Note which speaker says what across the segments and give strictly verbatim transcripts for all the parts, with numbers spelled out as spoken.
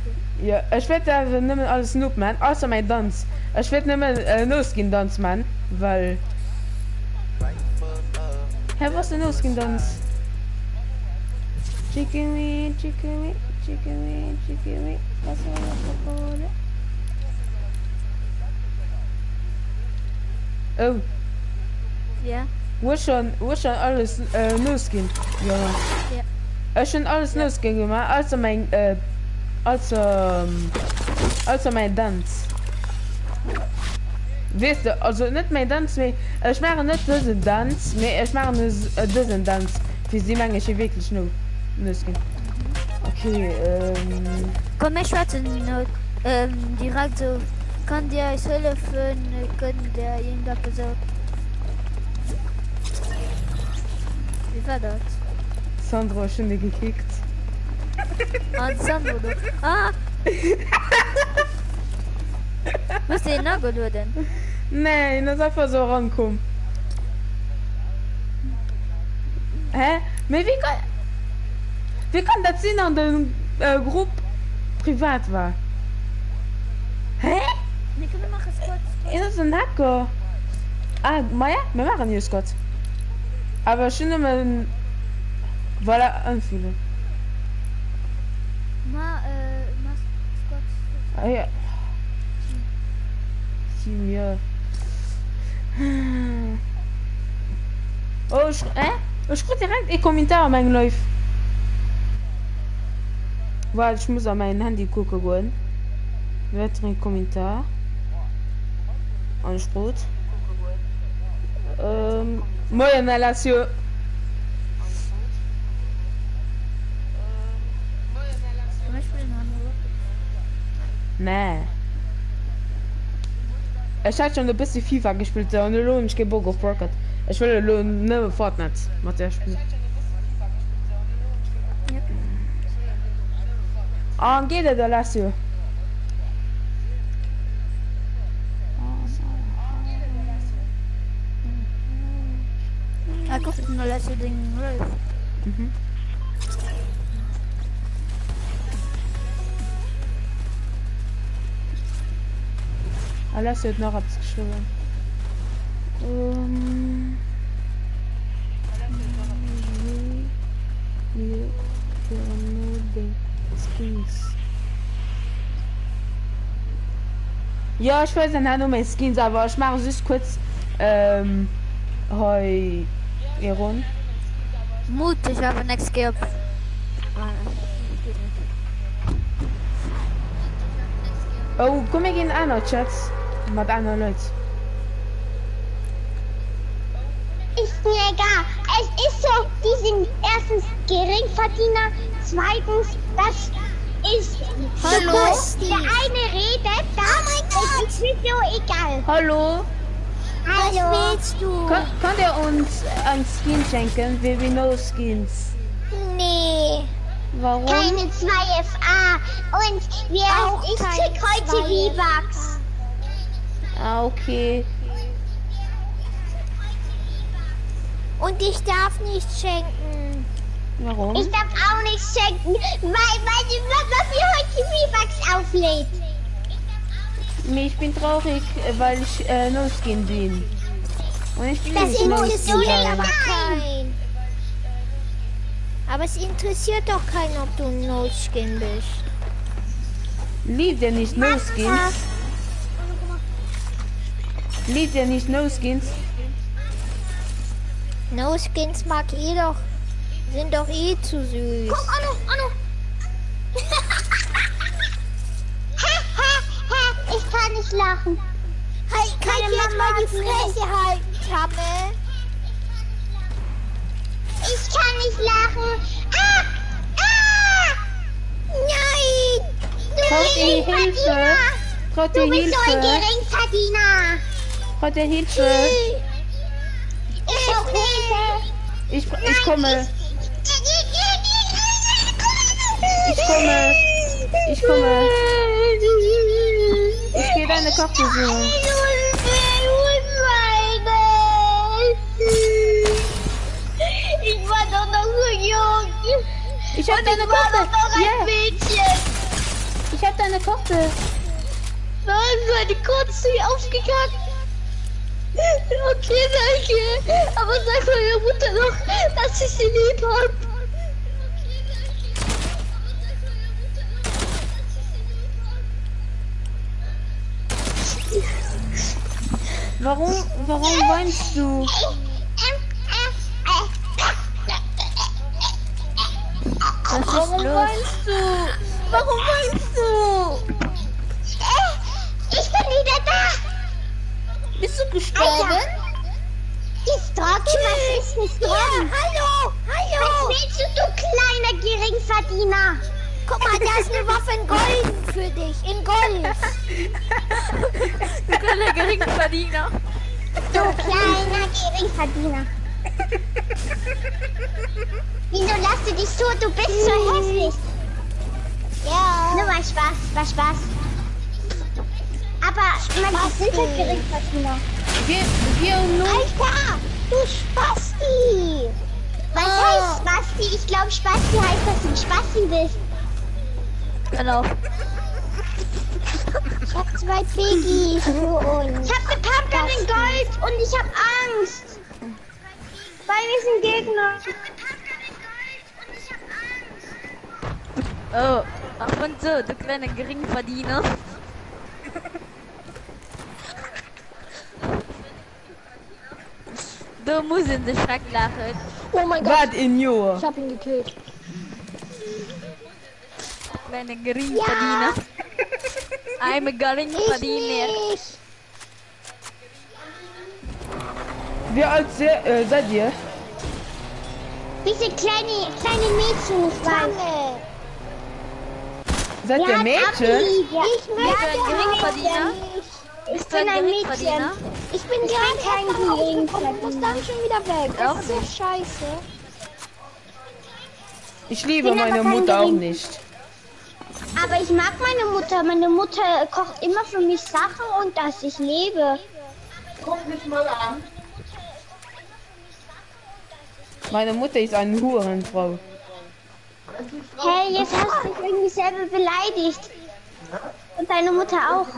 Speaker 1: Ja, ich werde nicht mehr alles Noob man, außer mein Tanz. Ich werde nicht mehr äh, No-Skin Tanz man, weil. Hä, hey, was ist der No-Skin Tanz? Chicken me, chicken me, chicken me, chicken me. Was war das? Oh.
Speaker 2: Ja.
Speaker 1: Wo schon, wo schon alles äh, No-Skin? Ja. Ja. Ich schon alles ja. No-Skin gemacht, also mein, äh, also, ähm, also mein Tanz. Weißt du, also nicht mein Tanz, mehr, ich mache nicht diesen Tanz, mehr ich mache nur äh, diesen Tanz. Für sie mache ich wirklich nur No-Skin. Okay, ähm.
Speaker 2: Komm, ich warte nur, ähm, direkt so, kann dir euch helfen, können der irgendwas gesagt. Wie war das?
Speaker 1: Sandro hat schon gekickt.
Speaker 2: Ah, Sandro, du. Ah! Was ist denn Nago, du denn?
Speaker 1: Nein, das ist einfach so rankommen. Hä? Aber wie kann... Wie kann das sein, an der äh, Gruppe privat war? Hä?
Speaker 2: Wir können machen Squad.
Speaker 1: Ist das ein Hacker? Ah, Maja, wir machen hier Squad. Aber schon immer... Voilà, anfühlen.
Speaker 2: Ma, äh, mach Squad.
Speaker 1: Ah ja. Sie mir... Oh, ich... Hä? Ich krieg direkt ein Kommentar an meinem Live. Weil ich muss an mein Handy gucken gehen. Wird ein Kommentar. Und ich gut. Ähm... Moin, Alassio. Nee. Ich hatte schon ein bisschen FIFA gespielt und ich gehe Bock auf Rocket. Ich will nur Fortnite mit der spielen. Ah, geht der Lassio.
Speaker 2: Ah, guck mal, Lassio den Rolf.
Speaker 1: Mhm. Alles wird noch abgeschrieben. Um, wir nur den Skins. Ja, ich weiß nicht nur meine Skins, aber ich mache es kurz. Ähm, hoi, Iron.
Speaker 2: Mutig, aber nichts gibt.
Speaker 1: Oh, komm ich in einer Chats mit anderen Leuten.
Speaker 3: Ist mir egal. Es ist so, die sind erstens Geringverdiener, zweitens, das ist
Speaker 2: Hallo.
Speaker 3: So, der eine redet, da, oh es ist mir so egal.
Speaker 1: Hallo?
Speaker 3: Hallo.
Speaker 2: Was willst du?
Speaker 1: Kann, kann der uns ein Skin schenken? Wir will no Skins.
Speaker 3: Nee.
Speaker 1: Warum?
Speaker 3: Keine zwei F A. Und wir
Speaker 2: Auch
Speaker 3: ich
Speaker 2: keine
Speaker 3: krieg heute
Speaker 2: zwei
Speaker 3: V-Bucks.
Speaker 1: Ah, okay.
Speaker 2: Und ich darf nicht schenken.
Speaker 1: Warum?
Speaker 3: Ich darf auch nicht schenken, weil meine Mama mir heute V-Bucks auflädt.
Speaker 1: Nee, ich bin traurig, weil ich äh, no Skin bin. Und ich bin
Speaker 3: Das
Speaker 1: nicht no
Speaker 3: interessiert
Speaker 1: Skin.
Speaker 3: mich aber
Speaker 2: Nein.
Speaker 3: kein.
Speaker 2: Aber es interessiert doch keinen, ob du ein No-Skin bist.
Speaker 1: Liebt ihr nicht no Skins? Liebt ihr nicht no Skins?
Speaker 2: No-Skins mag eh doch. Sind doch eh zu süß.
Speaker 3: Guck, Anno, Anno. Ha, ha, ha, ich kann nicht lachen.
Speaker 2: Hey, kann
Speaker 3: Meine
Speaker 2: ich jetzt
Speaker 3: Mama
Speaker 2: mal die
Speaker 3: hat mir-
Speaker 2: Fresse halten, Tamme?
Speaker 3: Ich kann nicht lachen. Ah! Ah! Nein! Du
Speaker 1: Braucht ihr Hilfe?
Speaker 3: Geringverdiener!
Speaker 1: Braucht
Speaker 3: Du
Speaker 1: ihr
Speaker 3: bist so ein
Speaker 1: Hilfe?
Speaker 3: Geringverdiener!
Speaker 1: Braucht ihr Hilfe?
Speaker 3: Ich brauche Hilfe!
Speaker 1: Ich, ich komme. Ich komme. Ich komme. Ich gehe deine Karte suchen.
Speaker 3: Ich war doch noch so jung.
Speaker 1: Ich habe
Speaker 3: Und
Speaker 1: deine
Speaker 3: ich war
Speaker 1: Karte.
Speaker 3: doch noch ein
Speaker 1: Ja,
Speaker 3: Mädchen.
Speaker 1: ich eine Karte.
Speaker 3: Nein, meine Kotze aufgegangen. Okay, danke. Aber sag meiner Mutter noch, dass ich sie lieb hab.
Speaker 1: Warum, warum weinst du?
Speaker 2: Was ist
Speaker 1: Warum
Speaker 2: los?
Speaker 1: weinst du? Warum weinst du?
Speaker 3: Ich bin wieder da.
Speaker 1: Bist du gestorben?
Speaker 3: Alter. Die Strocke, was ist nicht dran? Ja, hallo, hallo. Was willst du, du kleiner Geringverdiener?
Speaker 2: Guck mal, da ist eine Waffe in Gold für dich. In Gold.
Speaker 1: Du kleiner Geringverdiener.
Speaker 3: Du kleiner Geringverdiener. Wieso lass du dich so? Du bist so hässlich.
Speaker 2: Ja.
Speaker 3: Nur mal Spaß, war Spaß. Aber man ist nicht ein Geringverdiener.
Speaker 1: Geh, geh um nur.
Speaker 3: Alter, du Spasti. Was heißt Spasti? Ich glaube, Spasti heißt, dass du ein Spasti bist.
Speaker 2: Genau.
Speaker 3: Ich hab zwei Piggies für uns. Ich hab eine Pumpkin in Gold und ich hab Angst. Weil wir sind Gegner.
Speaker 2: Oh, ach und so, du kleiner Geringverdiener. Du musst in den Schreck lachen.
Speaker 4: Oh mein Gott,
Speaker 1: What in your?
Speaker 4: ich hab ihn gekillt.
Speaker 2: Kleiner Geringverdiener. I'm a Geringverdiener.
Speaker 3: Ich.
Speaker 1: Wie alt se äh, seid ihr?
Speaker 3: Diese kleine, kleine Mädchen, ich weiß.
Speaker 1: Seid ihr Mädchen?
Speaker 3: Ich
Speaker 2: Bist du ein Geringverdiener?
Speaker 3: Ich
Speaker 2: Bist du
Speaker 3: bin
Speaker 2: ein
Speaker 3: ein Mädchen.
Speaker 2: Geringverdiener?
Speaker 3: Ich bin
Speaker 4: Ich
Speaker 3: kein, kein
Speaker 4: bin muss
Speaker 3: Geringverdiener.
Speaker 4: dann schon wieder weg.
Speaker 2: Auch
Speaker 4: Das ist so
Speaker 2: nicht.
Speaker 4: scheiße.
Speaker 1: Ich liebe
Speaker 3: bin aber
Speaker 1: meine
Speaker 3: kein
Speaker 1: Mutter auch
Speaker 3: Gering-
Speaker 1: nicht.
Speaker 3: Aber ich mag meine Mutter. Meine Mutter kocht immer für mich Sachen und dass ich lebe.
Speaker 1: Meine Mutter ist eine Hurenfrau.
Speaker 3: Hey, jetzt hast du dich irgendwie selber beleidigt. Und deine Mutter auch.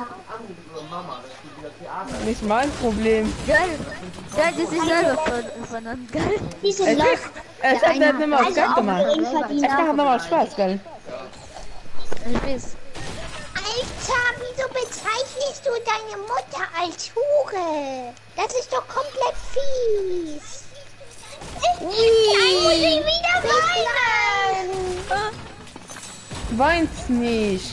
Speaker 1: Nicht mein Problem.
Speaker 2: Geil. Geil, das ist selber von, von uns, geil.
Speaker 3: Diese
Speaker 1: Es,
Speaker 3: Loch.
Speaker 1: ist, es hat nicht mehr
Speaker 3: Also
Speaker 1: Spaß
Speaker 3: auch
Speaker 1: gemacht. Es
Speaker 3: Geringverdiener.
Speaker 1: macht nochmal Spaß, gell?
Speaker 2: Ich weiß.
Speaker 3: Alter, wieso bezeichnest du deine Mutter als Hure? Das ist doch komplett fies. Ich muss sie wieder weinen.
Speaker 1: Weint nicht.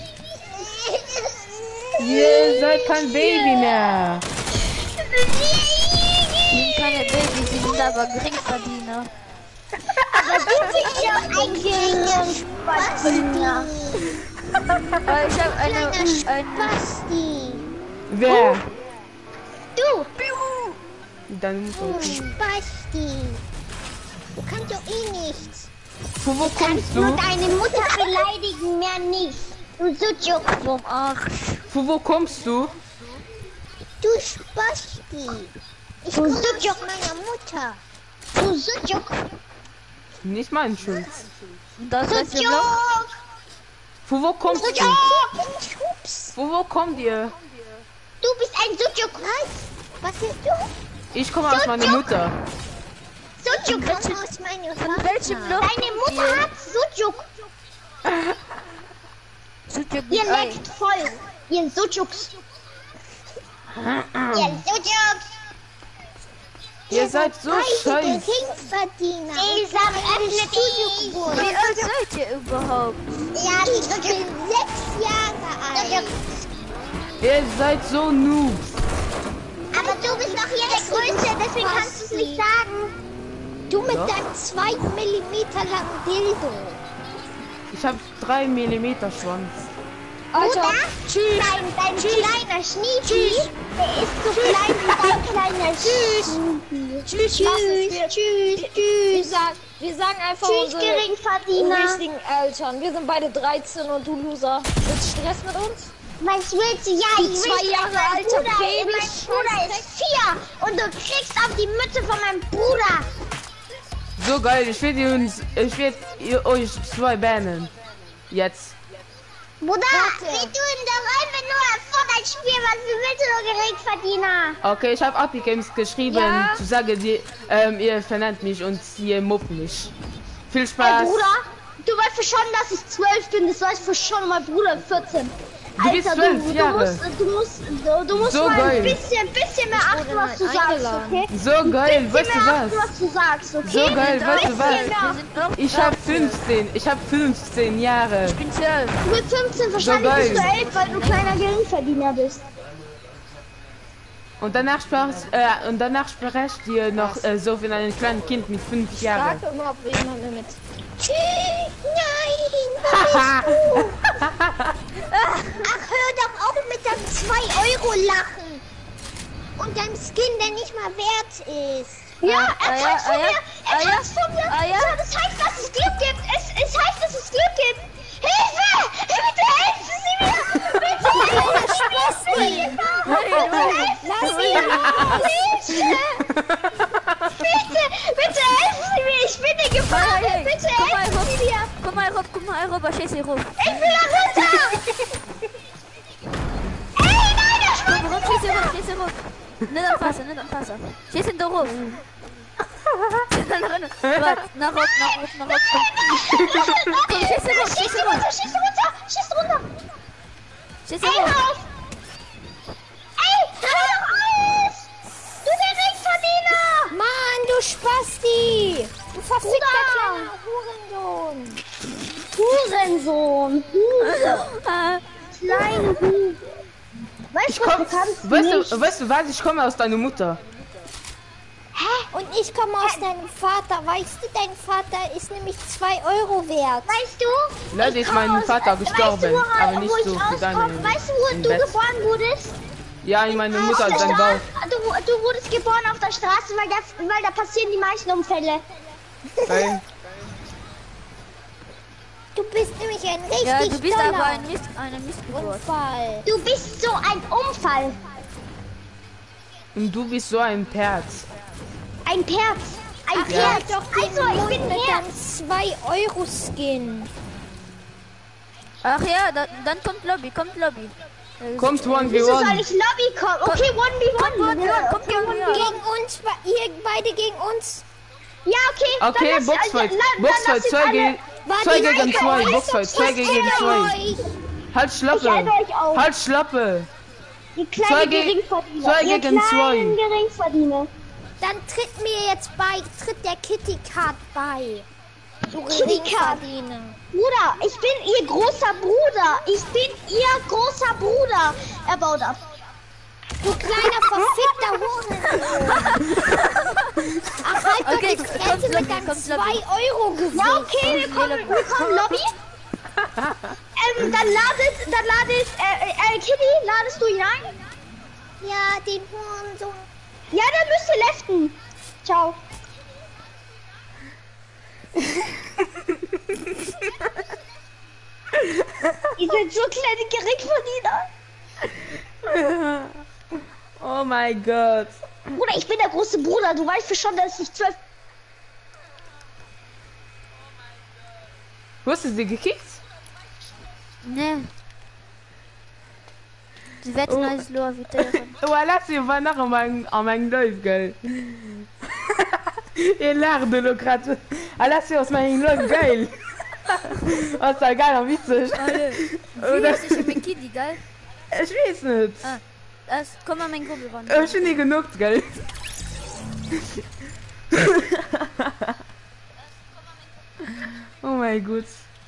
Speaker 1: Ihr seid kein Baby mehr.
Speaker 2: Die sind keine Babys, die sind aber Geringverdiener.
Speaker 3: Aber du bist ja ein geringer Spastverdiener.
Speaker 2: Weil ich habe eine, eine
Speaker 3: Spasti.
Speaker 1: Wer?
Speaker 3: Du.
Speaker 1: Deine Mutter.
Speaker 3: Spasti. Du kannst doch eh nichts.
Speaker 1: Von wo
Speaker 3: Du
Speaker 1: kommst
Speaker 3: kannst nur
Speaker 1: du?
Speaker 3: deine Mutter beleidigen, mehr nicht. Du Sujuk.
Speaker 2: vom Arsch.
Speaker 1: Von wo kommst du?
Speaker 3: Du Spasti. Ich komme aus meiner Mutter. Du Sujuk.
Speaker 1: Nicht mein Schuld.
Speaker 2: Und das ist im
Speaker 3: Sujuk.
Speaker 2: Loch.
Speaker 1: Von wo kommst du?
Speaker 3: Sujuk. Hups.
Speaker 1: Von wo kommt ihr?
Speaker 3: Du bist ein Sujuk. Was bist du?
Speaker 1: Ich komme aus meiner Mutter.
Speaker 3: Sujuk kommt aus meiner
Speaker 2: Von
Speaker 3: Mutter.
Speaker 2: welchem Loch?
Speaker 3: Deine Mutter hat Sujuk.
Speaker 2: Sujuk
Speaker 3: Ihr
Speaker 2: mit Ei.
Speaker 3: leckt voll. Ihr Sujuks. Ihr Sujuks.
Speaker 1: Ihr seid so scheiße.
Speaker 3: Verdiener. Sesam, öffne die.
Speaker 2: Wie alt seid ihr überhaupt?
Speaker 3: Ja, ich bin sechs Jahre alt.
Speaker 1: Ihr seid so Noobs.
Speaker 3: Aber du bist doch hier der Größte, deswegen kannst du es nicht sagen. Du mit deinem zwei Millimeter langen Dildo.
Speaker 1: Ich habe drei Millimeter Schwanz.
Speaker 4: Alter,
Speaker 3: Oder?
Speaker 4: tschüss.
Speaker 3: Dein, dein kleiner Schniefi, der ist so klein wie dein kleiner Schniefi.
Speaker 4: Tschüss,
Speaker 3: Tschüss,
Speaker 4: tschüss,
Speaker 3: tschüss,
Speaker 4: Wir
Speaker 3: tschüss.
Speaker 4: sagen, wir sagen einfach
Speaker 3: Tschüss,
Speaker 4: unsere
Speaker 3: Geringverdiener.
Speaker 4: richtigen Eltern. Wir sind beide dreizehn und du Loser. Willst du Stress mit uns?
Speaker 3: Was willst du? Ja,
Speaker 4: Du
Speaker 3: ich will
Speaker 4: zwei Jahre
Speaker 3: mein
Speaker 4: alter
Speaker 3: Bruder,
Speaker 4: Baby,
Speaker 3: mein Bruder ist vier und du kriegst auf die Mütze von meinem Bruder.
Speaker 1: So geil, ich werde uns, ich werde ihr euch zwei bannen. Jetzt.
Speaker 3: Bruder, wie du in der Räume nur vor dein Spiel, was du willst, du Geringverdiener.
Speaker 1: Okay, ich habe Epic Games geschrieben,
Speaker 2: Ja.
Speaker 1: zu sagen, die, ähm, ihr vernennt mich und ihr mobbt mich. Viel
Speaker 3: Ey,
Speaker 1: Spaß.
Speaker 3: Bruder, du weißt schon, dass ich zwölf bin, das weißt du schon, mein Bruder vierzehn.
Speaker 1: Du bist zwölf
Speaker 3: du,
Speaker 1: Jahre.
Speaker 3: Du musst, du musst, du, du musst
Speaker 1: So
Speaker 3: mal
Speaker 1: geil.
Speaker 3: ein bisschen, bisschen mehr achten, was du sagst, okay?
Speaker 1: So geil,
Speaker 3: Bisschen
Speaker 1: weißt du
Speaker 3: mehr achten,
Speaker 1: was?
Speaker 3: was du sagst, okay?
Speaker 1: So geil, weißt du
Speaker 3: Bisschen
Speaker 1: was?
Speaker 3: mehr.
Speaker 1: Ich hab fünfzehn, ich hab fünfzehn Jahre.
Speaker 2: Ich bin zwölf.
Speaker 3: Mit fünfzehn wahrscheinlich
Speaker 1: geil.
Speaker 3: bist du elf, weil du kleiner Geringverdiener bist.
Speaker 1: Und danach sprach, äh, und danach sprecht ihr noch äh, so wie ein kleines Kind mit fünf Jahren.
Speaker 4: Frag immer, ob jemand mit.
Speaker 3: Nein!
Speaker 1: Haha.
Speaker 3: Ach, hör doch auf mit deinem zwei Euro lachen. Und deinem Skin, der nicht mal wert ist. Ja,
Speaker 2: Ah,
Speaker 3: er
Speaker 2: ah,
Speaker 3: tanzt
Speaker 2: ja,
Speaker 3: von
Speaker 2: ah,
Speaker 3: mir.
Speaker 2: ja.
Speaker 3: Er
Speaker 2: Ah, ja.
Speaker 3: tanzt von mir.
Speaker 2: Ah, ja.
Speaker 3: So, das heißt, dass es Glück gibt. Es, es heißt, dass es Glück gibt. Hilfe! Bitte helfen Sie mir! Bitte helfen Sie mir! Bitte helfen Sie mir! Bitte! Bitte helfen Sie mir! Ich bin in Gefahr!
Speaker 2: Hey, hey,
Speaker 3: Bitte
Speaker 2: komm mal
Speaker 3: helfen
Speaker 2: rauf.
Speaker 3: Sie mir!
Speaker 2: Komm mal rauf, komm mal rauf, scheiß hier rauf.
Speaker 3: Ich will da runter! Ey, nein, der
Speaker 2: Komm
Speaker 3: schmeißt
Speaker 2: rauf, scheiß hier rauf, scheiß hier rauf. Nicht anfassen, nicht anfassen. Scheiß ihn da rauf. Warte, nach rauf, nach rauf, nach rauf. Komm, komm, scheiß hier rauf, scheiß
Speaker 3: Schieß
Speaker 2: hier
Speaker 3: runter,
Speaker 2: rauf.
Speaker 3: schieß runter, schieß runter!
Speaker 2: Scheiß
Speaker 3: Ey,
Speaker 2: hier rauf.
Speaker 3: hör auf! Ey, hör doch auf! Du Geringverdiener!
Speaker 4: Mann, du Spasti! Du verfickter kleiner Hurensohn!
Speaker 3: Hurensohn! Hure!
Speaker 2: Ah,
Speaker 3: Kleine Hure! Weißt
Speaker 1: Ich
Speaker 3: du, was
Speaker 1: komm,
Speaker 3: du kannst
Speaker 1: weißt
Speaker 3: nicht?
Speaker 1: du, weißt du was, ich komme aus deiner Mutter.
Speaker 4: Und ich komme aus deinem Vater. Weißt du, dein Vater ist nämlich zwei Euro wert.
Speaker 3: Weißt du?
Speaker 1: Leider
Speaker 3: ich
Speaker 1: ist
Speaker 3: komm
Speaker 1: mein
Speaker 3: aus-
Speaker 1: Vater
Speaker 3: weißt du,
Speaker 1: gestorben,
Speaker 3: woran-
Speaker 1: aber nicht
Speaker 3: wo ich
Speaker 1: so wie deine
Speaker 3: rauskomme? Weißt du, wo
Speaker 1: im
Speaker 3: du
Speaker 1: Bett.
Speaker 3: geboren wurdest?
Speaker 1: Ja, in meine Mutter
Speaker 3: Auf
Speaker 1: hat
Speaker 3: der
Speaker 1: seinen Bauch.
Speaker 3: Straße. Du, du wurdest geboren auf der Straße, weil da, weil da passieren die meisten Unfälle.
Speaker 1: Geil.
Speaker 4: Du bist nämlich ein richtig
Speaker 2: ja, du bist
Speaker 4: toller
Speaker 2: aber ein Mist, eine Mistgeburt.
Speaker 4: Unfall.
Speaker 3: Du bist so ein Unfall.
Speaker 1: Und du bist so ein Perz.
Speaker 3: Ein Perz. Ein
Speaker 4: Ach, ja,
Speaker 3: Perz.
Speaker 4: doch den
Speaker 3: Also, ich
Speaker 4: Mund
Speaker 3: bin
Speaker 4: mit
Speaker 3: Perz.
Speaker 4: deinem zwei Euro Skin.
Speaker 2: Ach ja, da, dann kommt Lobby, kommt Lobby. Äh,
Speaker 1: Kommt one v
Speaker 3: Wieso soll
Speaker 1: one.
Speaker 3: ich Lobby kommen? Okay, one v one.
Speaker 2: Kommt one v one, kommt
Speaker 3: Okay,
Speaker 2: one v
Speaker 3: one
Speaker 2: one.
Speaker 3: v one.
Speaker 4: Gegen uns, ihr beide gegen uns.
Speaker 3: Ja, okay.
Speaker 1: Okay,
Speaker 3: dann lass-
Speaker 1: Boxfight.
Speaker 3: dann- dann
Speaker 1: Boxfight,
Speaker 3: lass jetzt
Speaker 1: zwei
Speaker 3: alle-
Speaker 1: gegen
Speaker 4: Warte,
Speaker 1: zwei
Speaker 4: nein,
Speaker 1: gegen
Speaker 4: nein,
Speaker 1: zwei.
Speaker 4: nein,
Speaker 1: Boxfight, zwei
Speaker 4: ich
Speaker 1: gegen
Speaker 4: kenne
Speaker 1: zwei.
Speaker 4: euch.
Speaker 1: Halt
Speaker 3: Ich
Speaker 1: Schlappe.
Speaker 3: halte euch auf.
Speaker 1: Halt Schlappe.
Speaker 3: Die
Speaker 1: Zwei
Speaker 3: kleinen
Speaker 1: ge-
Speaker 3: Geringverdiener.
Speaker 1: zwei
Speaker 3: Ihr
Speaker 1: gegen zwei.
Speaker 3: kleinen Geringverdiener.
Speaker 4: Dann tritt mir jetzt bei, tritt der Kitty Cat bei. Du
Speaker 3: Kitty Cat.
Speaker 4: Geringverdiener.
Speaker 3: Bruder, ich bin ihr großer Bruder. Ich bin ihr großer Bruder. Er baut ab.
Speaker 4: Du kleiner verfickter Hurensohn. Ach, halt doch
Speaker 2: Okay,
Speaker 4: die
Speaker 2: kommt
Speaker 4: Fresse
Speaker 2: Lobby,
Speaker 4: mit deinem
Speaker 2: kommt
Speaker 4: zwei
Speaker 2: Lobby.
Speaker 4: Euro Gesicht.
Speaker 3: Ja, okay, wir kommen, wir kommen Lobby. ähm, dann ladet, dann ladet, äh, äh, Kitty, ladest du ihn ein?
Speaker 4: Ja, den Hurensohn.
Speaker 3: Ja, dann müsst ihr leften. Ciao. Ihr seid so kleine Geringverdiener.
Speaker 1: Oh mein Gott.
Speaker 3: Bruder, ich bin der große Bruder. Du weißt schon, dass ich zwölf...
Speaker 1: Wo hast du sie gekickt?
Speaker 2: Ne. Die wetten als Loa wie Telefon.
Speaker 1: Voilà, c'est pas nach en mein, en mein live, geil. Et l'air de le gratte. Ah là, c'est aus meinem live, geil. Oh, c'est geil, en witzig.
Speaker 2: Wie ist ich mit Kitty, geil?
Speaker 1: Ich weiß nicht.
Speaker 2: Ah, das, komm mal mein Kumpel ran.
Speaker 1: Ich bin nie genug, geil. Oh mein Gott.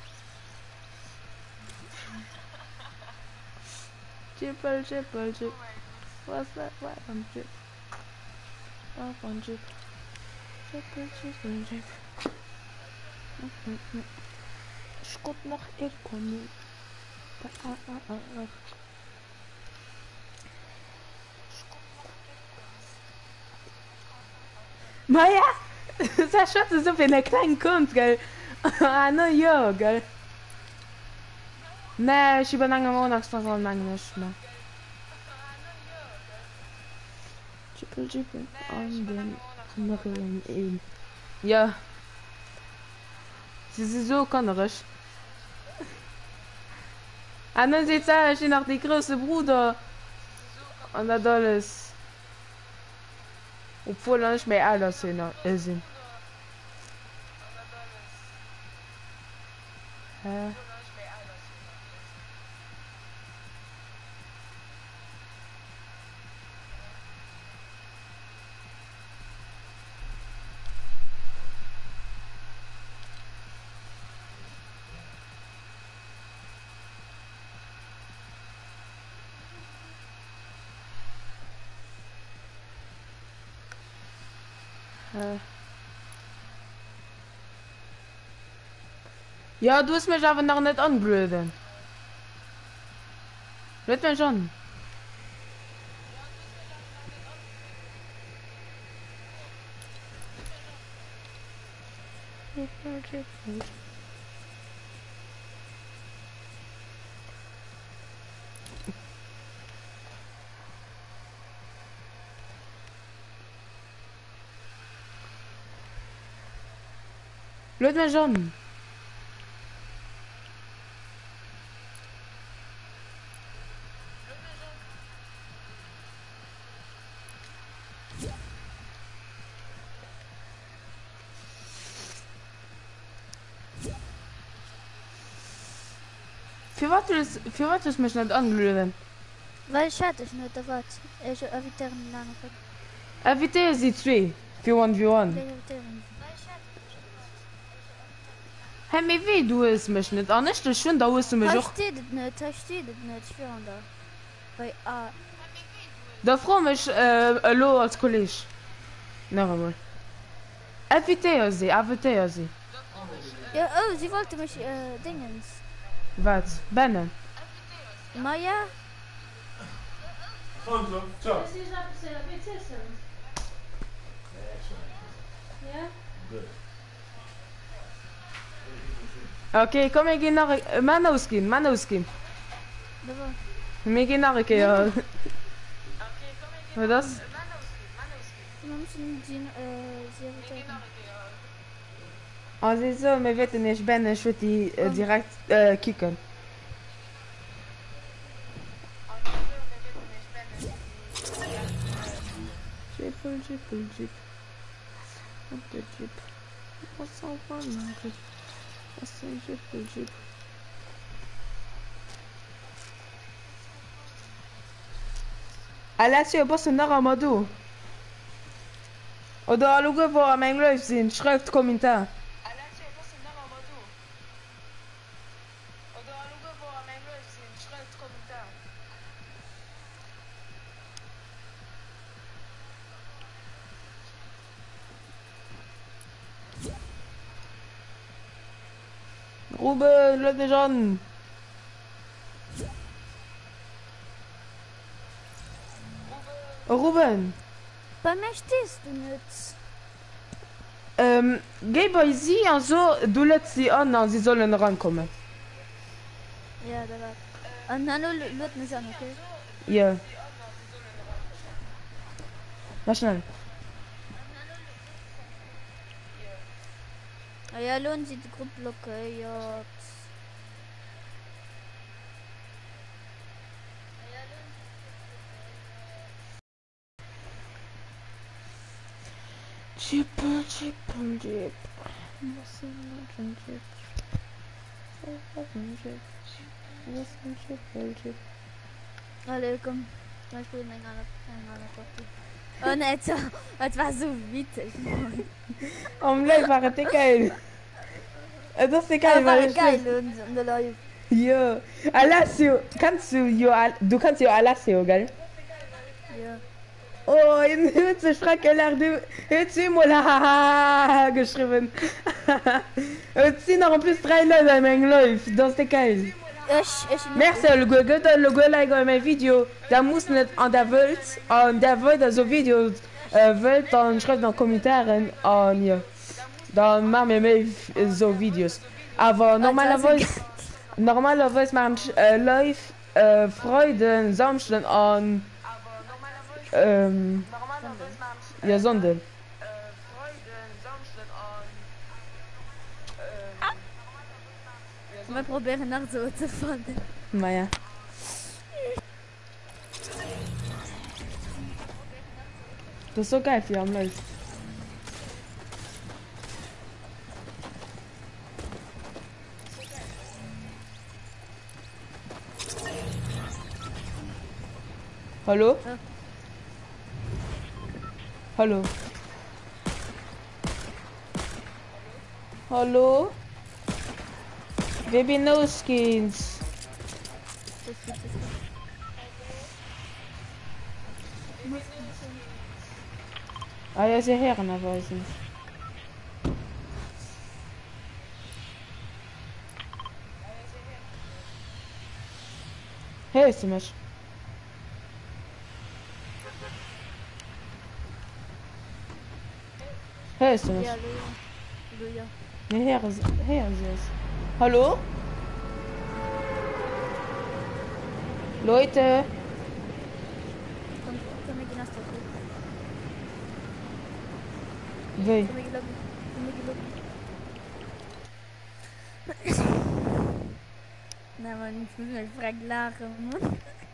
Speaker 1: Chippel, chippel, chip. Was that? What on chip? Off on chip. Chippel, chippel, chip. Schott noch ich komme. Ah, ah, ah, ah. Maja! Das schaut so wie eine kleine Kunst, gell? Ah, no, ja, gell? Nee, ich überlange Montagsversammlung lange nicht mehr. Chippel, chippel, an den anderen eben. Ja. Sie sind so kannerisch. Und dann sieht ich bin noch die größte Bruder. Und das alles. Obwohl er nicht mehr alles sind. Äh, sind. Hä? Hä? Ja, du hast mich aber noch nicht angeblöden. Wird mir schon. Blöd mir schon. Für was ist, für was ist mich nicht angelöst?
Speaker 2: Weil ich hatte ich nicht, da war ich evitieren lange von.
Speaker 1: Evitieren sie zwei. Für one v one. Hey, mir wie du es mich nicht an, nicht das schon, da hast du mich
Speaker 2: Ich
Speaker 1: auch.
Speaker 2: steht es nicht, ich steht es nicht, ich will da. Bei A.
Speaker 1: Da freu mich, äh, hallo als Kollege. Noch einmal. Evitieren sie, evitieren sie.
Speaker 2: Ja, oh, sie wollte mich, äh, Dingens.
Speaker 1: Was? Benne.
Speaker 2: Maja?
Speaker 5: Pronto, ciao.
Speaker 1: Okay, komm, wir gehen nach, äh, Mann ausgehen, Mann ausgehen.
Speaker 2: Da war.
Speaker 1: Wir gehen nach, okay, ja. Was das?
Speaker 2: Wir müssen die, äh, sie evitieren.
Speaker 1: Also so, wir werden nicht Benne, ich würde die äh, direkt äh, kicken. Jippel, jippel, jipp. Und der Jipp. Was soll man machen? Was ist ein Jippel, jipp? Alessio, bist du noch einmal du? Oder alle, wo am Englisch sind, schreibt Kommentar. Ruben, lass mich an. Ruben,
Speaker 2: Bei mir stehst du nicht.
Speaker 1: ähm, geh bei sie und so, du lädst sie an und sie sollen rankommen.
Speaker 2: Ja, da war. Und dann wird mich an, okay?
Speaker 1: Ja. Na schnell.
Speaker 2: Ah ja, lohnt sich die Gruppe blockiert.
Speaker 1: Jippel, jippel, jipp. Was ist ein Jipp? Was ist ein Jipp? Was ist ein Jippel, jipp?
Speaker 2: Alle, komm. Ich spiele eine andere Partie. Oh ne, so, das war so witzig.
Speaker 1: Am Live war das geil. Äh, Das ist geil,
Speaker 2: Das war
Speaker 1: weil ich
Speaker 2: geil und, und der Leute.
Speaker 1: Ja. Alessio, kannst du jo, Al- du kannst ja Alessio, gell?
Speaker 2: Ja.
Speaker 1: Oh, in Hütze Strecke nach du Hütze mal hahaha geschrieben. Und sie noch plus drei Leute in meinem Live. Das ist geil.
Speaker 2: Ich, ich.
Speaker 1: Merci, le go, go, le go, like mein Video. Da muss nicht an der Welt, an der Welt, so Videos, äh, Welt, dann schreibt noch Kommentare an ja. Dann machen wir mehr so Videos. Aber normalerweise, normalerweise machen äh, live, äh, Freuden, Samstag an, ähm, ja, Sonntag.
Speaker 2: Wir probieren nach so zu fahren.
Speaker 1: Naja. Das ist so geil, wie am läuft. Hallo?
Speaker 2: Ja.
Speaker 1: Hallo? Hallo? Baby no skins.
Speaker 2: Das ist, das ist.
Speaker 1: Ah ja, sie Herren erweisen. Hörst du mich? Hörst du mich?
Speaker 2: Ja, Luja. Luja.
Speaker 1: Ne, her, her ist es. Hallo? Leute?
Speaker 2: Komm, komm, wir gehen aus der Tür.
Speaker 1: Wie?
Speaker 2: Komm, wir gehen lobby. Komm, wir gehen lobby. Na, man, ich muss mich frag lachen, Mann.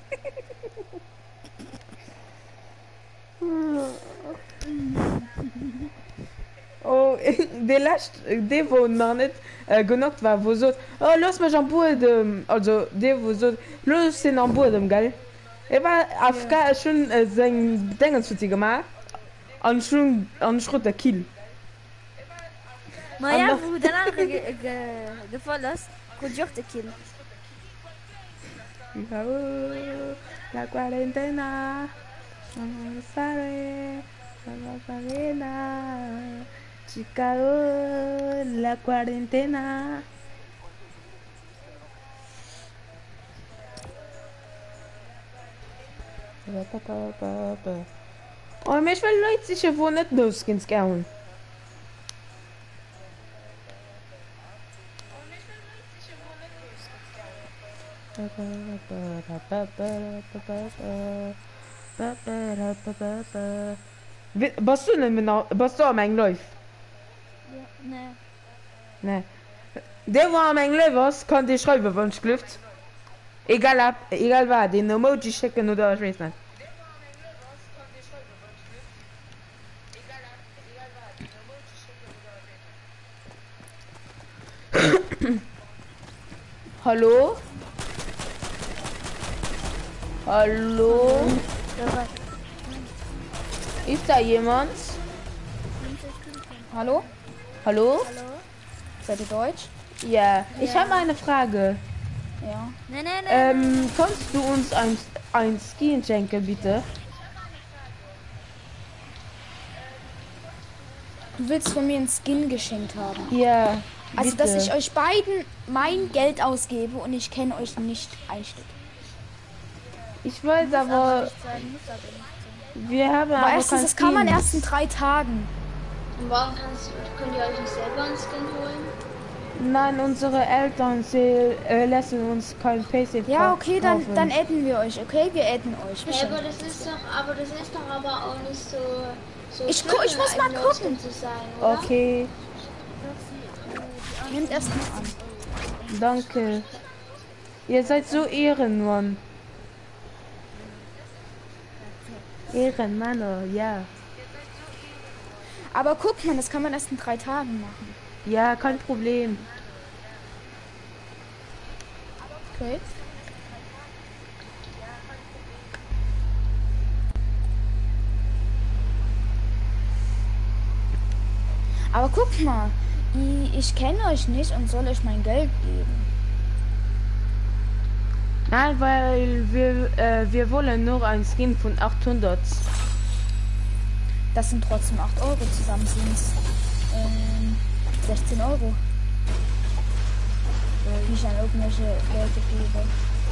Speaker 1: Oh, de last de wo noch net äh, genockt war wo so oh, los mich am Boden also de wo so los sind am Boden gell er war auf ja. Schon äh, sein Dingen zu gemacht an schon an Schritt der Kiel
Speaker 2: Ma ja, wo der andere ge ge gefallen ist, gut jocht der Kill.
Speaker 1: La cuarentena sale la cuarentena Chicago la cuarentena oh mich will Leute sicher wo nicht los gehen gern was du denn was du am eng läuft
Speaker 2: Ne.
Speaker 1: ne der war am eng was kann die schreiben wunsch glüft egal ab egal war den Emoji schicken oder ich weiß nicht hallo hallo ist da jemand
Speaker 4: Hallo?
Speaker 1: hallo
Speaker 2: Hallo?
Speaker 4: Seid ihr Deutsch?
Speaker 1: ja ich
Speaker 2: Ja.
Speaker 1: habe eine Frage
Speaker 4: Ja.
Speaker 2: Ne, ne, ne.
Speaker 1: ähm, kannst du uns ein, ein Skin schenken bitte
Speaker 4: Du willst von mir einen Skin geschenkt haben.
Speaker 1: ja
Speaker 4: Also,
Speaker 1: bitte.
Speaker 4: dass ich euch beiden mein Geld ausgebe und ich kenne euch nicht ein Stück.
Speaker 1: ich weiß
Speaker 2: Muss aber
Speaker 1: aber
Speaker 2: nicht sein, muss aber nicht sein.
Speaker 1: wir haben
Speaker 4: Aber
Speaker 1: aber
Speaker 4: erstens,
Speaker 1: kein
Speaker 4: das kann man
Speaker 1: Skin.
Speaker 4: erst in drei Tagen.
Speaker 3: Und morgen kannst, könnt ihr euch nicht selber einen Skin holen?
Speaker 1: Nein, unsere Eltern sie, äh, lassen uns kein P C
Speaker 4: Ja, okay, dann,
Speaker 1: kaufen.
Speaker 4: dann adden wir euch, okay? Wir adden euch. Wir
Speaker 3: Ja,
Speaker 4: schenken
Speaker 3: aber das ist doch, aber das ist doch aber auch nicht so. so
Speaker 4: Ich gu- ich
Speaker 3: schlimm,
Speaker 4: muss mal
Speaker 3: ein
Speaker 4: gucken.
Speaker 3: No-Skin zu sein, oder?
Speaker 1: Okay,
Speaker 4: Nehmt erst mal an.
Speaker 1: danke. Ihr seid so Ehrenmann. Ehrenmänner, ja.
Speaker 4: Aber guck mal, das kann man erst in drei Tagen machen.
Speaker 1: Ja, kein Problem.
Speaker 4: Okay. Aber guck mal, ich, ich kenne euch nicht und soll euch mein Geld geben.
Speaker 1: Nein, weil wir, äh, wir wollen nur ein Skin von achthundert.
Speaker 4: Das sind trotzdem acht Euro, zusammen sind es ähm, sechzehn Euro. Die ich an irgendwelche Leute gebe.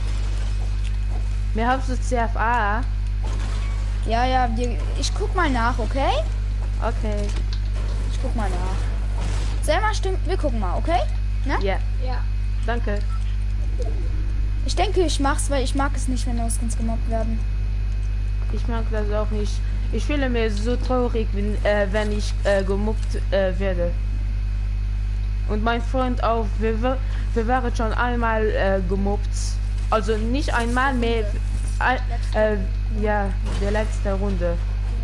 Speaker 1: Wir haben so C F A.
Speaker 4: Ja, ja, wir, ich guck mal nach, okay?
Speaker 1: Okay.
Speaker 4: Ich guck mal nach. Selma stimmt, wir gucken mal, okay? Ne?
Speaker 1: Ja,
Speaker 3: Ja.
Speaker 1: danke.
Speaker 4: Ich denke, ich mach's, weil ich mag es nicht, wenn Auskins gemobbt werden.
Speaker 1: Ich mag das auch nicht. Ich fühle mich so traurig, wenn, äh, wenn ich äh, gemobbt äh, werde. Und mein Freund auch. Wir, wir, wir waren schon einmal äh, gemobbt. Also nicht einmal mehr. Äh, äh, ja, der letzte Runde.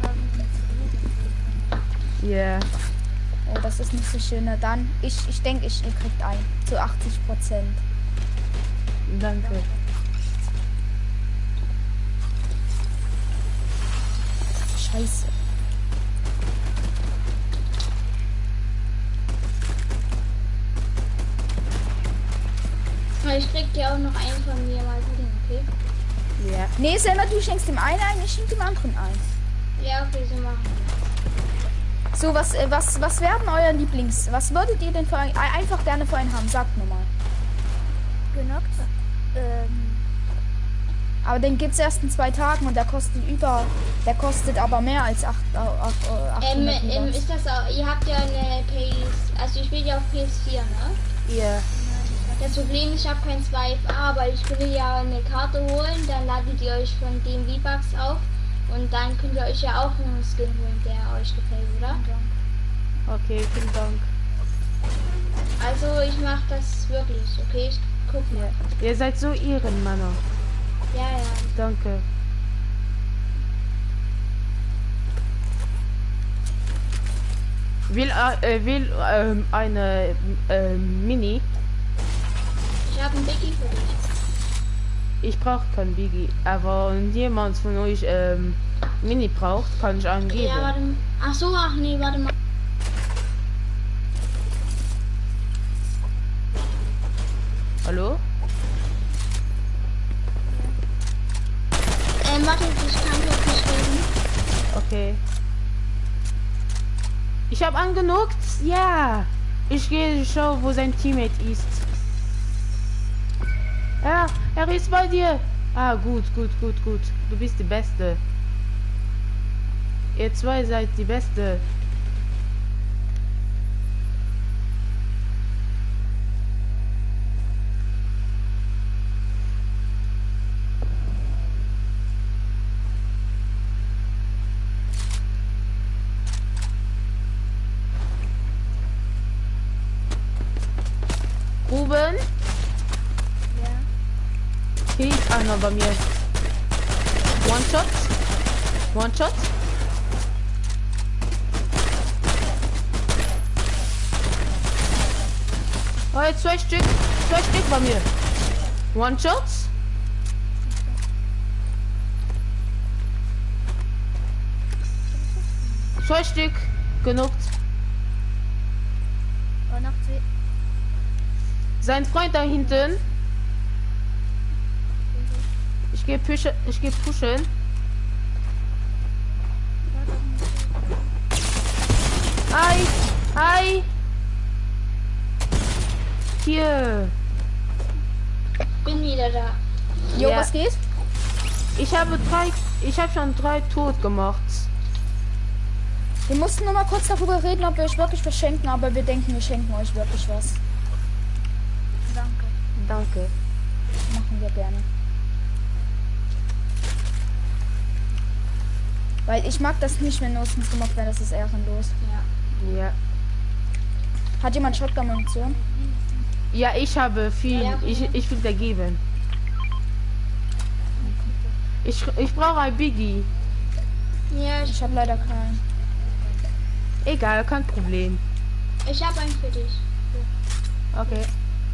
Speaker 1: Ja. Yeah.
Speaker 5: Oh, das ist nicht so schön. Na dann, ich, ich denke, ich, ihr kriegt ein. Zu achtzig Prozent.
Speaker 1: Danke.
Speaker 5: Scheiße.
Speaker 3: Ich krieg dir auch noch einen von mir mal gucken, okay?
Speaker 1: Ja.
Speaker 5: Nee, Selma, du schenkst dem einen ein, ich schenk dem anderen ein.
Speaker 3: Ja, okay, so machen wir.
Speaker 5: So, was, äh, was, was werden euer Lieblings... Was würdet ihr denn für ein, ein- einfach gerne für einen haben? Sagt nur mal.
Speaker 2: Genockt. Ähm,
Speaker 5: Aber den gibt's erst in zwei Tagen und der kostet über... Der kostet aber mehr als acht, äh, acht, äh,
Speaker 3: Ähm,
Speaker 5: achthundert
Speaker 3: ähm,
Speaker 5: V-Bucks.
Speaker 3: ist das auch, ihr habt ja eine P S, also ich spiele ja auf P S vier, ne?
Speaker 1: Ja.
Speaker 3: Das Problem ist, ich habe kein zwei F A, aber ich will ja eine Karte holen, dann ladet ihr euch von dem V-Bucks auf und dann könnt ihr euch ja auch einen Skin holen, der euch gefällt, oder?
Speaker 1: Okay, vielen Dank.
Speaker 3: Also ich mache das wirklich, okay? Ich guck mal.
Speaker 1: Ihr seid so Ehrenmänner.
Speaker 3: Ja, ja.
Speaker 1: Danke. Will, äh, will ähm, eine äh, Mini.
Speaker 3: Ich habe ein Biggie für dich.
Speaker 1: Ich brauche kein Biggie, aber wenn jemand von euch ähm, Mini braucht, kann ich einen geben.
Speaker 3: Ja, warte mal. Ach so, ach nee, warte mal.
Speaker 1: Hallo?
Speaker 3: Ähm, warte, ich kann jetzt nicht reden.
Speaker 1: Okay. Ich habe angeguckt. Ja. Ich gehe schauen, wo sein Teammate ist. Ja, er ist bei dir. Ah, gut, gut, gut, gut. Du bist die Beste. Ihr zwei seid die Beste. Ruben?
Speaker 2: ja.
Speaker 1: Hier ist einer bei mir. One shot. One shot. Oh, jetzt zwei Stück. Zwei Stück bei mir. One shot. Zwei Stück. Genug.
Speaker 2: Oh, noch zwei.
Speaker 1: Sein Freund da hinten. Ich gehe pushen. Ich gehe pushen. Hi. Hi. Hier.
Speaker 3: Bin wieder da.
Speaker 5: Jo,
Speaker 1: Ja.
Speaker 5: was geht?
Speaker 1: Ich habe drei. Ich habe schon drei tot gemacht.
Speaker 5: Wir mussten nur mal kurz darüber reden, ob wir euch wirklich was schenken, aber wir denken, wir schenken euch wirklich was.
Speaker 2: Danke.
Speaker 1: Danke.
Speaker 5: Machen wir gerne. Weil ich mag das nicht, wenn Notens gemacht werden, das ist ehrenlos.
Speaker 3: Ja.
Speaker 1: Ja.
Speaker 5: Hat jemand Shotgun-Munition?
Speaker 1: Ja, ich habe viel.
Speaker 3: Ja.
Speaker 1: Ich, ich will dir geben. Ich, ich brauche ein Biggie.
Speaker 3: Ja, ich,
Speaker 5: Ich habe leider keinen.
Speaker 1: Egal, kein Problem.
Speaker 3: ich habe einen für dich.
Speaker 1: Okay.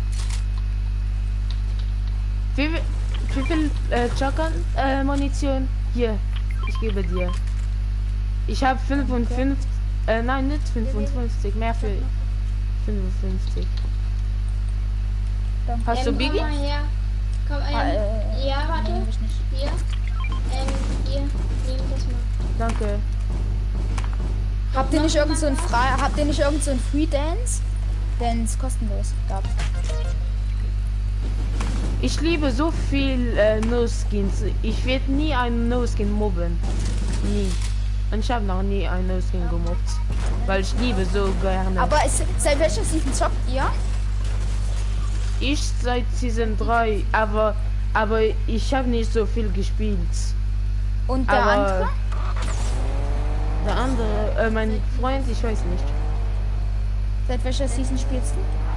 Speaker 1: Wie viel, wie viel äh, Shotgun äh, Munition? Hier, ich gebe dir. Ich habe fünfundfünfzig. Äh, nein, nicht fünfundfünfzig, mehr für fünfundfünfzig.
Speaker 5: Danke.
Speaker 1: Hast du
Speaker 3: ähm,
Speaker 1: Biggie?
Speaker 3: Komm mal her. Komm, ähm,
Speaker 5: Ah, äh,
Speaker 3: ja, warte.
Speaker 5: nein, hab ich nicht.
Speaker 3: Hier. Ähm, hier. Nimm das mal.
Speaker 1: Danke.
Speaker 5: Habt ihr nicht irgend so ein frei, habt ihr nicht irgend so ein Free Dance? Dance kostenlos gab.
Speaker 1: Ich liebe so viel äh, No-Skins. Ich werde nie einen No-Skin mobben. Nie. Und ich habe noch nie einen No-Skin gemobbt. Weil ich liebe so gerne.
Speaker 5: Aber es, seit welcher Season zockt ihr?
Speaker 1: Ich seit Season drei, aber aber ich habe nicht so viel gespielt.
Speaker 5: Und der
Speaker 1: aber
Speaker 5: andere?
Speaker 1: Der andere, äh, mein Freund, ich weiß nicht.
Speaker 5: Seit welcher Season spielst du?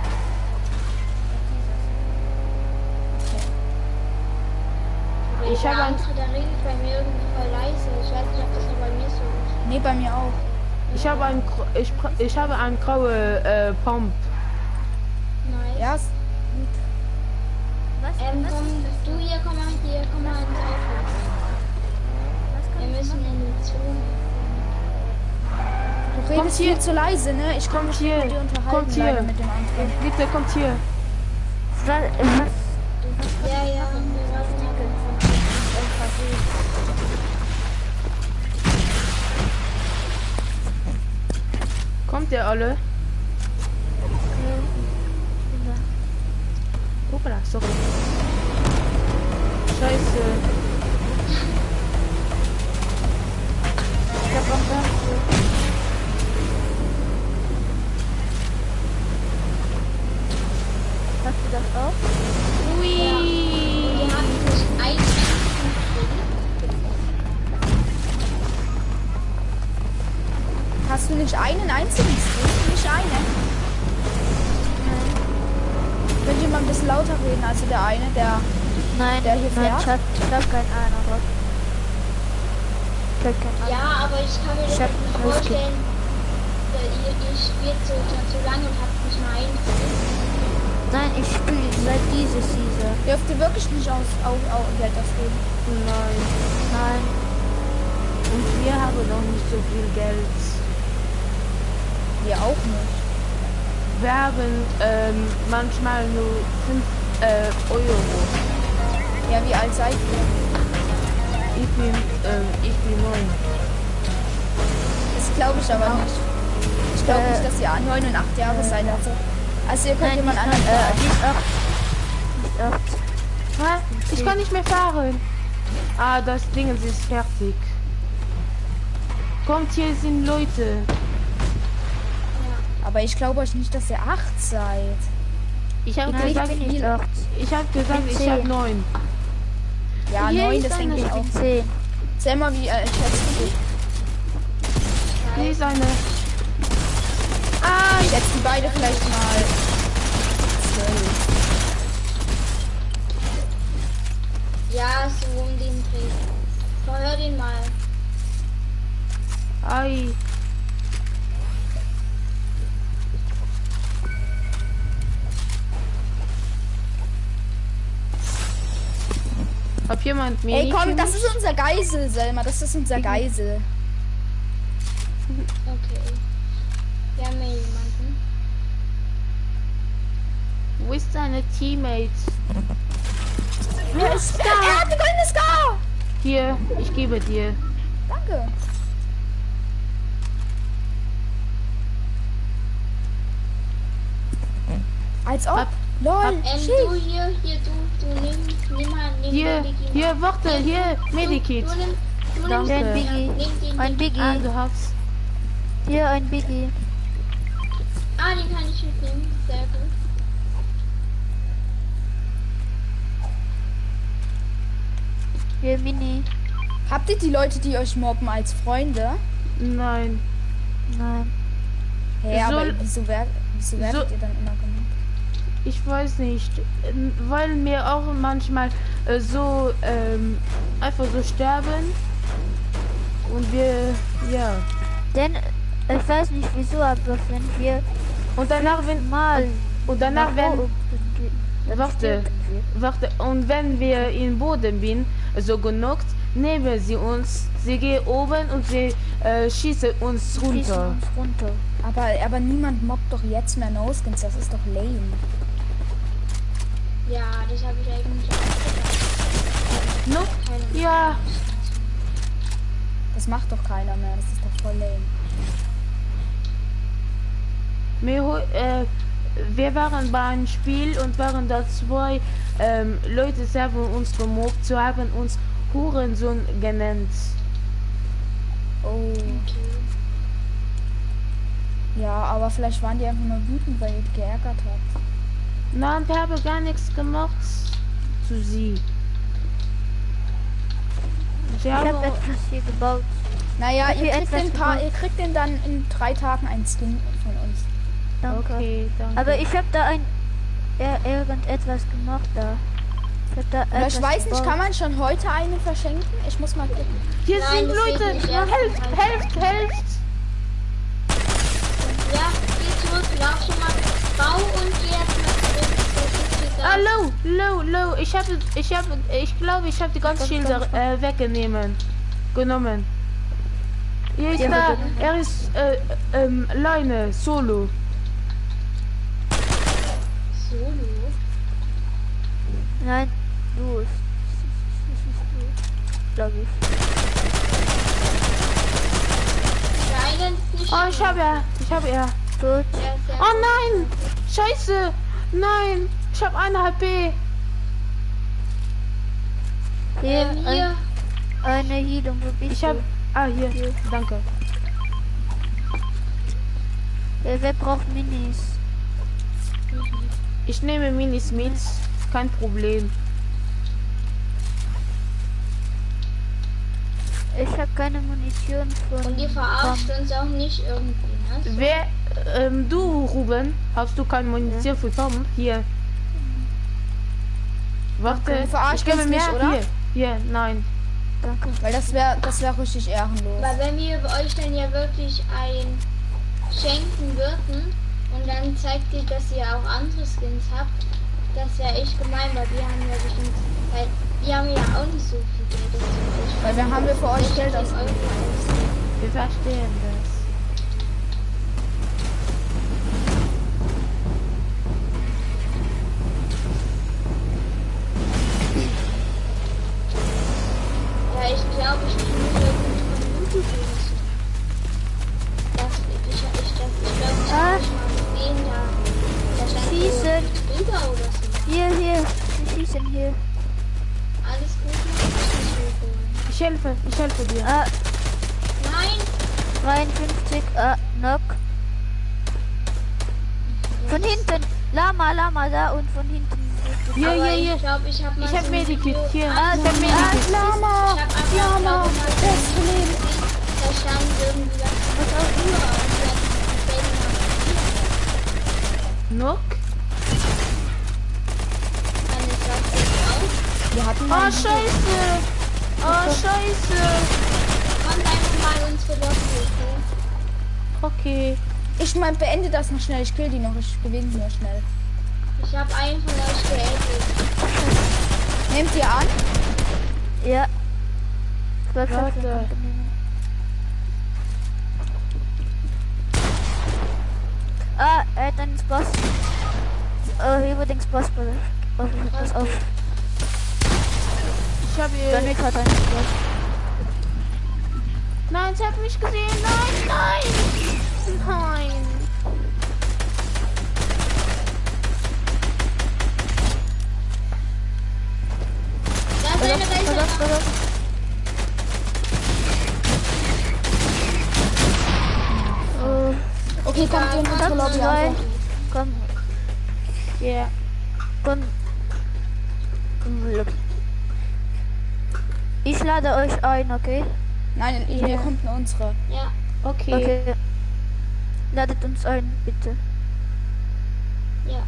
Speaker 1: ich
Speaker 3: der
Speaker 1: habe ein,
Speaker 3: andere, der redet bei mir irgendwie voll leise. Ich weiß nicht, ob das nur bei mir so ist.
Speaker 5: Nee, bei mir auch.
Speaker 1: ich habe ein, gro- ich, bra- ich habe ein graue äh, Pump.
Speaker 3: Nice.
Speaker 5: Ja, ist-
Speaker 2: Was?
Speaker 3: Ähm,
Speaker 2: was?
Speaker 3: komm, du hier, komm mal hier, komm mal ins Auto.
Speaker 2: Was
Speaker 3: Wir
Speaker 2: kann ich
Speaker 3: müssen in die Zone.
Speaker 5: du redest
Speaker 1: Kommt hier.
Speaker 5: viel zu leise, ne? Ich kann
Speaker 1: Kommt
Speaker 5: mich
Speaker 1: hier.
Speaker 5: nicht mit dir unterhalten,
Speaker 1: Kommt hier.
Speaker 5: leider mit dem anderen.
Speaker 1: Bitte kommt hier.
Speaker 2: Was? was?
Speaker 3: Ja, ja, wir warten
Speaker 1: Kommt ihr alle? Hoppala, sorry. Scheiße.
Speaker 2: Ich hab auch dafür. Hast du das auch?
Speaker 1: Ui.
Speaker 3: Wir haben nicht ein einzigen
Speaker 5: Hast du nicht einen einzigen Stream? Nicht einen? Könnt ihr mal ein bisschen lauter reden? Also der eine, der...
Speaker 2: Nein,
Speaker 5: Der hier
Speaker 2: nein,
Speaker 5: fährt?
Speaker 2: ich hab, ich hab keine Ahnung. Was. Ich hab keine Ahnung.
Speaker 3: Ja, aber ich kann mir das
Speaker 2: Ich hab
Speaker 3: nicht
Speaker 2: alles
Speaker 3: vorstellen. Äh, Ihr, ihr spielt so, so lange und habt nicht mal eins.
Speaker 2: Nein, ich spiele seit dieser Season.
Speaker 5: Dürft ihr wirklich nicht aus, au, au, Geld ausgeben?
Speaker 1: Nein.
Speaker 2: Nein.
Speaker 1: Und wir haben noch nicht so viel Geld.
Speaker 5: Wir auch nicht.
Speaker 1: Wir haben ähm, manchmal nur fünf äh, Euro.
Speaker 5: Ja, wie alt seid ihr?
Speaker 1: Ich bin, ähm, ich bin neun.
Speaker 5: Das glaube ich aber nicht. Ich glaube
Speaker 2: Äh,
Speaker 5: nicht, dass ihr neun und acht Jahre seid. Also, also ihr könnt
Speaker 2: Nein,
Speaker 5: jemand
Speaker 2: nicht,
Speaker 5: anderen
Speaker 2: äh,
Speaker 5: fragen.
Speaker 2: nicht acht. Nicht acht.
Speaker 1: Hä? Ich kann nicht mehr fahren. Ah, das Ding ist fertig. Kommt, hier sind Leute.
Speaker 5: Aber ich glaube euch nicht, dass ihr acht seid.
Speaker 1: Ich habe
Speaker 2: Nein, ich
Speaker 1: gesagt,
Speaker 2: bin nicht acht.
Speaker 1: ich habe gesagt,
Speaker 2: bin
Speaker 1: ich habe
Speaker 2: zehn.
Speaker 1: neun.
Speaker 5: Ja,
Speaker 1: Hier
Speaker 5: neun,
Speaker 1: ist
Speaker 5: das denke
Speaker 1: eine.
Speaker 5: ich auch.
Speaker 2: Zehn.
Speaker 5: Zähl mal, wie äh, schätzt du?
Speaker 1: Hier ist eine. Ah,
Speaker 5: Ich schätze die beide vielleicht mal zwölf.
Speaker 3: Ja, so um den Dreh. Verhör den mal.
Speaker 1: ei. Hab jemand mir
Speaker 5: Ey, komm, das ist unser Geisel, Selma. Das ist unser Geisel.
Speaker 3: Okay. Wir haben hier jemanden.
Speaker 1: Wo ist deine Teammate?
Speaker 5: Er, ist, er, er hat eine goldene Scar!
Speaker 1: Hier, ich gebe dir.
Speaker 5: Danke. Als ob.
Speaker 1: Hab-
Speaker 5: Lol.
Speaker 3: Ähm,
Speaker 5: shit.
Speaker 3: du hier, hier, du, du nimm, nimm mal, nimm
Speaker 1: Hier,
Speaker 3: den Biggie
Speaker 1: hier,
Speaker 3: mal.
Speaker 1: warte, hier,
Speaker 3: du,
Speaker 1: Medikit.
Speaker 3: Du, nimm, du
Speaker 1: Danke.
Speaker 3: nimmst
Speaker 2: Ein
Speaker 3: den, ja,
Speaker 2: Biggie.
Speaker 3: nimm den,
Speaker 2: Ein
Speaker 3: Biggie.
Speaker 2: Biggie.
Speaker 1: Ah, du hast.
Speaker 2: Hier ein Biggie.
Speaker 3: Ah, den kann ich mitnehmen. Sehr gut.
Speaker 2: Hier Mini.
Speaker 5: Habt ihr die Leute, die euch mobben, als Freunde?
Speaker 1: Nein.
Speaker 2: Nein.
Speaker 5: Hä, aber
Speaker 1: Soll-
Speaker 5: wieso, wer, wieso werdet
Speaker 1: so-
Speaker 5: ihr dann immer gemobbt?
Speaker 1: Ich weiß nicht, ähm, weil mir auch manchmal äh, so ähm, einfach so sterben und wir, ja.
Speaker 2: Denn ich weiß nicht wieso, aber wenn wir
Speaker 1: Und danach, wenn,
Speaker 2: mal
Speaker 1: und danach,
Speaker 2: nach
Speaker 1: wenn,
Speaker 2: oben gehen, dann
Speaker 1: warte,
Speaker 2: sterben wir.
Speaker 1: warte, und wenn wir im Boden bin, so genockt, nehmen sie uns, sie gehen oben und sie äh, schießen uns
Speaker 2: Schießen
Speaker 1: runter.
Speaker 2: uns runter.
Speaker 5: Aber, aber niemand mobbt doch jetzt mehr No-Skins, das ist doch lame.
Speaker 3: Ja, das habe ich eigentlich auch gedacht.
Speaker 1: No?
Speaker 3: Keine
Speaker 1: Ja,
Speaker 5: Das macht doch keiner mehr, das ist doch voll lame.
Speaker 1: wir, ho- äh, wir waren bei einem Spiel und waren da zwei ähm, Leute selber uns gemobbt, sie haben uns Hurensohn genannt.
Speaker 5: Oh. Ja, aber vielleicht waren die einfach nur wütend, weil ihr die geärgert habt.
Speaker 1: Nein, wir haben gar nichts gemacht zu sie. Sie
Speaker 2: Ich
Speaker 1: haben,
Speaker 2: habe etwas hier gebaut.
Speaker 5: Naja,
Speaker 2: Habt
Speaker 5: ihr
Speaker 2: ihr
Speaker 5: kriegt,
Speaker 2: etwas
Speaker 5: den Ta
Speaker 2: gemacht?
Speaker 5: ihr kriegt den dann in drei Tagen ein Skin von uns.
Speaker 2: Danke.
Speaker 1: okay, danke.
Speaker 2: Aber ich habe da ein er irgendetwas gemacht da. Da
Speaker 5: Oder ich weiß nicht, kann man schon heute eine verschenken? Ich muss mal gucken.
Speaker 1: Hier
Speaker 3: Nein,
Speaker 1: sind
Speaker 3: das geht
Speaker 1: Leute.
Speaker 3: nicht erst
Speaker 1: Helft,
Speaker 3: am
Speaker 1: helft, helft.
Speaker 3: Ja, geh zurück, lauf schon mal. Bau und geh jetzt mal zurück. Das ist
Speaker 1: Ah,
Speaker 3: egal.
Speaker 1: low, low, low. Ich habe, ich habe, ich glaube, ich habe die ganzen Schilder äh, weggenommen. Genommen. Hier ist da. Er ist äh, ähm, Leine, Solo.
Speaker 3: Solo.
Speaker 2: Nein, du. Glaube ich.
Speaker 3: Der eine ist nicht
Speaker 1: Oh, ich habe er, ich habe er.
Speaker 2: Gut.
Speaker 3: Der ist ja
Speaker 1: Oh nein, Scheiße, nein, ich habe eine H P.
Speaker 2: Hier,
Speaker 3: ähm, hier.
Speaker 2: ein, eine Heilung. Wo bist
Speaker 1: Ich habe,
Speaker 2: du?
Speaker 1: ah hier, danke.
Speaker 2: Ja, wer braucht Minis?
Speaker 1: Ich nehme Minis mit, kein Problem.
Speaker 2: Ich habe keine Munition von.
Speaker 3: Und ihr verarscht uns auch nicht irgendwie, ne?
Speaker 1: Wer, ähm, du Ruben, hast du keine Munition für Tom? Hier. Warte,
Speaker 5: Du verarschst
Speaker 1: ich gebe
Speaker 5: uns
Speaker 1: mir
Speaker 5: nicht, oder?
Speaker 1: hier. Hier, nein.
Speaker 2: Danke.
Speaker 5: Weil das wäre das wär richtig ehrenlos.
Speaker 3: Weil wenn wir euch dann ja wirklich ein schenken würden und dann zeigt ihr, dass ihr auch andere Skins habt, das wäre echt gemein, weil wir haben ja bestimmt, weil wir haben ja auch nicht so viel Geld. Das
Speaker 5: Weil wir haben wir für euch Geld aus.
Speaker 1: Wir verstehen das.
Speaker 3: Ja, ich glaube, ich bin irgendwie von YouTube gewesen. Das, ich, ich, ich, ich glaube, ich
Speaker 2: Ah.
Speaker 3: habe nicht mal gesehen, da, da stand
Speaker 2: Schießen.
Speaker 3: so Bilder oder so.
Speaker 2: Hier, hier. Wir schießen hier.
Speaker 3: Alles gut, ich muss nicht hochholen.
Speaker 1: Ich helfe, ich helfe dir.
Speaker 2: Ah,
Speaker 3: Nein!
Speaker 2: dreiundfünfzig. Ah, Knock. Von hinten. Lama, Lama da und von hinten.
Speaker 1: Hier,
Speaker 3: Aber
Speaker 1: hier,
Speaker 3: ich
Speaker 1: hier.
Speaker 3: glaube, ich habe mal
Speaker 1: Ich hab
Speaker 3: so ein
Speaker 1: Medikit,
Speaker 3: Video-
Speaker 1: hier.
Speaker 3: Ah,
Speaker 1: Ich hab Medikit.
Speaker 3: ah,
Speaker 5: Lama,
Speaker 3: Ich hab einfach,
Speaker 5: Lama,
Speaker 3: glaube ich, mal so ein
Speaker 5: beste
Speaker 3: Video
Speaker 5: Leben.
Speaker 3: gesehen, da stand irgendwie was von der Uhr und die hat den
Speaker 1: Nock?
Speaker 3: Kann ich das jetzt auch?
Speaker 5: Wir hatten
Speaker 1: Oh,
Speaker 5: mal.
Speaker 1: scheiße. Oh, scheiße.
Speaker 3: Kommt einfach mal unsere Lobby, okay?
Speaker 1: Okay.
Speaker 5: Ich mein, beende das noch schnell. Ich kill die noch. Ich gewinne nur schnell.
Speaker 3: Ich habe einen von euch geedit.
Speaker 5: Nehmt ihr an?
Speaker 2: Ja. Ich wollte
Speaker 1: Warte.
Speaker 2: schon nehmen. Ah, er hat einen Boss. Oh, hier wird den Boss. Pass pass auf.
Speaker 1: Ich habe
Speaker 2: Dominik
Speaker 1: ihr...
Speaker 2: hat einen Boss.
Speaker 1: Nein, sie hat mich gesehen. Nein, nein. Nein.
Speaker 3: Da ist eine, da ist
Speaker 2: Pass
Speaker 3: eine.
Speaker 2: auf, pass auf. Oh,
Speaker 5: Okay, kommt ihr in unsere Lobby
Speaker 2: zwei.
Speaker 5: an.
Speaker 2: Komm,
Speaker 1: Ja.
Speaker 2: komm. Ich lade euch ein, okay?
Speaker 5: Nein, ihr
Speaker 1: Ja.
Speaker 5: kommt in unsere.
Speaker 3: Ja,
Speaker 1: Okay.
Speaker 2: Okay. Ladet uns ein, bitte.
Speaker 3: ja.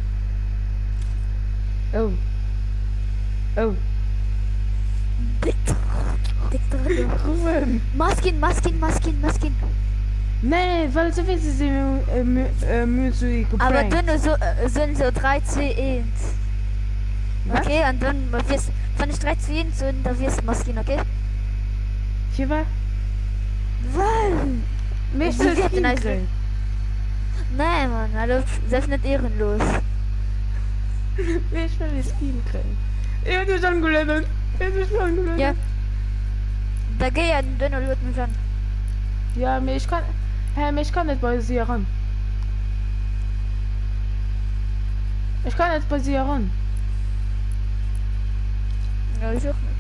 Speaker 1: Oh. Oh.
Speaker 2: Bitte. Bitte.
Speaker 1: Ruben.
Speaker 2: Maskin, Maskin, Maskin, Maskin.
Speaker 1: Nein, weil so viel sie Musik
Speaker 2: Aber
Speaker 1: geprankt.
Speaker 2: dann so, äh, sind so drei zu eins.
Speaker 1: Was?
Speaker 2: Okay, und dann wirst wenn ich drei zu eins sind, dann wirst du Maskin, okay?
Speaker 1: Hier war...
Speaker 2: Was?
Speaker 1: Mir
Speaker 2: Ich
Speaker 1: ist das
Speaker 2: will den
Speaker 1: Kind.
Speaker 2: Eis- Nein, Mann, also das ist nicht ehrenlos.
Speaker 1: Mir ist schon das Kind kriegen. Er hat mich angelernt. Er hat mich angelernt.
Speaker 2: Ja. Da geh ja in den Lot mich an.
Speaker 1: Ja, mir ich kann... Hä, mir ich kann nicht basieren. Ich kann nicht basieren.
Speaker 2: Ja, ich auch nicht.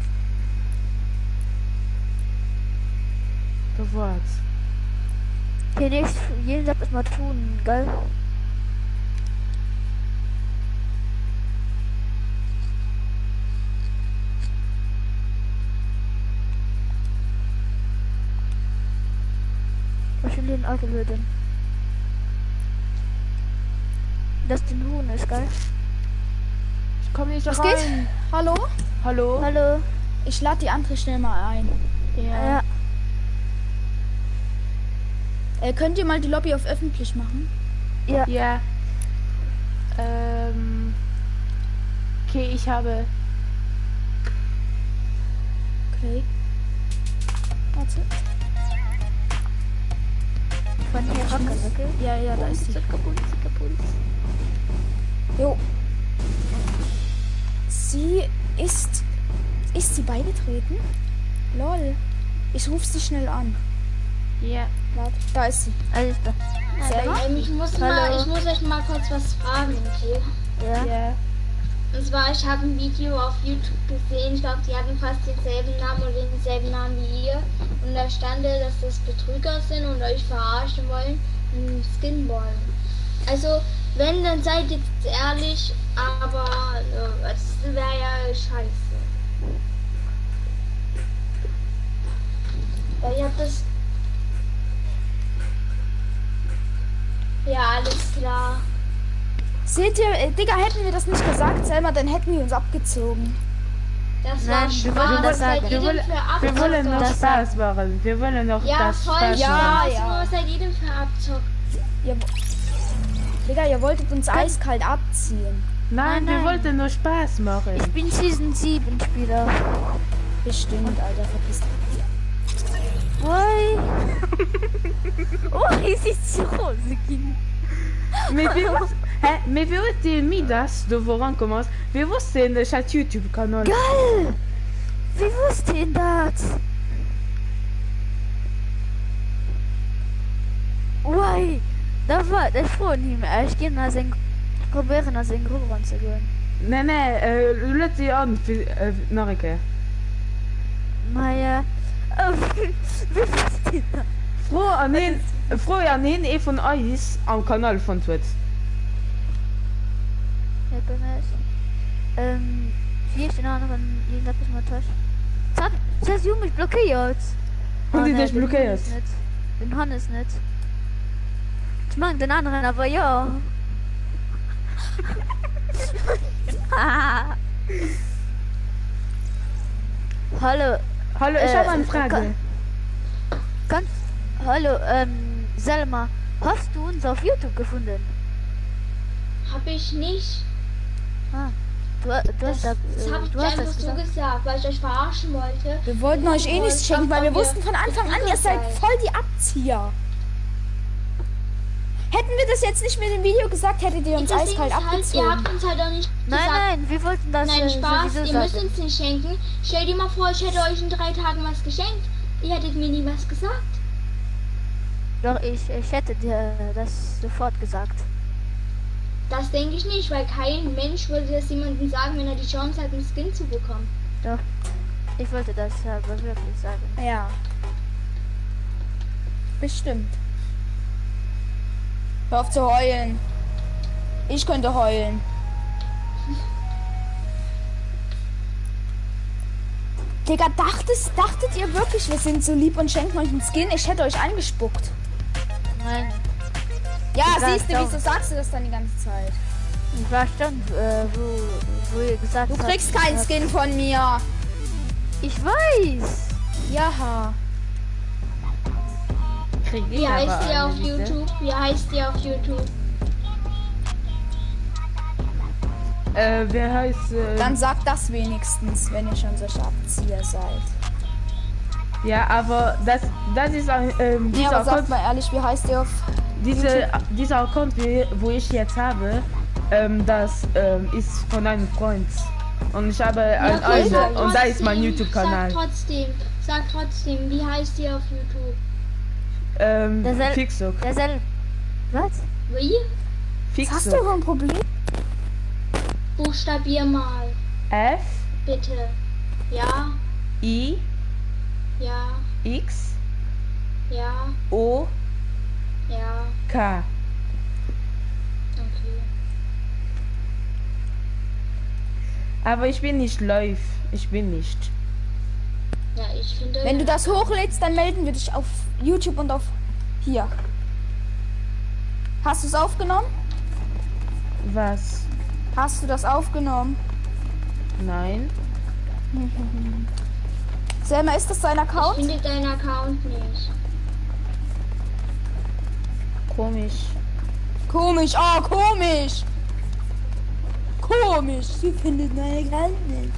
Speaker 1: Du warst.
Speaker 2: Hier nichts, jeden Tag mal tun, geil. Was will den Auto würden? Das den Huhn ist geil.
Speaker 1: Ich komm nicht
Speaker 5: Was
Speaker 1: rein.
Speaker 5: geht? Hallo?
Speaker 1: Hallo?
Speaker 2: Hallo.
Speaker 5: Ich lade die andere schnell mal ein.
Speaker 2: Ja.
Speaker 5: Äh, könnt ihr mal die Lobby auf öffentlich machen?
Speaker 2: Ja.
Speaker 1: Ja. Ähm. Okay, ich habe.
Speaker 5: Okay. Warte.
Speaker 2: Von hier Rocker, okay?
Speaker 5: Ja, ja, da ist sie.
Speaker 2: Kaputt, kaputt.
Speaker 5: Jo. Sie ist... Ist sie beigetreten? Lol. Ich rufe sie schnell an.
Speaker 1: Ja.
Speaker 5: Warte, da ist sie.
Speaker 2: Alles klar.
Speaker 5: Sarah?
Speaker 3: Ähm, ich, muss
Speaker 2: Hallo.
Speaker 3: mal, ich muss euch mal kurz was fragen, okay?
Speaker 2: Ja.
Speaker 1: Ja.
Speaker 3: Und zwar, ich habe ein Video auf YouTube gesehen, ich glaube, die hatten fast denselben Namen oder denselben Namen wie ihr. Und da stand, dass das Betrüger sind und euch verarschen wollen und einen Skin wollen. Also, wenn, dann seid jetzt ehrlich, aber äh, das wäre ja scheiße. Weil ihr habt das... Ja, alles klar.
Speaker 5: Seht ihr, äh, Digga, hätten wir das nicht gesagt, Selma, dann hätten wir uns abgezogen.
Speaker 3: Das
Speaker 2: Nein,
Speaker 3: war
Speaker 2: wir
Speaker 3: Spaß.
Speaker 2: wollen das
Speaker 3: Was seid
Speaker 2: sagen.
Speaker 3: ihr
Speaker 1: Wir
Speaker 3: denn
Speaker 1: wollen,
Speaker 3: für
Speaker 1: wir wollen noch
Speaker 3: Abzocker?
Speaker 1: Spaß machen. Wir wollen noch
Speaker 3: Ja,
Speaker 1: das
Speaker 3: voll
Speaker 1: Spaß
Speaker 3: Spaß.
Speaker 1: machen.
Speaker 5: Ja, ja.
Speaker 3: Was seid ihr denn für Abzocker?
Speaker 5: Ihr, Digga, ihr wolltet uns eiskalt abziehen.
Speaker 1: Nein,
Speaker 2: Nein,
Speaker 1: wir
Speaker 2: nein.
Speaker 1: wollten nur Spaß machen.
Speaker 2: Ich bin Season sieben Spieler.
Speaker 5: Bestimmt, Alter, verpiss dich.
Speaker 2: Oi. Oh, hier ist die Rose.
Speaker 1: Mais vi hä, mais vi ute middags då våran commence. Vi måste en chat YouTube-kanal.
Speaker 2: Geil! Wie wusste ihr das? Ui, da war der froh nicht mehr. Ich gehe nach seinen probieren nach seinen Gruppe ranzugehen.
Speaker 1: Nee, nee, äh, laat die an für, äh, noch een keer.
Speaker 2: Naja, oh, wie, wie wusste ihr das?
Speaker 1: Froh an een, froh an een een van Eis am Kanal von Twitch.
Speaker 2: Ja, bei mir ist. Ähm, hier ist der anderen, jeden Tag ist mal Tisch. Das hat, das Junge mich blockiert.
Speaker 1: Und die
Speaker 2: nee,
Speaker 1: dich
Speaker 2: den
Speaker 1: blockiert?
Speaker 2: Hannes nicht. Den Hannes nicht. Ich mag den anderen, aber ja. Hallo,
Speaker 1: Hallo, ich
Speaker 2: Äh,
Speaker 1: habe eine Frage.
Speaker 2: kann- ganz, hallo, ähm, Selma, hast du uns auf YouTube gefunden?
Speaker 3: Hab ich nicht.
Speaker 2: Ah, du, du
Speaker 3: Das,
Speaker 2: hast das,
Speaker 3: das
Speaker 2: äh,
Speaker 3: hab ich
Speaker 2: du
Speaker 3: dir
Speaker 2: hast
Speaker 3: einfach
Speaker 2: das
Speaker 3: so
Speaker 2: gesagt.
Speaker 3: gesagt, weil ich euch verarschen wollte.
Speaker 5: Wir wollten euch eh nichts schenken, weil wir wussten von Anfang an, ihr seid voll die Abzieher. Hätten wir das jetzt nicht mit dem Video gesagt, hättet ihr uns
Speaker 3: Das Ding
Speaker 5: eiskalt
Speaker 3: ist halt, ihr
Speaker 5: abgezogen.
Speaker 3: habt uns halt auch nicht
Speaker 2: Nein,
Speaker 3: gesagt.
Speaker 2: nein, wir wollten das
Speaker 3: Nein,
Speaker 2: äh,
Speaker 3: Spaß,
Speaker 2: sowieso
Speaker 3: ihr müsst
Speaker 2: sagen.
Speaker 3: uns nicht schenken. Stell dir mal vor, ich hätte euch in drei Tagen was geschenkt. Ihr hättet mir nie was gesagt.
Speaker 2: Doch, ich, ich hätte dir das sofort gesagt.
Speaker 3: Das denke ich nicht, weil kein Mensch würde das jemandem sagen, wenn er die Chance hat, einen Skin zu bekommen.
Speaker 2: Doch, ich wollte das aber wirklich sagen.
Speaker 5: Ja. Bestimmt. Hör auf zu heulen. Ich könnte heulen. Digga, dachtet, dachtet ihr wirklich, wir sind so lieb und schenken euch einen Skin? Ich hätte euch angespuckt.
Speaker 2: Nein,
Speaker 5: Ja,
Speaker 2: Ich weiß
Speaker 5: siehst du,
Speaker 2: doch.
Speaker 5: wieso sagst du das dann die ganze Zeit?
Speaker 2: ich war schon, äh, wo, wo ihr gesagt
Speaker 5: Du
Speaker 2: habt.
Speaker 5: kriegst keinen
Speaker 2: äh,
Speaker 5: Skin von mir.
Speaker 2: Ich weiß.
Speaker 5: Ja.
Speaker 1: Krieg ich
Speaker 3: Wie
Speaker 1: aber
Speaker 3: heißt ihr
Speaker 1: eine,
Speaker 3: auf
Speaker 1: bitte?
Speaker 3: YouTube? Wie heißt ihr auf YouTube?
Speaker 1: Äh, wer heißt, äh,
Speaker 5: Dann sagt das wenigstens, wenn ihr schon solche Abzieher seid.
Speaker 1: ja, aber das, das ist ein, ähm,
Speaker 5: Ja,
Speaker 1: dieser
Speaker 5: aber sagt
Speaker 1: Account,
Speaker 5: mal ehrlich, wie heißt ihr auf...
Speaker 1: diese, dieser Account, wie- wo ich jetzt habe, ähm, das ähm, ist von einem Freund. Und ich habe ein
Speaker 3: okay,
Speaker 1: Eise
Speaker 3: sag
Speaker 1: und da ist mein
Speaker 3: trotzdem,
Speaker 1: YouTube-Kanal.
Speaker 3: Sag trotzdem, sag trotzdem, wie heißt ihr auf YouTube?
Speaker 1: Ähm,
Speaker 2: Der sel-
Speaker 1: Fixuk.
Speaker 2: Der sel... Was?
Speaker 3: Wie?
Speaker 5: Was hast du
Speaker 1: Fixuk.
Speaker 5: für ein Problem?
Speaker 3: Buchstabier mal,
Speaker 1: F,
Speaker 3: bitte. Ja,
Speaker 1: I,
Speaker 3: ja,
Speaker 1: X,
Speaker 3: ja,
Speaker 1: O,
Speaker 3: ja,
Speaker 1: K.
Speaker 3: okay.
Speaker 1: Aber ich bin nicht live. Ich bin nicht.
Speaker 3: Ja, ich finde...
Speaker 5: Wenn du das hochlädst, dann melden wir dich auf YouTube und auf hier. Hast du es aufgenommen?
Speaker 1: Was?
Speaker 5: Hast du das aufgenommen?
Speaker 1: Nein.
Speaker 5: Selma, ist das dein
Speaker 3: Ich
Speaker 5: Account?
Speaker 3: finde deinen Account nicht.
Speaker 1: Komisch.
Speaker 5: Komisch, oh, komisch. Komisch, sie findet meine Hand nicht.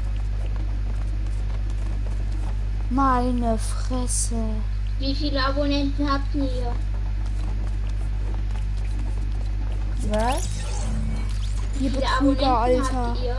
Speaker 5: Meine Fresse.
Speaker 3: Wie viele Abonnenten habt ihr?
Speaker 1: Was?
Speaker 5: Ihr
Speaker 3: Wie viele
Speaker 5: Betrüger,
Speaker 3: Abonnenten
Speaker 5: Alter.
Speaker 3: habt ihr?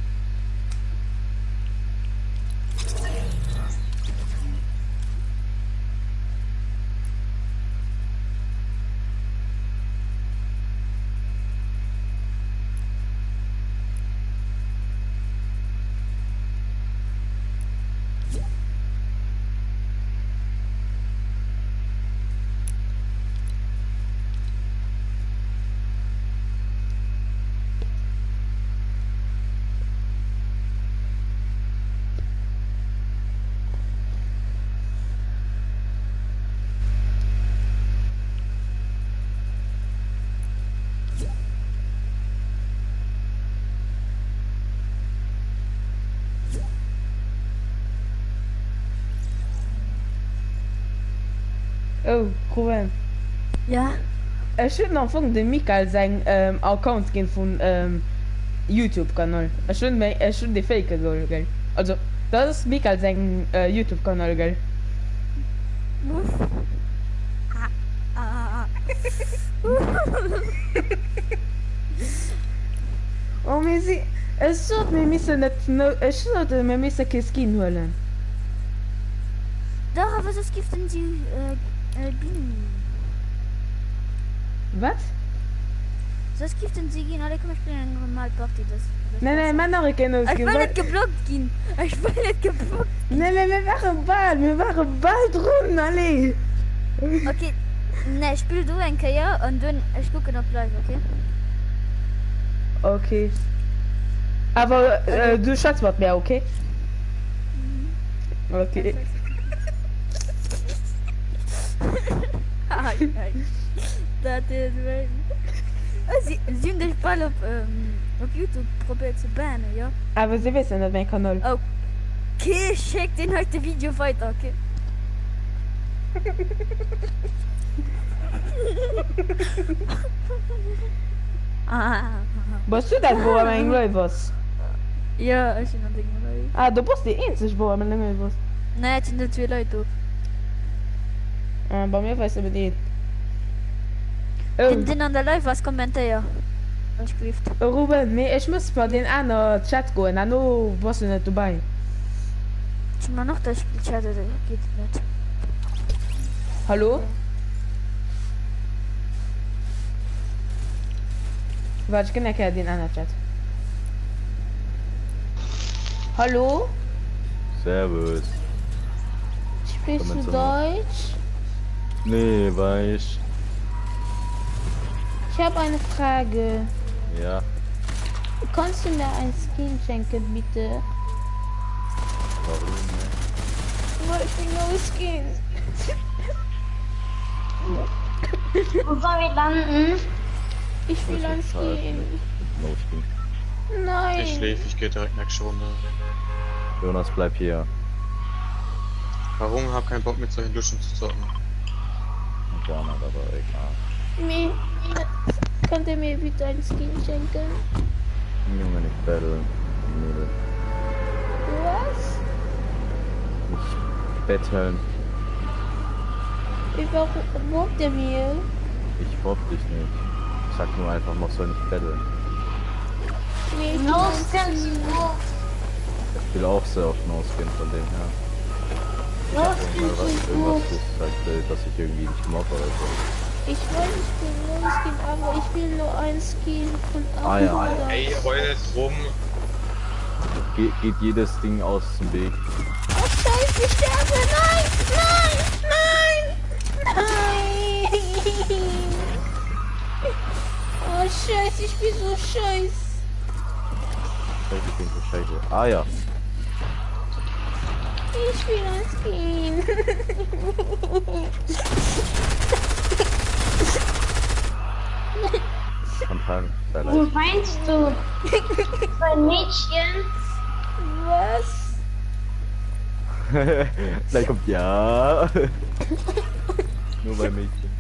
Speaker 1: Oh, Ruben.
Speaker 5: Ja?
Speaker 1: Ich würde noch von dem Michael sein ähm, Account gehen von ähm, YouTube-Kanal. Ich würde ich würd die Fake gell, gell? Also, das ist Michael sein äh, YouTube-Kanal, gell? Oh, mir sie. Es sollte mir müssen nicht. No, ich sollte mir müssen kein Skin holen.
Speaker 2: Doch, aber das gibt denn sie äh, äh, Bienen.
Speaker 1: Was?
Speaker 2: Das gibt denn sie gehen, alle kommen spielen normal Party. Das, das
Speaker 1: Nein, nein, man noch kein
Speaker 2: Ich
Speaker 1: Skin.
Speaker 2: will nicht geblockt gehen. Ich will nicht geblockt.
Speaker 1: Nein, nein, wir machen bald. Wir machen bald rum, alle.
Speaker 2: Okay, ne, spiel du ein K ja und dann ich gucke noch gleich, okay?
Speaker 1: Okay. Aber äh, du schaust was mehr, okay? Okay.
Speaker 2: Ai, ai. Das ist wenn. Sie sind dich bald auf, ähm, auf YouTube probiert zu bannen, ja?
Speaker 1: Aber sie wissen nicht mein Kanal.
Speaker 2: Okay, schick den heute Video weiter, okay? Ah,
Speaker 1: Was du das, wo mein Leute was?
Speaker 2: ja, ich bin noch Dinge Leute.
Speaker 1: Ah, du bist die einzige, wo mein Leute was.
Speaker 2: Nein, es sind nur zwei Leute.
Speaker 1: Ah, bei mir weiß ich aber nicht. Oh,
Speaker 2: Den, den an der Live was kommentiert. Und schrift.
Speaker 1: Ruben, mir, ich muss bei den anderen Chat gehen. Ah, no, warst du nicht dabei?
Speaker 2: Ich mach noch das Spiel Chat, das geht nicht.
Speaker 1: Hallo? Warte, ich kann erklären den anderen Chat. Hallo?
Speaker 6: Servus.
Speaker 1: Sprichst
Speaker 6: Komm
Speaker 1: du
Speaker 6: jetzt
Speaker 1: Deutsch?
Speaker 6: Nee, weiß.
Speaker 1: Ich habe eine Frage.
Speaker 6: Ja.
Speaker 1: Kannst du mir ein Skin schenken, bitte?
Speaker 6: Warum? Ne?
Speaker 1: Weil ich will nur Skin.
Speaker 3: Wo sollen wir landen?
Speaker 1: Ich will ein Skin.
Speaker 6: No Skin.
Speaker 1: Nein.
Speaker 7: Ich schläfe, ich gehe direkt nächste Runde.
Speaker 6: Jonas, bleib hier.
Speaker 7: Warum? Hab keinen Bock mit solchen Duschen zu zocken.
Speaker 6: Jonas, aber egal.
Speaker 1: Mir, könnt ihr mir bitte ein Skin schenken?
Speaker 6: Junge, nicht betteln. Mädel.
Speaker 1: Was?
Speaker 6: Nicht betteln.
Speaker 1: Wie warum mobbt ihr mir?
Speaker 6: Ich mobb dich nicht. Ich sag nur einfach, man soll nicht betteln.
Speaker 1: Nee, ich
Speaker 3: No
Speaker 1: will ein
Speaker 3: skins,
Speaker 1: Skin.
Speaker 3: no.
Speaker 6: Ich spiele auch sehr oft No Skin von dem her.
Speaker 3: No
Speaker 6: Irgendwas,
Speaker 3: skins sind
Speaker 6: irgendwas
Speaker 3: gut.
Speaker 6: ist halt, äh, dass ich irgendwie nicht mobbe oder so.
Speaker 1: Ich weiß, ich will nur ein Skin, aber ich will nur ein Skin von
Speaker 6: Ah, ja.
Speaker 1: achthundert.
Speaker 7: Ey, heult rum.
Speaker 6: Ge geht jedes Ding aus dem Weg.
Speaker 1: Oh Scheiße, ich sterbe! Nein! Nein! Nein! Nein! Oh Scheiße, ich bin so scheiße.
Speaker 6: Scheiße, ich bin so scheiße. Ah ja.
Speaker 1: Ich will ein Skin.
Speaker 6: Spontan. Sei
Speaker 3: Wo
Speaker 6: leid.
Speaker 3: weinst du? Bei Mädchen?
Speaker 1: Was?
Speaker 6: Gleich kommt ja. Nur bei Mädchen.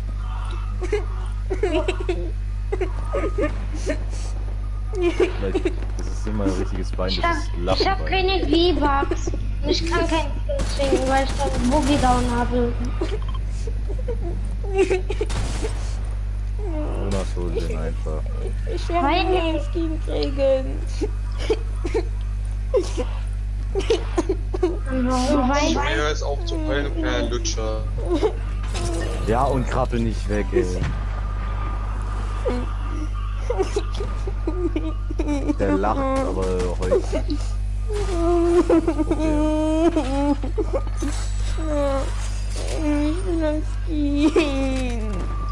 Speaker 6: Vielleicht, das ist immer ein richtiges Bein,
Speaker 3: Ich
Speaker 6: das
Speaker 3: hab,
Speaker 6: ist
Speaker 3: ich hab
Speaker 6: Lachbein.
Speaker 3: keine V-Bucks. Und ich kann kein Kind trinken, weil ich dann Boogie Down habe.
Speaker 6: Jonas holt den einfach.
Speaker 1: Ich werde
Speaker 3: Weil-
Speaker 1: einen Skin kriegen.
Speaker 3: Warum weinst du?
Speaker 7: Schwer ist auch zu heulen, kleiner Lutscher.
Speaker 6: Ja, und krabbel nicht weg, ey. Der lacht, aber heult.
Speaker 1: Ich will ein Skin.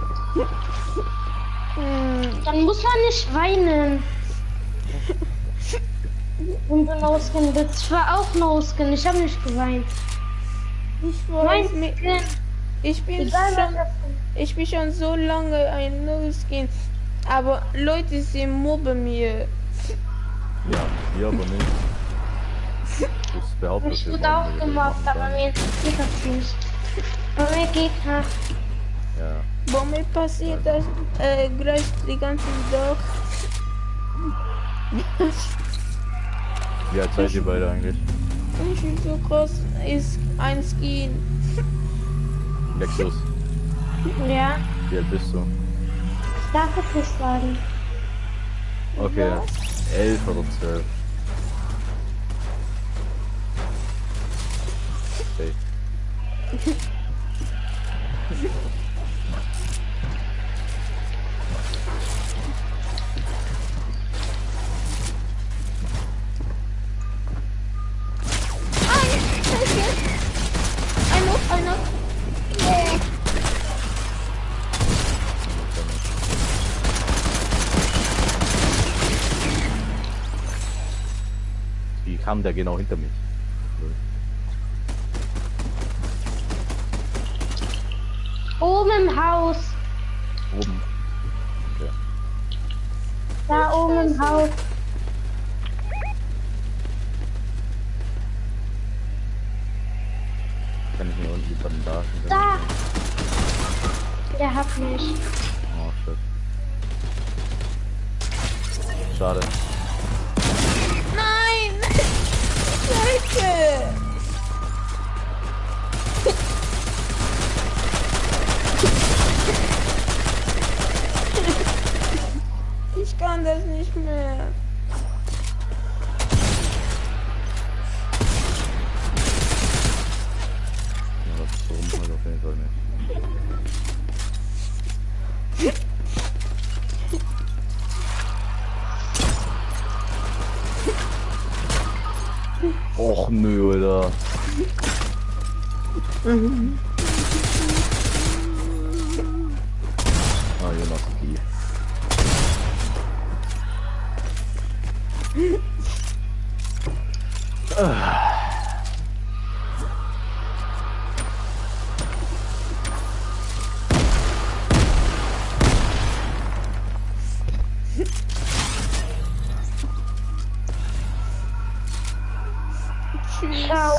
Speaker 3: Dann muss man nicht weinen. Und du No-Skin bist. Ich war auch No-Skin, ich habe nicht geweint.
Speaker 1: Ich
Speaker 3: Mein
Speaker 1: weiß nicht.
Speaker 3: Skin.
Speaker 1: Ich bin
Speaker 3: Egal, was
Speaker 1: schon,
Speaker 3: das
Speaker 1: ich bin schon so lange ein No-Skin. Aber Leute, sie mobben mir.
Speaker 6: Ja, hier aber nicht. Das behauptet
Speaker 3: Ich
Speaker 6: wir
Speaker 3: wurde
Speaker 6: wollen,
Speaker 3: auch
Speaker 6: wir
Speaker 3: gemobbt,
Speaker 6: machen
Speaker 3: aber
Speaker 6: dann.
Speaker 3: mir interessiert das nicht. Bei mir Gegner.
Speaker 6: Ja.
Speaker 1: Wo mir passiert das äh, gleich die ganzen Tag.
Speaker 6: Wie alt seid ihr beide eigentlich?
Speaker 1: Ich bin so groß, ist ein Skin.
Speaker 6: Lexus,
Speaker 3: Ja,
Speaker 6: wie alt bist du?
Speaker 3: ich darf es nicht sagen.
Speaker 6: Okay, elf oder zwölf. Okay.
Speaker 1: I know, I know.
Speaker 6: Wie kam der genau hinter mich?
Speaker 3: Oben im Haus.
Speaker 6: Oben. Okay.
Speaker 3: Da oben im Haus.
Speaker 6: Kann ich mir unten die Bandagen sehen?
Speaker 3: Da. Der hat mich.
Speaker 6: Oh shit. Schade.
Speaker 1: Nein! Scheiße! Ich kann das nicht mehr.
Speaker 6: Ja, das ist so rum halt auf jeden Fall nicht. Och nö, Alter. Ah, Jonas, die.
Speaker 3: Ciao.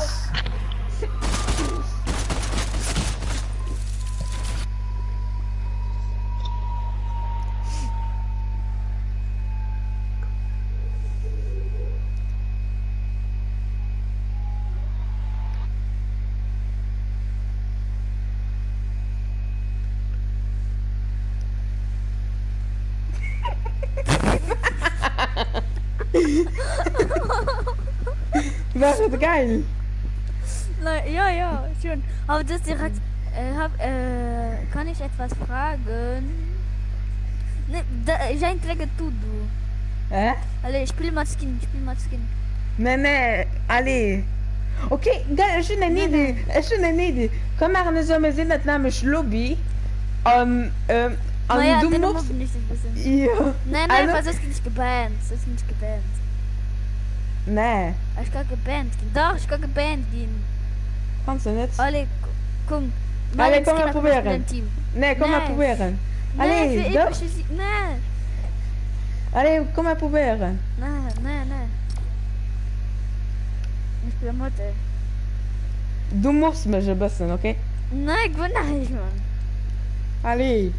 Speaker 1: Wäre geil.
Speaker 2: Na, ja, ja, schön. Aber das direkt. Äh, hab, äh, kann ich etwas fragen? Ne, da, já entrega tudo.
Speaker 1: Hä?
Speaker 2: Allez, spiel mal Skin, spiel mal Skin.
Speaker 1: Nee, nee, allez. Okay, geil, ich habe eine Idee. Ich habe eine Idee. Komm mal, wir sollen sehen, das nämlich Lobby. Um, ähm, und
Speaker 2: Naja,
Speaker 1: du
Speaker 2: den
Speaker 1: musst...
Speaker 2: musst nicht ein bisschen.
Speaker 1: Ja.
Speaker 2: Nein, nein,
Speaker 1: Also-
Speaker 2: was ist nicht gebannt? Das ist nicht gebannt.
Speaker 1: Nee,
Speaker 2: Ich kann gebannt gehen. Doch, ich kann gebannt gehen.
Speaker 1: kannst du nicht.
Speaker 2: Alle, komm.
Speaker 1: Alle,
Speaker 2: Mein
Speaker 1: komm
Speaker 2: Skin
Speaker 1: mal
Speaker 2: hat
Speaker 1: probieren.
Speaker 2: ein Team.
Speaker 1: Nee, komm mal
Speaker 2: Nee.
Speaker 1: probieren.
Speaker 2: Nee,
Speaker 1: Allez,
Speaker 2: für
Speaker 1: doch.
Speaker 2: epische Sie- Nee.
Speaker 1: Allee, kom maar proberen.
Speaker 2: Nee, nee, nee. Ich bin Mutter.
Speaker 1: Du musst mich ein bisschen, okay?
Speaker 2: Nee, ik wil niet, man.
Speaker 1: Allee.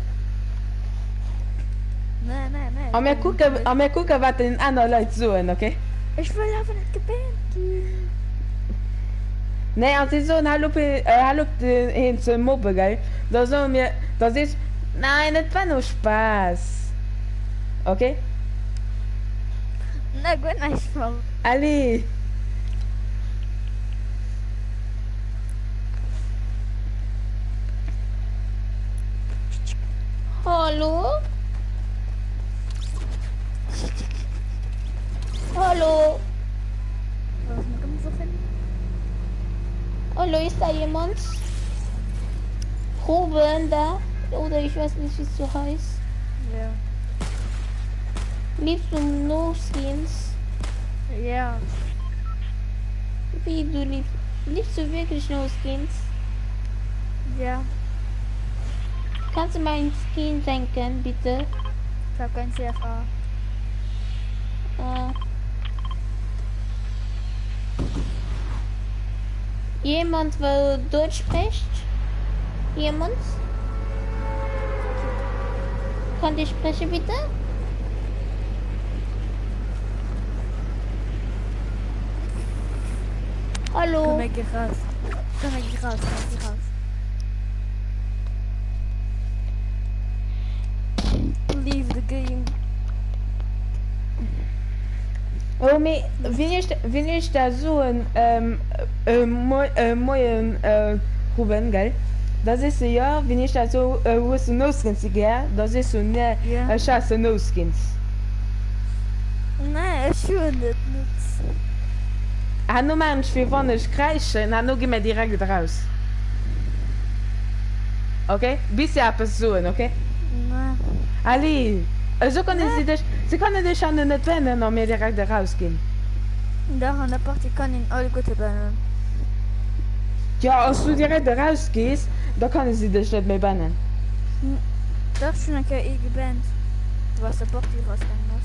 Speaker 2: Nee, nee, nee.
Speaker 1: Aan mij koeken, aan mij koeken wat in andere Leute zoen, okay?
Speaker 2: Ich will aber nicht gebannt.
Speaker 1: Nee, als sie so hallo, äh, hallo hin zu mobben, gell? Da so mir, das ist, nein, das war nur Spaß. Okay?
Speaker 2: Nee, ik wil niet, man.
Speaker 1: Allee.
Speaker 4: Hallo? Hallo?
Speaker 2: Was moet ik hem zo vinden?
Speaker 4: Hallo, ist da jemand? Ruben da? Oder ich weiß nicht, wie es so heißt.
Speaker 2: Ja.
Speaker 4: Liebst du No-Skins?
Speaker 2: Ja.
Speaker 4: Wie du liebst? Liebst du wirklich No-Skins?
Speaker 2: Ja.
Speaker 4: Kannst du mal einen Skin senken, bitte?
Speaker 2: Ich habe kein C F A.
Speaker 4: Äh. Jemand, der Deutsch spricht? Jemand? Kann ich sprechen, bitte? Hallo?
Speaker 2: Komm ik hier raus. Komm ik hier raus, komm ik hier raus. Leave the game.
Speaker 1: Oh, me, vind je, vind je dat zo'n um, um, mooi, um, mooie uh, Ruben, gell? Das ist ja, wenn ich da so, äh, wo es so No-Skins gibt, das ist so ne,
Speaker 2: Ja.
Speaker 1: äh, scheiße No-Skins.
Speaker 2: Nee, ich will nicht. nicht.
Speaker 1: Ah, no man, ich will wann ich kreische, na, no geh mir direkt raus. Okay? Bis ja etwas so, okay?
Speaker 2: Nee.
Speaker 1: Ali, äh, so können sie dich, sie können dich an nicht wenden und mir direkt rausgehen.
Speaker 2: Daar aan de party kan in alle gute bannen.
Speaker 1: Ja, als du direkt rausgehst, dann können sie dich nicht mehr bannen.
Speaker 2: Dat is schon een keer eh geband. Was de party rausgegangen was.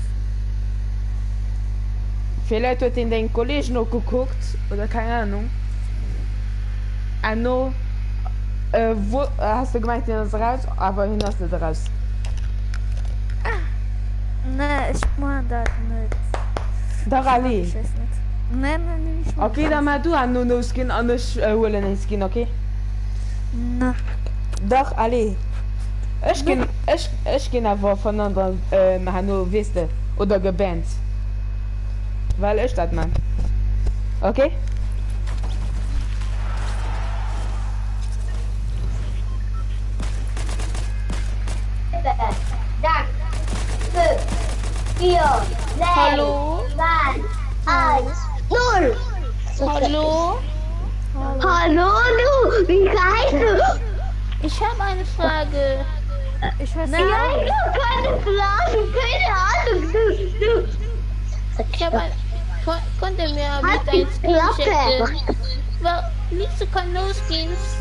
Speaker 1: Vielleicht hat in dein Kollege noch geguckt, oder keine Ahnung. Ah, no, äh, wo, äh, hast du gemeint, hin ist raus, aber hin hast du nicht raus.
Speaker 2: Nee, ich meine dat nicht.
Speaker 1: Doch, Ali.
Speaker 2: Ich weiß nicht. Nee, nee, nee, ich mein
Speaker 1: Okay, dann mal du an nur No-Skin, anders äh, holen einen Skin, okay?
Speaker 2: Nee.
Speaker 1: Doch, Ali. Ich kann, ich, ich kann aber von anderen, ähm, Hanno, wisst ihr, oder gebannt. Weil ich das, Mann. Okay?
Speaker 3: Sechs, fünf, vier, drei,
Speaker 4: Hallo?
Speaker 3: zwei, eins, null.
Speaker 4: Hallo?
Speaker 3: Hallo, du, wie heißt du?
Speaker 4: Ich habe eine Frage.
Speaker 2: Ich weiß
Speaker 3: Nein,
Speaker 2: nicht.
Speaker 3: du keine Frage, keine Ahnung, du, du.
Speaker 4: Ich habe ein... Kon konnte mir
Speaker 3: Halt
Speaker 4: bitte
Speaker 3: die
Speaker 4: ein Skin
Speaker 3: Klappe.
Speaker 4: schenken? Wa- Liebst du keine No-Skins?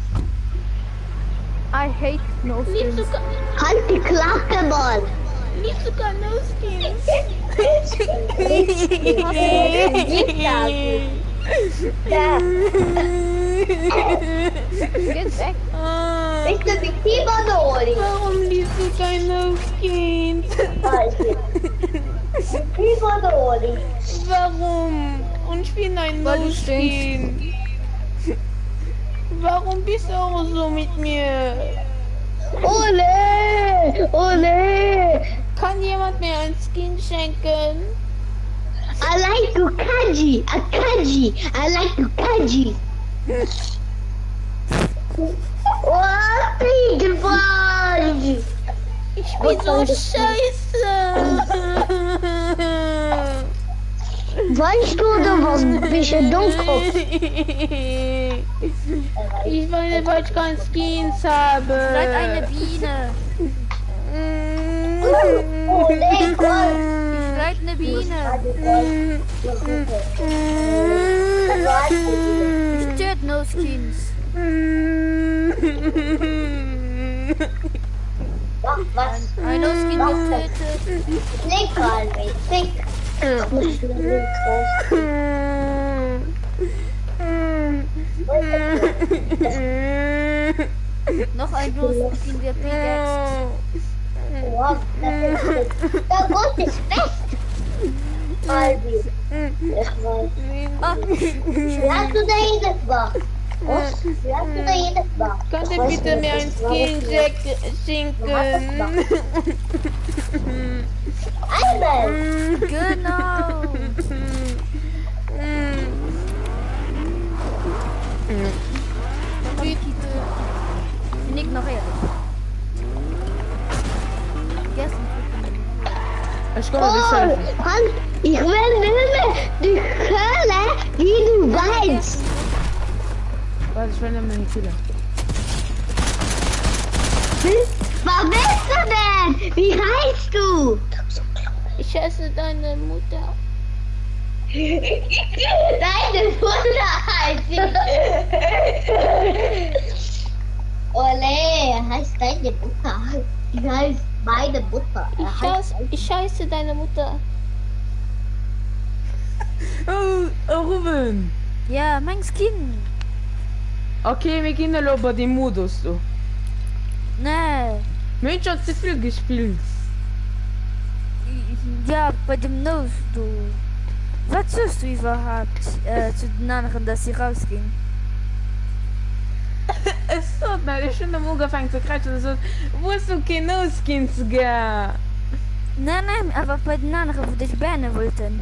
Speaker 2: I hate no
Speaker 4: Liebst du
Speaker 2: skins.
Speaker 4: ke-
Speaker 3: Halt die Klappe, Mann.
Speaker 4: liebst du keine No-Skins?
Speaker 3: Ja,
Speaker 2: Get weg.
Speaker 4: Ah,
Speaker 3: ich bin die Keyboard-Ori.
Speaker 4: warum liebst du keine No-Skins?
Speaker 3: Keyboard-Ori.
Speaker 4: Warum? Und ich bin ein
Speaker 2: Weil du
Speaker 4: No-Skin. Warum bist du auch so mit mir?
Speaker 3: Ole, ole.
Speaker 4: Kann jemand mir ein Skin schenken?
Speaker 3: I like Ukaji, Akaji. I like Ukaji. Oh, Pink Boy.
Speaker 4: Ich bin so scheiße.
Speaker 3: Weißt du, oder was bist du dunkel?
Speaker 4: Ich meine, weil ich keine Skins habe.
Speaker 2: Seid eine Biene.
Speaker 3: Ole, Gott.
Speaker 2: Seid eine Biene. Stört no skins.
Speaker 3: Was?
Speaker 2: Ein Skin getötet.
Speaker 3: Nick, Albi. Nick. Ich muss den Link raus.
Speaker 2: Noch ein Skin gepickaxed.
Speaker 3: Wow, das ist der Grund ist fest. Albi. Ich weiß.
Speaker 2: Ah,
Speaker 3: Wie hast du da hingebracht? Was? Wie hast du da hingebracht?
Speaker 1: Könnt ihr bitte mir ein Skin schenken?
Speaker 3: Albert!
Speaker 2: genau. Nick noch ehrlich. Gestern.
Speaker 1: Ich komme nicht
Speaker 3: Oh,
Speaker 1: selfie.
Speaker 3: Hans, ich will nehmen die Höhle, wie du weißt.
Speaker 1: Warte, ich will nehmen die Killer.
Speaker 3: Was bist du denn? Wie heißt du?
Speaker 4: Ich esse deine Mutter.
Speaker 3: Deine Mutter heißt sie. Ole, heißt deine Mutter. Die heißt meine Mutter.
Speaker 4: Ich, heiß, ich heiße deine Mutter.
Speaker 1: Oh, oh, Ruben.
Speaker 2: Ja, mein Skin.
Speaker 1: Okay, wir gehen noch über den Modus, du.
Speaker 2: Nee.
Speaker 1: Mensch hat zu viel gespielt.
Speaker 2: Ja, bei dem Nose, du. Was tust du überhaupt äh, zu den anderen, dass sie rausgehen?
Speaker 1: Es tut mir, ich schon am angefangen zu kratschen und so, wo ist du kein No-Skin zu gehen?
Speaker 2: Nein, nein, aber bei den anderen, wo dich bannen wollten.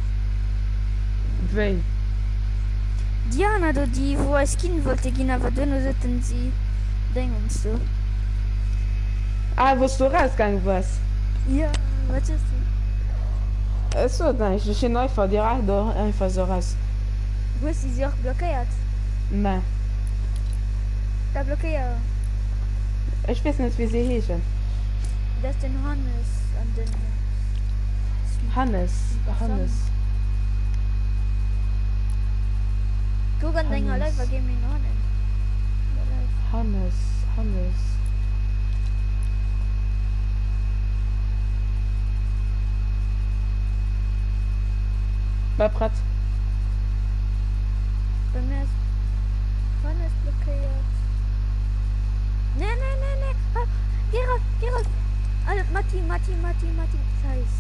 Speaker 1: Wei?
Speaker 2: Diana, du, die, wo ein Skin wollte gehen, aber du nur sollten sie denken, du.
Speaker 1: Ah, wo du rausgegangen warst?
Speaker 2: Ja, was ist du?
Speaker 1: Es tut mir, ich bin einfach direkt da einfach so raus.
Speaker 2: Wo ist sie auch blockiert?
Speaker 1: Nein,
Speaker 2: Da blockiert.
Speaker 1: ich weiß nicht, wie sie hießen.
Speaker 2: Das ist den Hannes und den...
Speaker 1: Hannes, Hannes.
Speaker 2: Guck an den
Speaker 1: Hannes.
Speaker 2: Live, gehen wir ihn an.
Speaker 1: Hannes, Hannes. Bei Prat.
Speaker 2: Bei mir ist Hannes blockiert. Nein, nein, nein, nein. Ah, geh raus, geh raus. Also, Matti, Matti, Matti, Matti. Scheiß.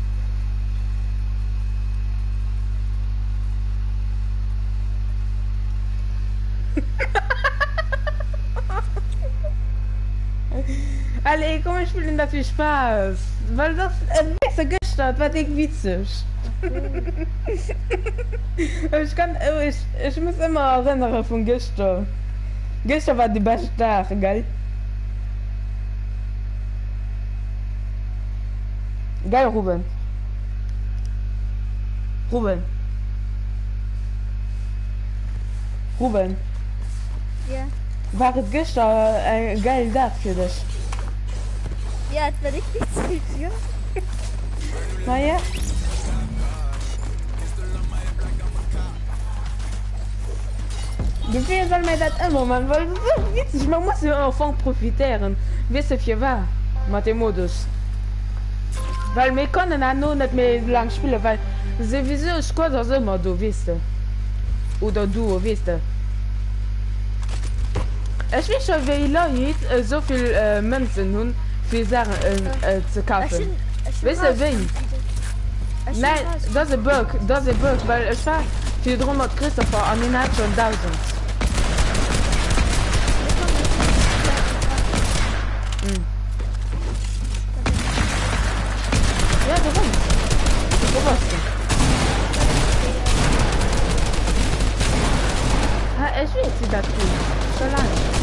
Speaker 1: Allez, komm, ich spiele dafür Spaß. Weil das ein besser gestört, war ich witzig. ich kann, ich, ich muss immer erinnern von gestern. Gestern war die beste Tag, gell? Geil, Ruben. Ruben. Ruben.
Speaker 2: Ja.
Speaker 1: War es gestern ein geiler Tag für dich?
Speaker 2: Ja, das war richtig süß, ja.
Speaker 1: Naja. Wie soll man das immer, man? Weil das ist so witzig, man muss ja davon profitieren. Wisst ihr, für was? Mit dem Modus. Weil wir können auch noch nicht mehr lang spielen, weil sowieso ich kann das immer, du wisst du. Oder du, wisst du. Ich weiß schon, wie Leute äh, so viel äh, Münzen haben, für Sachen äh, äh, zu kaufen. Wisst ihr, wie? Nein, das ist ein Bug, das ist ein Bug, weil ich war für dreihundert Christopher und ich hatte schon tausend. Hm. Ja, du weißt. Du weißt. Ah, ich weiß, wie das geht. Schon lange.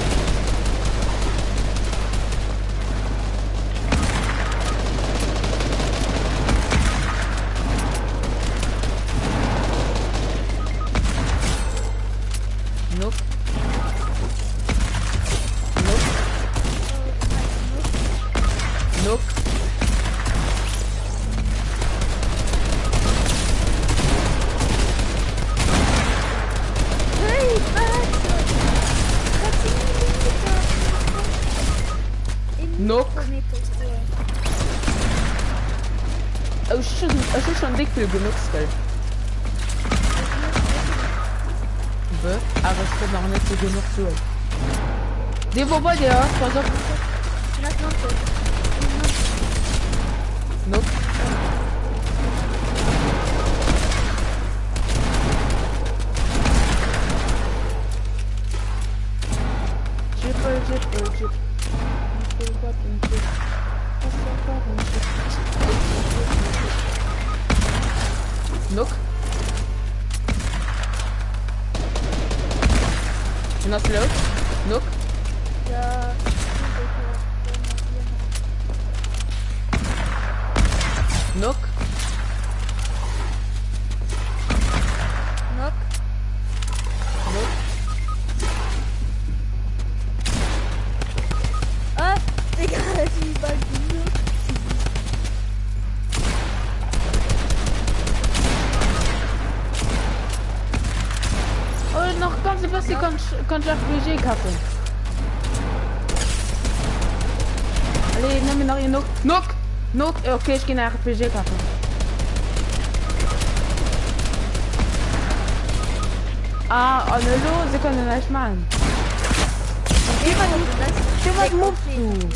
Speaker 1: Nope. Nope. Nope.
Speaker 2: Hey, was?
Speaker 1: Nope.
Speaker 2: Nicht,
Speaker 1: Oh, schon, es ist schon dick viel genug, gell? Aber es kommt noch nicht so genug zu. Die, wo wollt ihr? Pass auf. Nope. Triple, triple, triple. Nook. Sind das los? Nook.
Speaker 2: Ja.
Speaker 1: Nook.
Speaker 2: Nook.
Speaker 1: Nook.
Speaker 2: Ah, Digga, die bei dir.
Speaker 1: Oh, noch ganz ein bisschen kann ich auch Budget kaufen. Allez, nimm mir noch hier Nook. Nook! Nook! Okay, ich gehe nach R P G kaufen. Ah, oh ne, lo, sie können nicht machen. Geh was mobst du?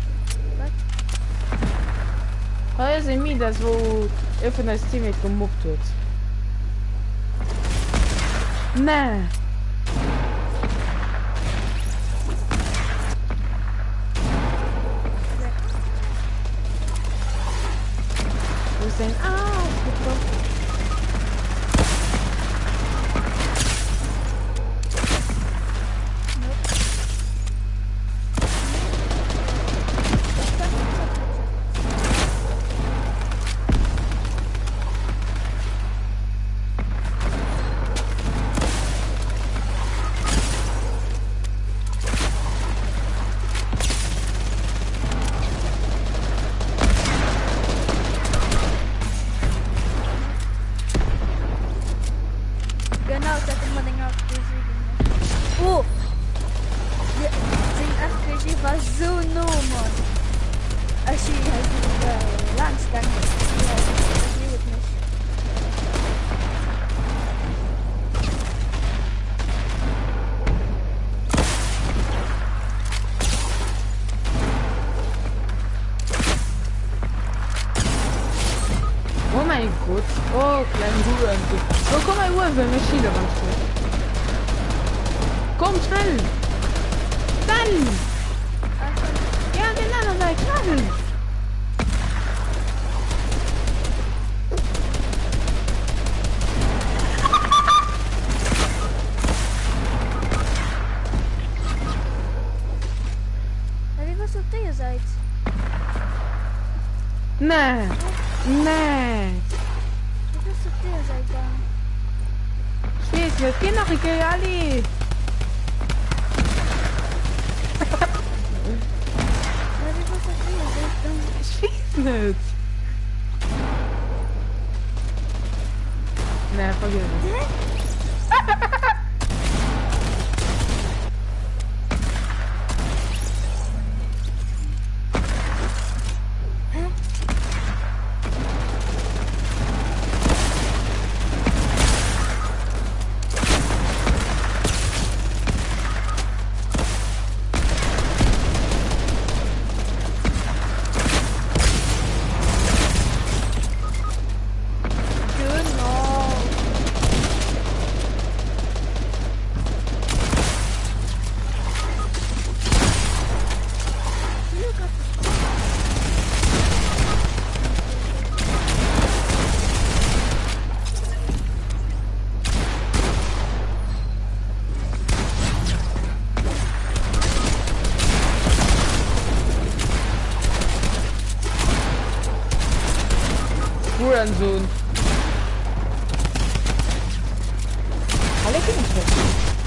Speaker 1: Heuer sind mir das, wo ihr von das Teammate gemobbt wird. Nee. Wo ist denn? Ah,
Speaker 2: Genau, das hat immer länger R P G. Oh! Ja, den R P G war so no, Mann. Also, ich halt Landsgang. Ja, das liegt nicht.
Speaker 1: oh mein Gott. Oh, kleine Ruhe. Oh, komm mal Ruhe, wenn wir Schiele waren. Komm, schnell. Dann. Ja, den anderen Seite, schnell.
Speaker 2: Ja, wie was auf ihr seid?
Speaker 1: Nee. Nee.
Speaker 2: Wie was auf ihr seid da?
Speaker 1: Schieß mit, geh nach Ikea, Ali.
Speaker 2: Ja, wie was auf ihr seid da?
Speaker 1: Schieß nicht. Nee, vergiss es. Hurensohn. Alle gehen schon.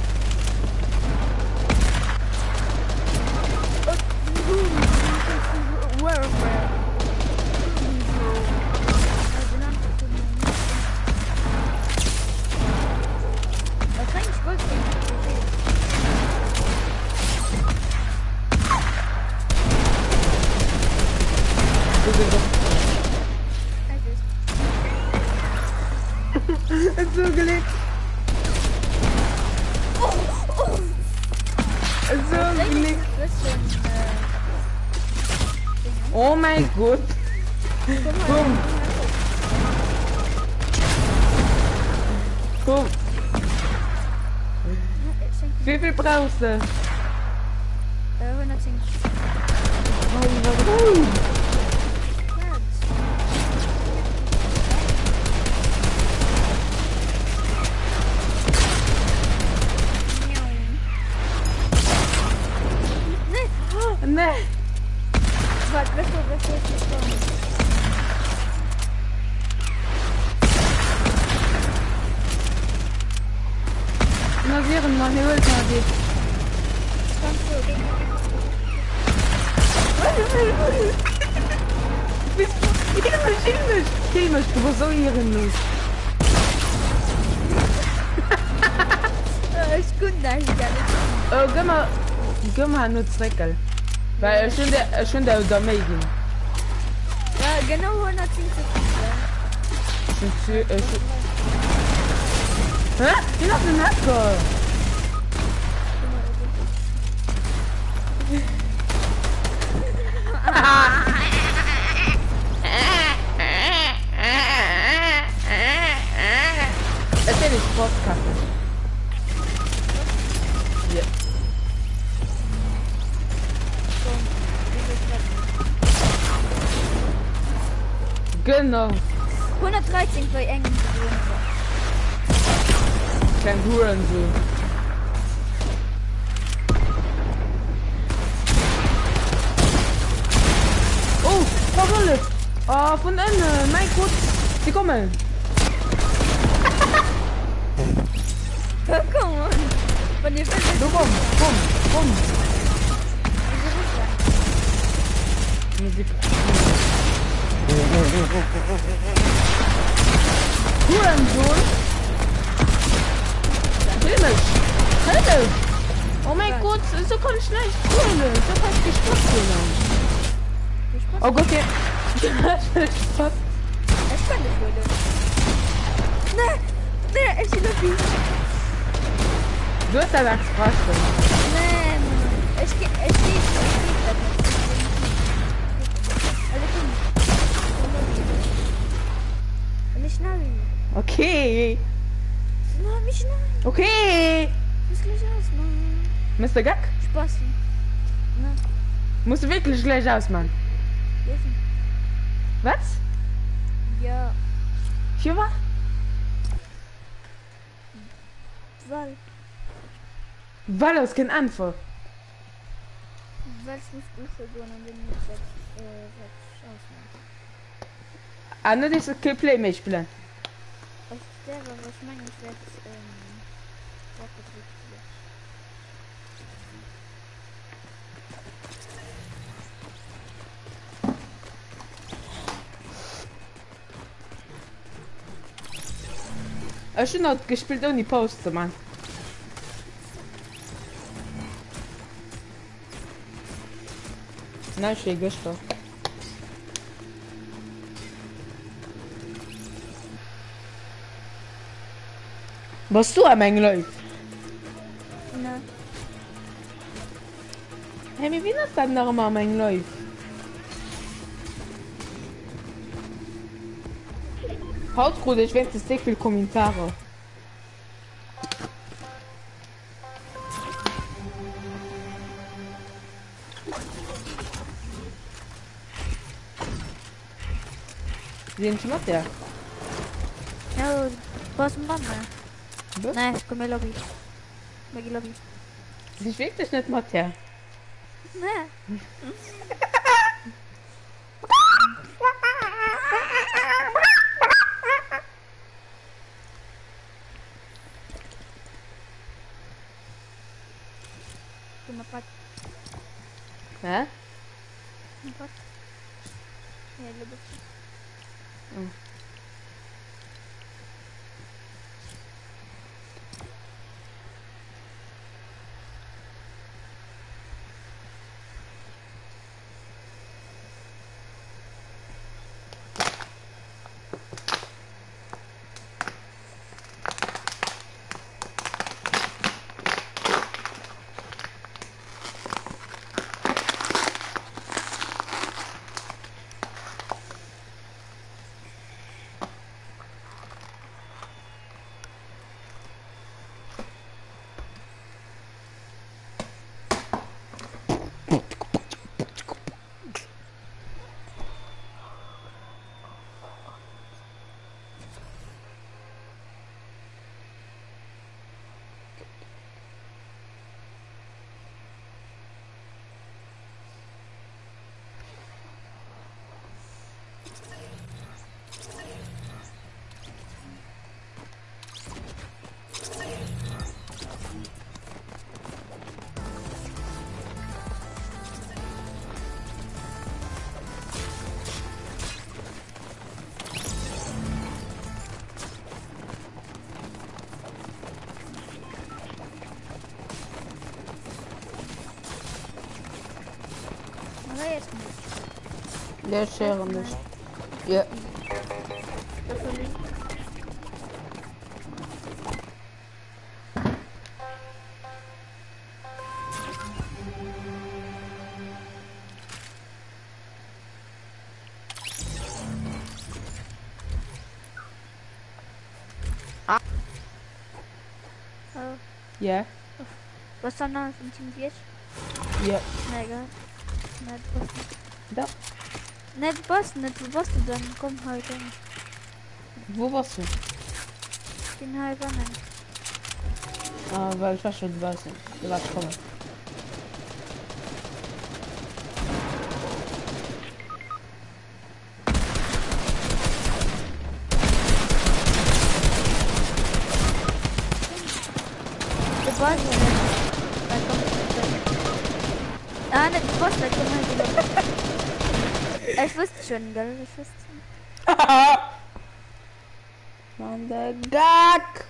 Speaker 2: Warfare. Was kann ich wohl
Speaker 1: Wir sind doch.
Speaker 2: Es ist müssen. Äh,
Speaker 1: Oh mein Gott. Komm. Komm. Wie viel brauchst du?
Speaker 2: äh, hundertzehn.
Speaker 1: Nee.
Speaker 2: Warte, bevor, bevor ich nicht komme.
Speaker 1: Na, während man hier mal geht.
Speaker 2: Kommst du gegen
Speaker 1: Bist du? Ehrenlos, ehrenlos. Ehrenlos, du warst so ehrenlos.
Speaker 2: äh, ist gut, da ich gar nicht.
Speaker 1: Oh, geh mal. Geh mal nur Zreckel. Weil er schon der, er schon der Dame ging.
Speaker 2: Ja, genau hundertzehn Sekunden.
Speaker 1: Schon zu, äh, schon... Hä? Ich hab den Hacker. Erzähl ich Postkacke. Ja. Genau.
Speaker 2: hundertdreizehn bei engen
Speaker 1: Kein Hurensohn. Oh, verwundet. Oh, von innen. Mein Gott. Sie kommen.
Speaker 2: Komm on. Von dir fällt
Speaker 1: Du komm, komm, komm. Musik. Hurensohn. Himmel. Himmel. Oh mein Gott, so kann ich nicht spielen. So kann ich nicht spielen. Oh Gott, ja.
Speaker 2: Ich kann nicht würde. Ne, ne, ich bin noch nicht.
Speaker 1: Du hast da was gefragt.
Speaker 2: Nee, Mann. Ich geh, ich geh, ich geh das nicht. Also komm. Nicht schnell.
Speaker 1: Okay.
Speaker 2: Na, mich schnell.
Speaker 1: Okay.
Speaker 2: Muss gleich aus, Mann.
Speaker 1: Mister Gack?
Speaker 2: Spaß. Na,
Speaker 1: Musst du wirklich gleich aus, Mann.
Speaker 2: wissen.
Speaker 1: Was?
Speaker 2: Ja,
Speaker 1: Für was?
Speaker 2: weil,
Speaker 1: Weil es keine Antwort.
Speaker 2: weil es nicht gut für du und dann nicht sechs, äh, sechs Chancen.
Speaker 1: Ah, nur das ist kein Play mehr spielen.
Speaker 2: Ich selber, was ich meine, ich werde, ähm, Rocket League spielen.
Speaker 1: Ich habe noch gespielt ohne Poster, Mann. Nein, ich bin gestern. Was du am Ende läuft?
Speaker 2: Na,
Speaker 1: Hey, wie ist das noch mal am Ende läuft? Haut gut, ich werde sehr viele Kommentare. Sind schon mal der?
Speaker 2: ja, was ein Mann, ne?
Speaker 1: Was?
Speaker 2: Nein, ich komme in die Lobby. Mag die Lobby.
Speaker 1: Sie ist wirklich nicht mal der.
Speaker 2: Ne. Du mal pack,
Speaker 1: Hä?
Speaker 2: mal pack. Ja, die Lobby. Aber jetzt nicht.
Speaker 1: Ja, Schere nicht. Ja.
Speaker 2: Dafür liegt.
Speaker 1: Ja.
Speaker 2: Was dann noch im Team geht?
Speaker 1: Ja.
Speaker 2: Na egal. Nicht was.
Speaker 1: Da.
Speaker 2: Nicht was, nicht wo warst du dann? Komm halt hin.
Speaker 1: Wo warst du?
Speaker 2: Ich bin halt an.
Speaker 1: Ah, weil ich war schon draußen. Du warst kommen.
Speaker 2: Du warst ja nicht. Dann komm ich. Ah, nicht du warst, dann komm halt wieder. Ich wusste schon, gell? Ich wusste schon.
Speaker 1: Mann, der Gack!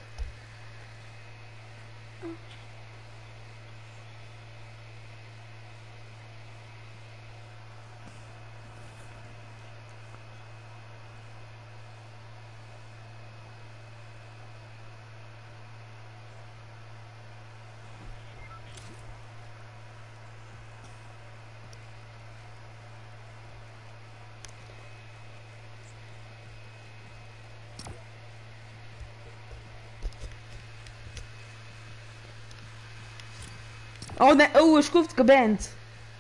Speaker 1: Oh ne, oh, ich guckt gebannt.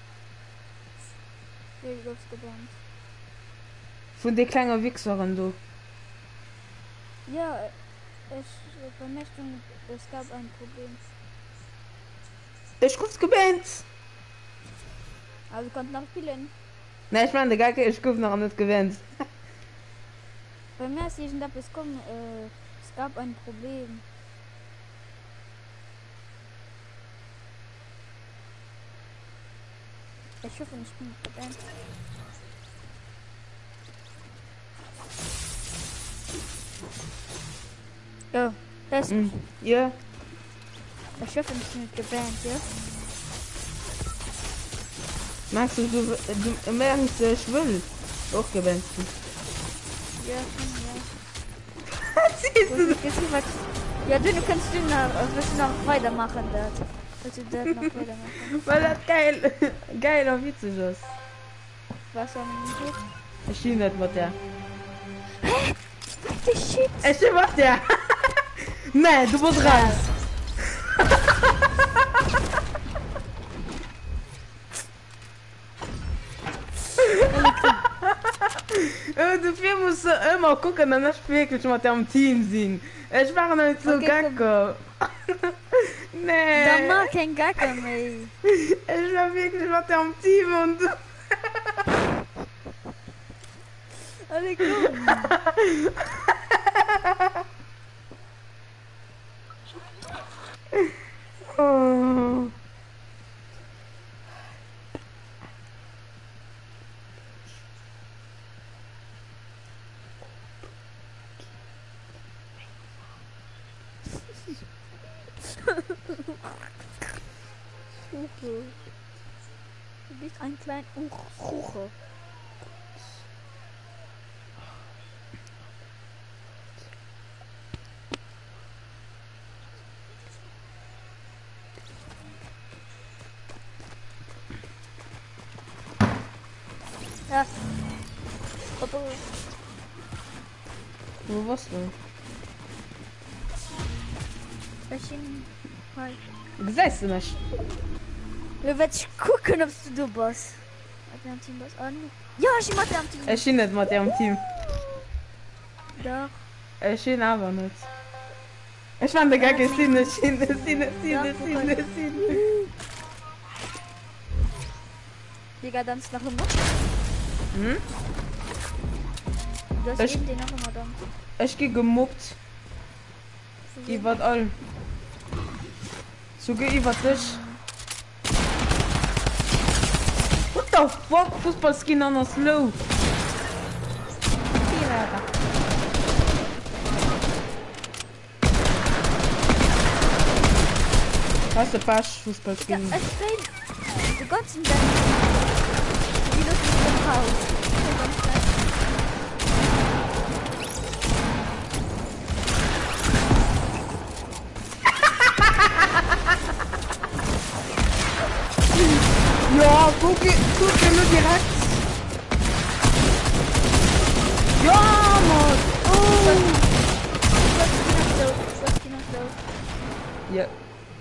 Speaker 2: Wie läuft's gebannt?
Speaker 1: Von der kleinen Wichserin, du.
Speaker 2: Ja, es Vermächtung, es gab ein Problem.
Speaker 1: Ich guckt gebannt.
Speaker 2: Aber wir konnten noch spielen.
Speaker 1: Ne, ich meine, der Gacke, ich guckt noch nicht gebannt.
Speaker 2: Bei mir ist hier schon etwas gekommen, äh, es gab ein Problem. Ich hoffe, ich bin gebannt. Ja, das
Speaker 1: Mm. Ja.
Speaker 2: ich hoffe, ich bin gebannt, ja?
Speaker 1: Magst du, du, du merkst, ich will auch gebannt.
Speaker 2: Ja, schon, ja.
Speaker 1: Siehst du?
Speaker 2: Jetzt nicht was- Ja, du, du kannst du noch, willst du noch weitermachen, das? Willst du das noch weitermachen?
Speaker 1: Weil das geil, geil und witzig ist.
Speaker 2: Was am Video?
Speaker 1: Ich schien nicht mit der.
Speaker 2: The shit!
Speaker 1: Ich schien mit der. Nein, du musst raus. Äh, Du viel musst du immer gucken, dann ist wirklich mit dem Team sind. Ich war nicht so
Speaker 2: Okay,
Speaker 1: gacke.
Speaker 2: Da
Speaker 1: Nee.
Speaker 2: mag kein Gacker mehr.
Speaker 1: Ich war wirklich mit dem Team und du.
Speaker 2: Alle gut.
Speaker 1: Oh.
Speaker 2: Huche. Du bist ein kleiner Huche. Ja. Papa.
Speaker 1: Wo warst du?
Speaker 2: Ich bin halt.
Speaker 1: Du sagst du nicht.
Speaker 2: Wir werden gucken, ob du du bist. Hat der am Team was an? Ja, ich mach der am Team.
Speaker 1: Ich schien nicht mit dem Team.
Speaker 2: Doch.
Speaker 1: Ich schien aber nicht. Ich fand der Gacke Sinne, Sinne, Sinne, Sinne, Sinne, Sinne.
Speaker 2: Digga, dann ist noch immer.
Speaker 1: Hm?
Speaker 2: Du hast
Speaker 1: Ich-
Speaker 2: eben den noch immer dann.
Speaker 1: Ich geh gemobbt. Ich wart all. So geh ich wat dich. What the fuck? Fußballskin an das Low. Hier, Alter. Hast du Pasch,
Speaker 2: Ja,
Speaker 1: Fußballskin?
Speaker 2: ich bin. Du Gott sind deine. raus.
Speaker 1: Ja, guck, guck nur direkt. Ja, Mann. Oh. Ja.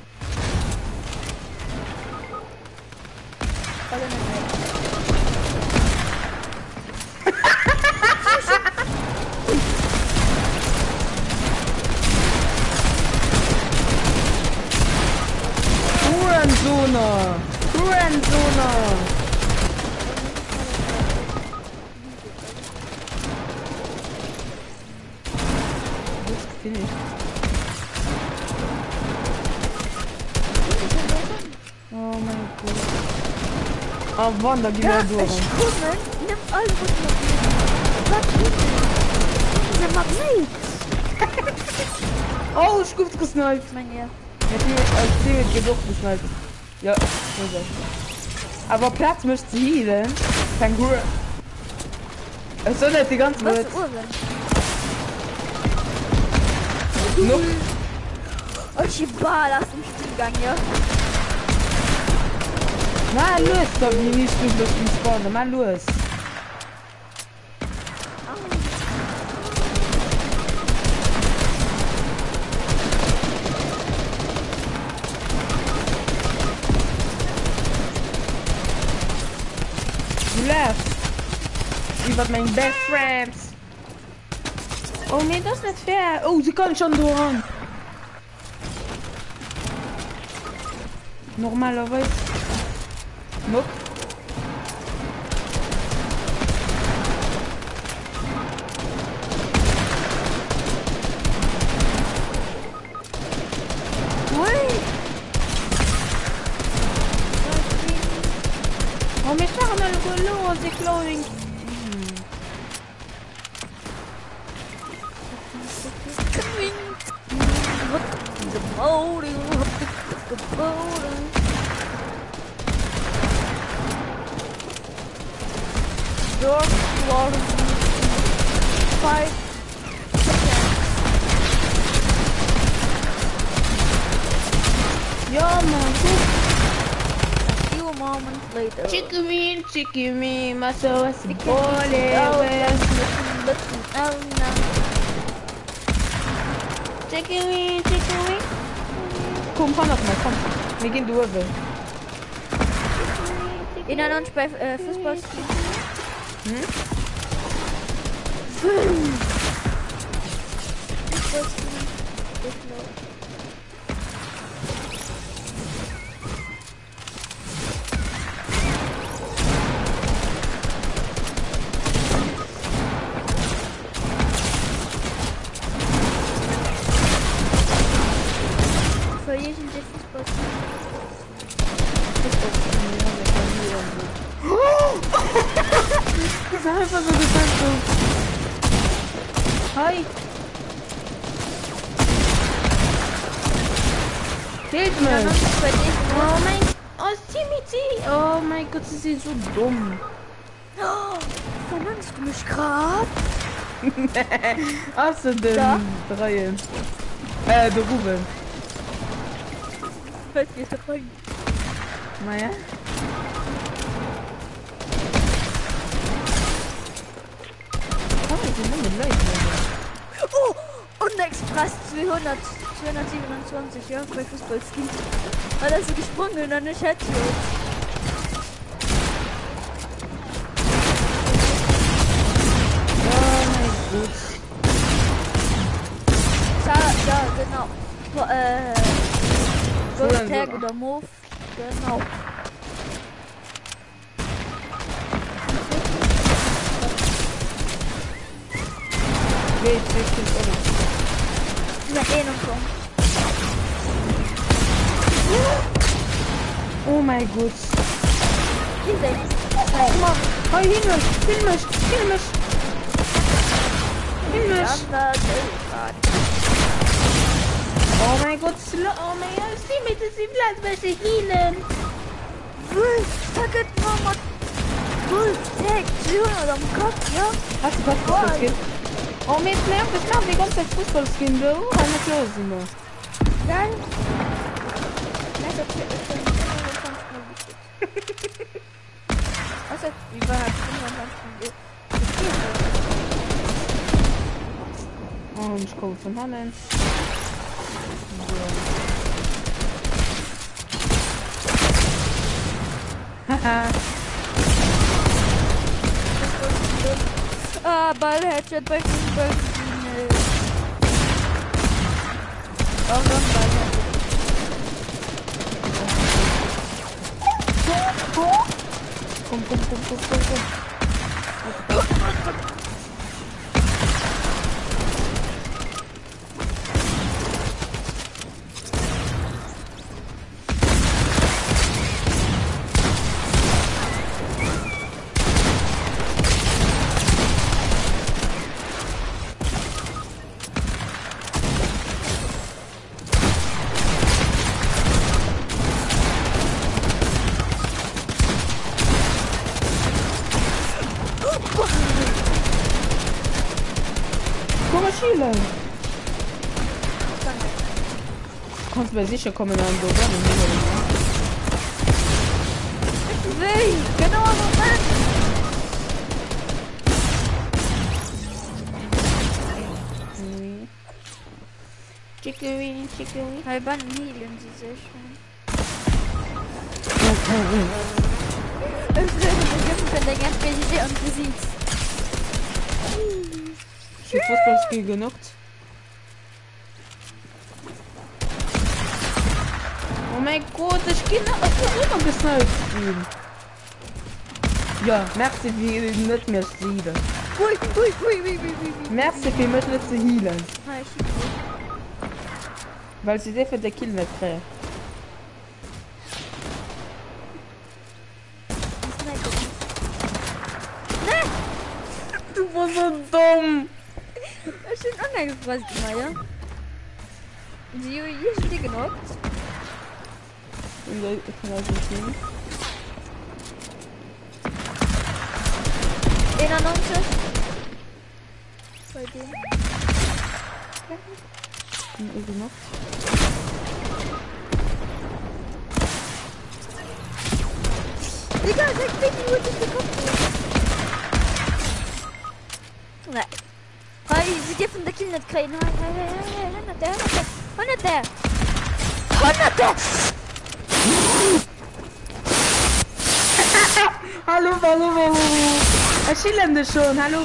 Speaker 1: Hurensona! Hurensona! Jetzt finish. Oh mein Gott. Ah, Wanda, gib mir durch.
Speaker 2: Kommen, nimm alle Rücken. Was ist dieser Magnet?
Speaker 1: Oh, ich guck's gesniped.
Speaker 2: Mein ja.
Speaker 1: Ja, die als Ziel genug gesniped. Ja, so ist es. Aber Platz müsste sie healen. Kein Gur. Es soll nicht die ganze
Speaker 2: Was
Speaker 1: Welt.
Speaker 2: ist Uhren?
Speaker 1: Noch.
Speaker 2: Oh, ich Ball aus dem Spielgang, ja.
Speaker 1: Na, los, doch, wie nicht du bloß im Spawn. Mal los. Du läufst. Über mein Best Friends. Oh nee, das ist nicht fair. Oh, sie kann schon durch. Normalerweise. Nope. Oh, mais ça, on a le golo, c'est glowing.
Speaker 2: Door, wall, five.
Speaker 1: Ja, man, guck.
Speaker 2: Few moments later.
Speaker 1: Chicken mean, chicken mean, my soul is a
Speaker 2: Oh,
Speaker 1: bullet.
Speaker 2: oh no.
Speaker 1: Chicken mean, chicken mean. Komm, fahr noch mal, komm. Wir gehen durch.
Speaker 2: Erinnern uns bei äh, Fußball.
Speaker 1: Hm?
Speaker 2: Für jeden der Fußball.
Speaker 1: Das ist einfach so gesagt so. Hi. Hilf mir.
Speaker 2: Erinnern uns bei dir.
Speaker 1: Oh mein Oh, Timothy. Oh mein Gott, sie ist so dumm.
Speaker 2: Oh, vernannst du mich grad?
Speaker 1: Außerdem
Speaker 2: Da?
Speaker 1: drei. Äh, der Ruben.
Speaker 2: Fällt mir rein.
Speaker 1: Naja. Oh, die sind nur Leute.
Speaker 2: Oh, und Express zweihundert, zweihundertsiebenundzwanzig, ja, bei Fußballskin. Weil er so gesprungen und dann nicht hätte.
Speaker 1: Oh mein Gott.
Speaker 2: Ja, ja, genau. Bo- Äh,
Speaker 1: Cool,
Speaker 2: Tag
Speaker 1: so.
Speaker 2: oder Move. Genau.
Speaker 1: Geht, geht, geht, oder?
Speaker 2: Na, eh noch so.
Speaker 1: Oh mein Gott.
Speaker 2: Hier seid
Speaker 1: Oh Mann. Oh, hin mich, hin mich, hin mich. Hin mich. Oh mein Gott, Slo oh mein Gott, sie mit sie bleibt besser healen.
Speaker 2: Wolf, Tacket, Mama. Wolf, direkt so oder am Kopf, ja?
Speaker 1: Hast du Fußballskin? Oh, mir nervt das nervt die ganze Zeit Fußballskin, du? Kann ich los immer.
Speaker 2: Geil. Das ist fünfundzwanzig Was hat überhaupt fünfundzwanzig
Speaker 1: Oh, ich komme von Holland. Haha.
Speaker 2: Ah, Ball, Headshot, Ball, Ball, auch noch Ball,
Speaker 1: Komm, komm, komm, komm, komm, komm. Schiele. Kannst bei sicher kommen an so
Speaker 2: Weh, genau am Moment.
Speaker 1: Chicory, Chicory.
Speaker 2: Hey, wann healen sie sich schon? Es ist ein der ganz besiegt und besiegt.
Speaker 1: Ich hab Fußballspiel genockt. Oh mein Gott, ich kann noch gesniped spielen. Ja, merci wie nicht mehr sieben.
Speaker 2: Ui, ui, ui, ui, ui, ui.
Speaker 1: Merci für mich nicht zu healen.
Speaker 2: Hi, Chico.
Speaker 1: Weil sie sehr für den Kill nicht kriegen. Du warst so dumm.
Speaker 2: Ich bin angefasst, Maya. Sie ist die genockt.
Speaker 1: Und ich kann das nicht sehen.
Speaker 2: einundneunzig. Bei dem.
Speaker 1: Und ich genockt.
Speaker 2: Digga, sag bitte, wo ist die Kopf? Nein. Hey, sie dürfen den Kill nicht kriegen. Hey, hey, hey, hey, hunderte, hunderte, hunderte, hunderte!
Speaker 1: Hallo, hallo, hallo. Ich schillende schon, hallo.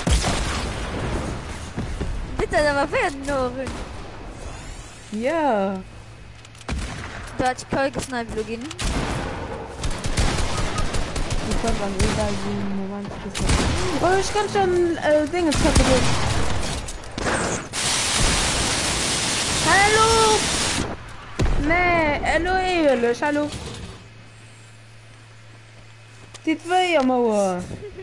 Speaker 2: Bitte, da war werden noch.
Speaker 1: Ja.
Speaker 2: Da hat ich kein gesniped, Login.
Speaker 1: Ich kann dann egal wie im Moment gesagt. Oh, ich kann schon äh, Dinge kaputt. Hallo! Nee, hallo, ehrlich, hallo. Die zwei Mauer.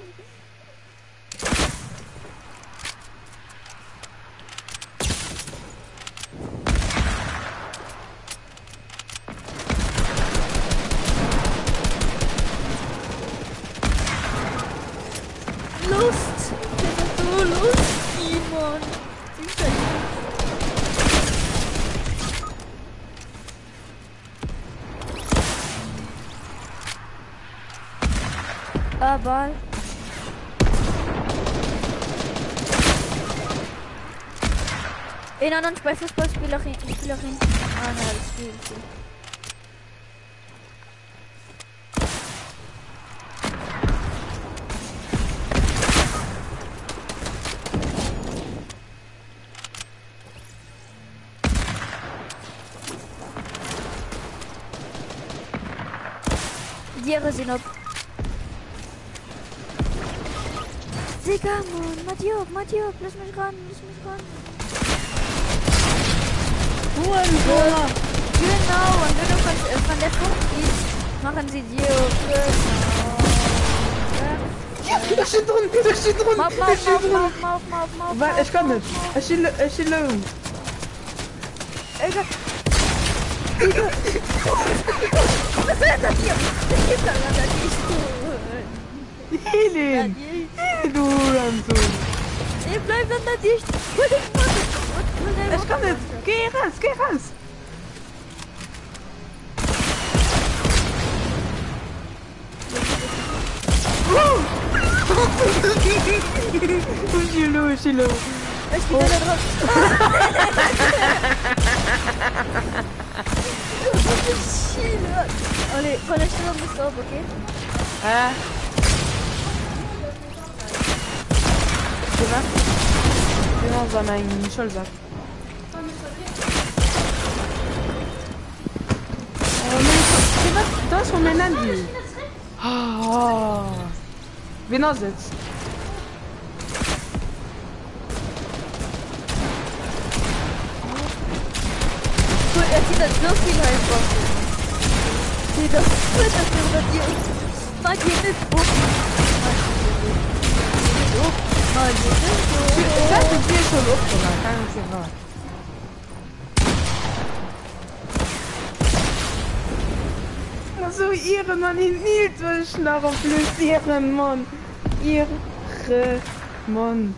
Speaker 2: Lust! So Lust, Simon! Ah, Ball. In anderen bei Fußballspielerin. Spielerin. Ah, nein, das spielt sie. Tiere sind ab. Digga, Mann, Mathieu, Mathieu, lass mich ran, lass mich ran.
Speaker 1: Hurensohn!
Speaker 2: Genau, und wenn du von, äh, von der Punkt gehst, machen sie dir.
Speaker 1: Ja, da steht drin, da steht drin,
Speaker 2: Mauf,
Speaker 1: da
Speaker 2: mauf,
Speaker 1: steht
Speaker 2: mauf,
Speaker 1: drin.
Speaker 2: mauf, mauf, mauf, mauf.
Speaker 1: Weil ich kann nicht. Ich will, ich will löwen.
Speaker 2: Egal. Was ist das hier? Das ist das nicht.
Speaker 1: Heal ihn! Du Hurensohn!
Speaker 2: Ihr bleibt an der Dicht!
Speaker 1: Ich kann nicht! Geh raus, geh raus! Chilo, Chilo!
Speaker 2: Ich bin da drauf! Allez, connecte-toi au stop, ok?
Speaker 1: Ah. C'est va? C'est bon, on a une chose là. C'est was? Das von meinem Handy. Oh. Wen sitzt?
Speaker 2: Gut, er zieht das so viel einfach. Nee, das wird das über dir. Mal hier nicht hoch. Mal hier nicht hoch.
Speaker 1: Ich hatte dir schon hochgemacht, kann ich dir sagen. So ihren Mann, ihn nicht durchschnarren, plus ihren Mann. Ihre Mann.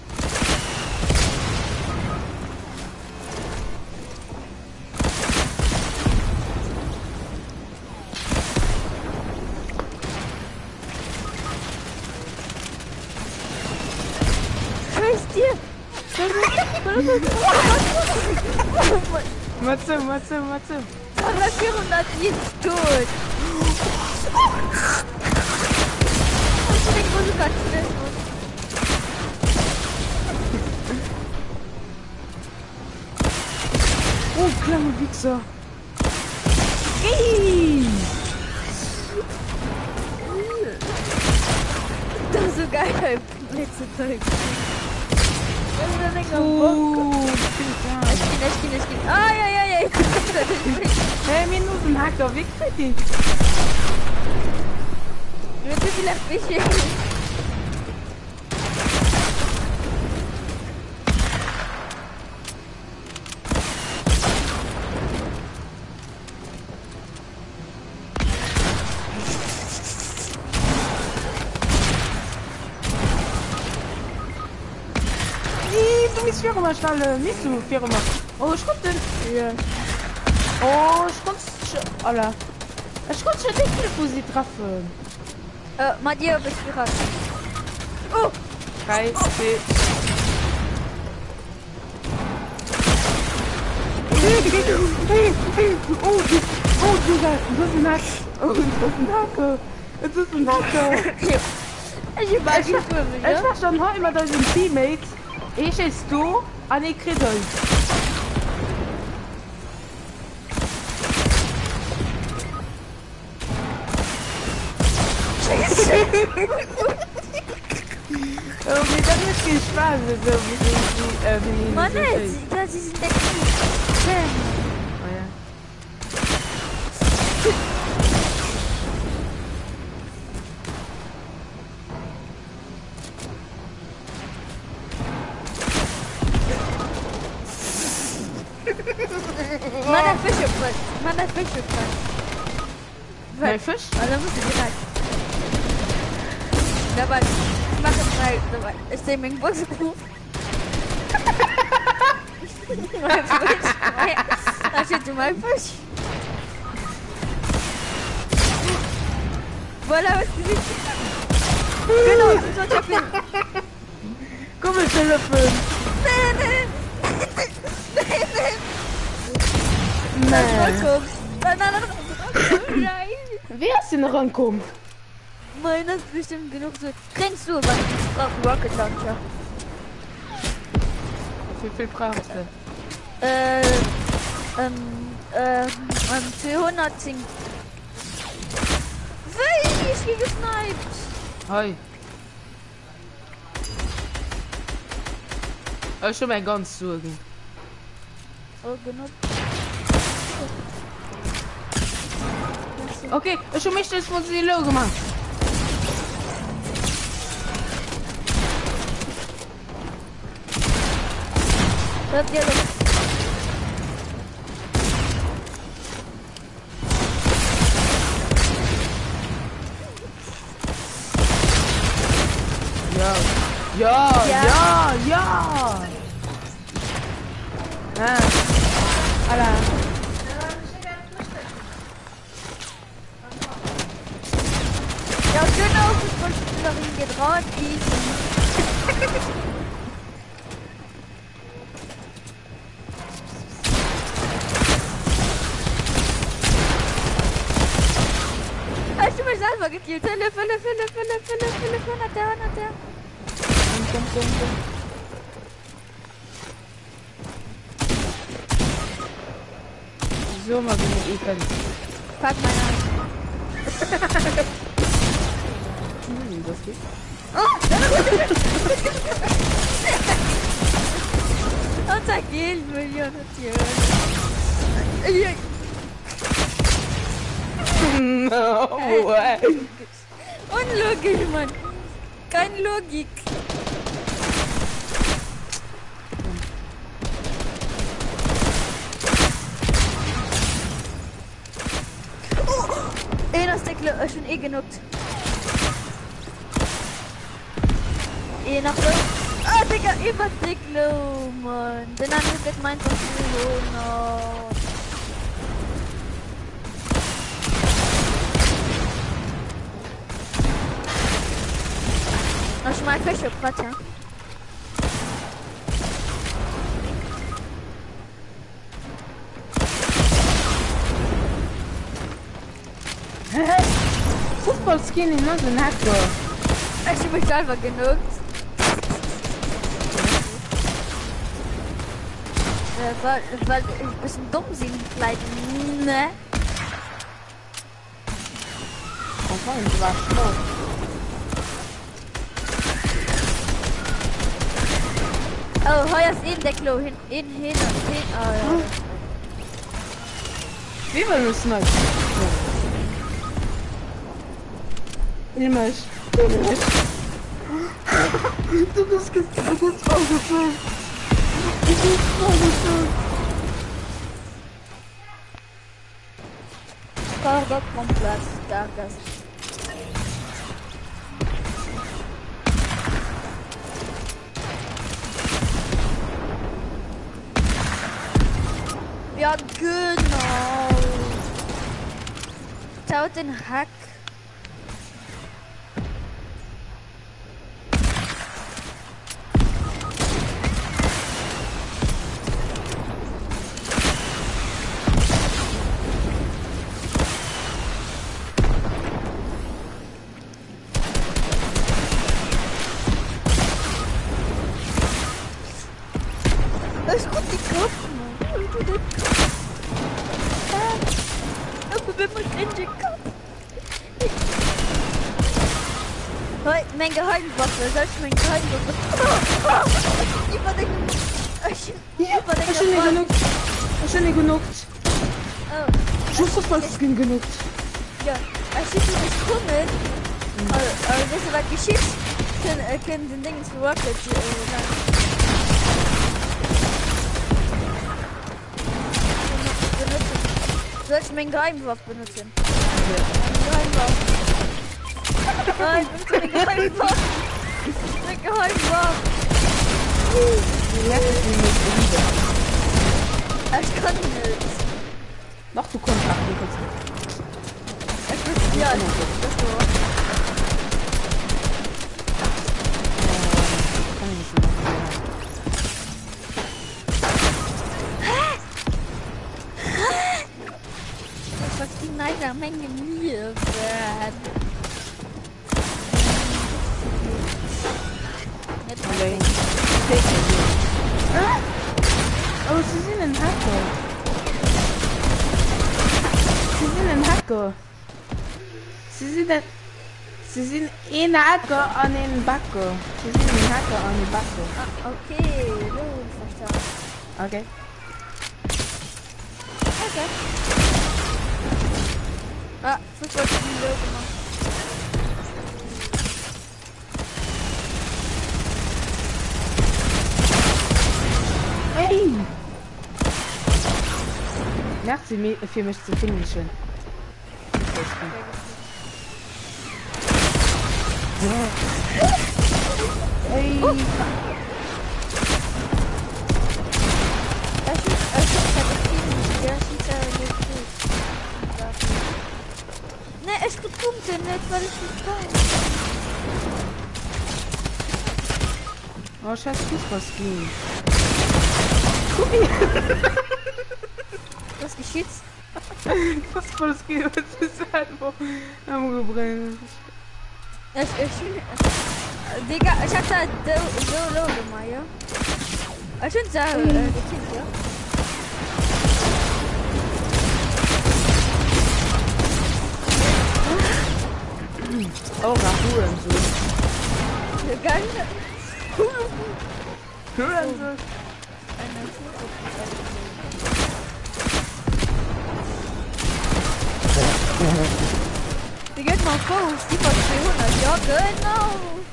Speaker 1: Matze, Matze, Matze.
Speaker 2: vierhundert ist tot. Ich denke, wo du ganz schnell musst.
Speaker 1: Oh, kleiner Wichser. Hey.
Speaker 2: Das ist so geil, ein Blitzezeug.
Speaker 1: Oh,
Speaker 2: ich bin, ich bin, ich bin. Ah, ja, ja, ja.
Speaker 1: Hey, Minuten Hacker, wie kriegt die?
Speaker 2: Wird du vielleicht wichtig?
Speaker 1: Firma schnell nicht so Firma. Oh, ich konnte den. Ja. Oh, ich konnte. Alter. Ich konnte schon nicht viel sie treffen.
Speaker 2: Äh, mal dir bist du raus. Oh!
Speaker 1: drei, vier. Oh, oh, Digga, das ist ein Hack. Oh, das ist ein Hacker. Das ist ein Hacker.
Speaker 2: Ich mag die Filme, ja?
Speaker 1: Ich mach schon heute immer deinen Teammates. Ich ist du an die Kritte. Oh, wie das ist viel Spaß, so wie die, äh, wie die.
Speaker 2: Mann, das ist der Krieg.
Speaker 1: Oh ja.
Speaker 2: Mann, der Fisch gefressen. Mann, der Fisch gefressen.
Speaker 1: Mein Fisch?
Speaker 2: Also muss ich direkt. Dabei, ich mache es mal, dabei. Ich sehe meinen Boxruf. Mein Fisch. Da steht mein Fisch. Voilà, was du siehst. Genau, das ist unser Film.
Speaker 1: Komm, ich will Film.
Speaker 2: Nein, nein.
Speaker 1: Nein.
Speaker 2: Nein, nein, nein. Nein.
Speaker 1: Wer ist denn rankommen?
Speaker 2: Meiner ist bestimmt genug so. Kennst du, was ich brauche? Rocket Launcher.
Speaker 1: Wie viel brauchst du?
Speaker 2: Äh, ähm, ähm, ähm, zweihundertzehn. Weil ich bin gesniped.
Speaker 1: Hi. Ich schon mal ganz sorgen.
Speaker 2: Oh, genau.
Speaker 1: Okay, ich schon mich das von sie Logo gemacht.
Speaker 2: Bleib dir das.
Speaker 1: Ja,
Speaker 2: Ja.
Speaker 1: ja, ja. Ah. Voilà.
Speaker 2: Ja, genau, Fußballspielerin geht raus, easy. Hast du mich selber gekillt? Fülle, Fülle, Fülle, Fülle, Fülle, Fülle, Fülle, hat der, hat der.
Speaker 1: Komm, komm, komm, komm. So, mal bin ich eben.
Speaker 2: Pack meine Hand.
Speaker 1: Hm, das geht.
Speaker 2: Und da gehen Millionen Tiere.
Speaker 1: No way.
Speaker 2: Unlogisch, Mann. Keine Logik. Oh, einer ist der Klo, äh, schon eh genuckt. Eh nach so. Ah, Digga, über Dicklo, Mann. Den anderen wird mein Versuch. Oh no. Hast du mal Fische gebracht, ja?
Speaker 1: Fußballskin in unseren Hacker.
Speaker 2: Hast du mich selber genug? Äh, weil, weil ich ein bisschen dumm sind vielleicht, ne?
Speaker 1: Enfin, du warst schlau.
Speaker 2: Oh, heuer ist in der Klo, hin, in, hin und hin, oh ja.
Speaker 1: Wie war das noch? Ilmasch. Du bist ge- du bist aufgefallen. Du bist aufgefallen.
Speaker 2: Carga complex, cargas. Ja, genau. Schau den Hack. Das ist gut gekauft, Mann. Du den aber wenn man in den Kopf. Hey, mein Geheimwaffe, soll ich mein Geheimwaffe? Oh, oh, über den... Über den...
Speaker 1: Hast du nicht genug? Hast du nicht genug?
Speaker 2: Oh,
Speaker 1: Ich muss Fußballskin genug.
Speaker 2: ja. Als ich nicht komme, also das ist was geschieht, können, äh, können den Ding zu Rocket äh, dann... Soll ich meinen Geheimwaffe benutzen? Ja. Geheimwaffe. Nein, ich benutze meine Geheimwaffe. Meine Geheimwaffe. Ich kann nicht.
Speaker 1: Doch, du kommst nach, du kommst nicht.
Speaker 2: Ich bin, ja, ich bin das so.
Speaker 1: Kann ich nicht machen.
Speaker 2: Was die Neider Menge mir werden.
Speaker 1: Okay. Oh, sie sind ein Hacker. Sie sind ein Hacker. Sie sind ein... Sie sind ein Hacker an den Backer. Sie sind ein Hacker an den Backer.
Speaker 2: Ah, okay, gut, verstanden.
Speaker 1: Okay.
Speaker 2: Okay. Ah, Fußballspiel gemacht.
Speaker 1: Hey! Merci mi- für mich zu finishen. Ey.
Speaker 2: Oh. Er schießt, er schießt halt auf ihn. Der schießt ja nicht gut. Ne, es gibt Punkte nicht, weil ich nicht weiß.
Speaker 1: Oh, scheiß Fußballskin.
Speaker 2: Was geschieht's?
Speaker 1: Fußballskin, was ist halt wo am gebrannt.
Speaker 2: Ich, ich, äh, Digga, ich hab da so, so low gemacht, ja? Ich finde sagen, äh, gekillt, ja?
Speaker 1: Oh, nach Huren so.
Speaker 2: Geil.
Speaker 1: Huren so.
Speaker 2: Wie geht mal Fuß? Die von zweihundert, ja genau.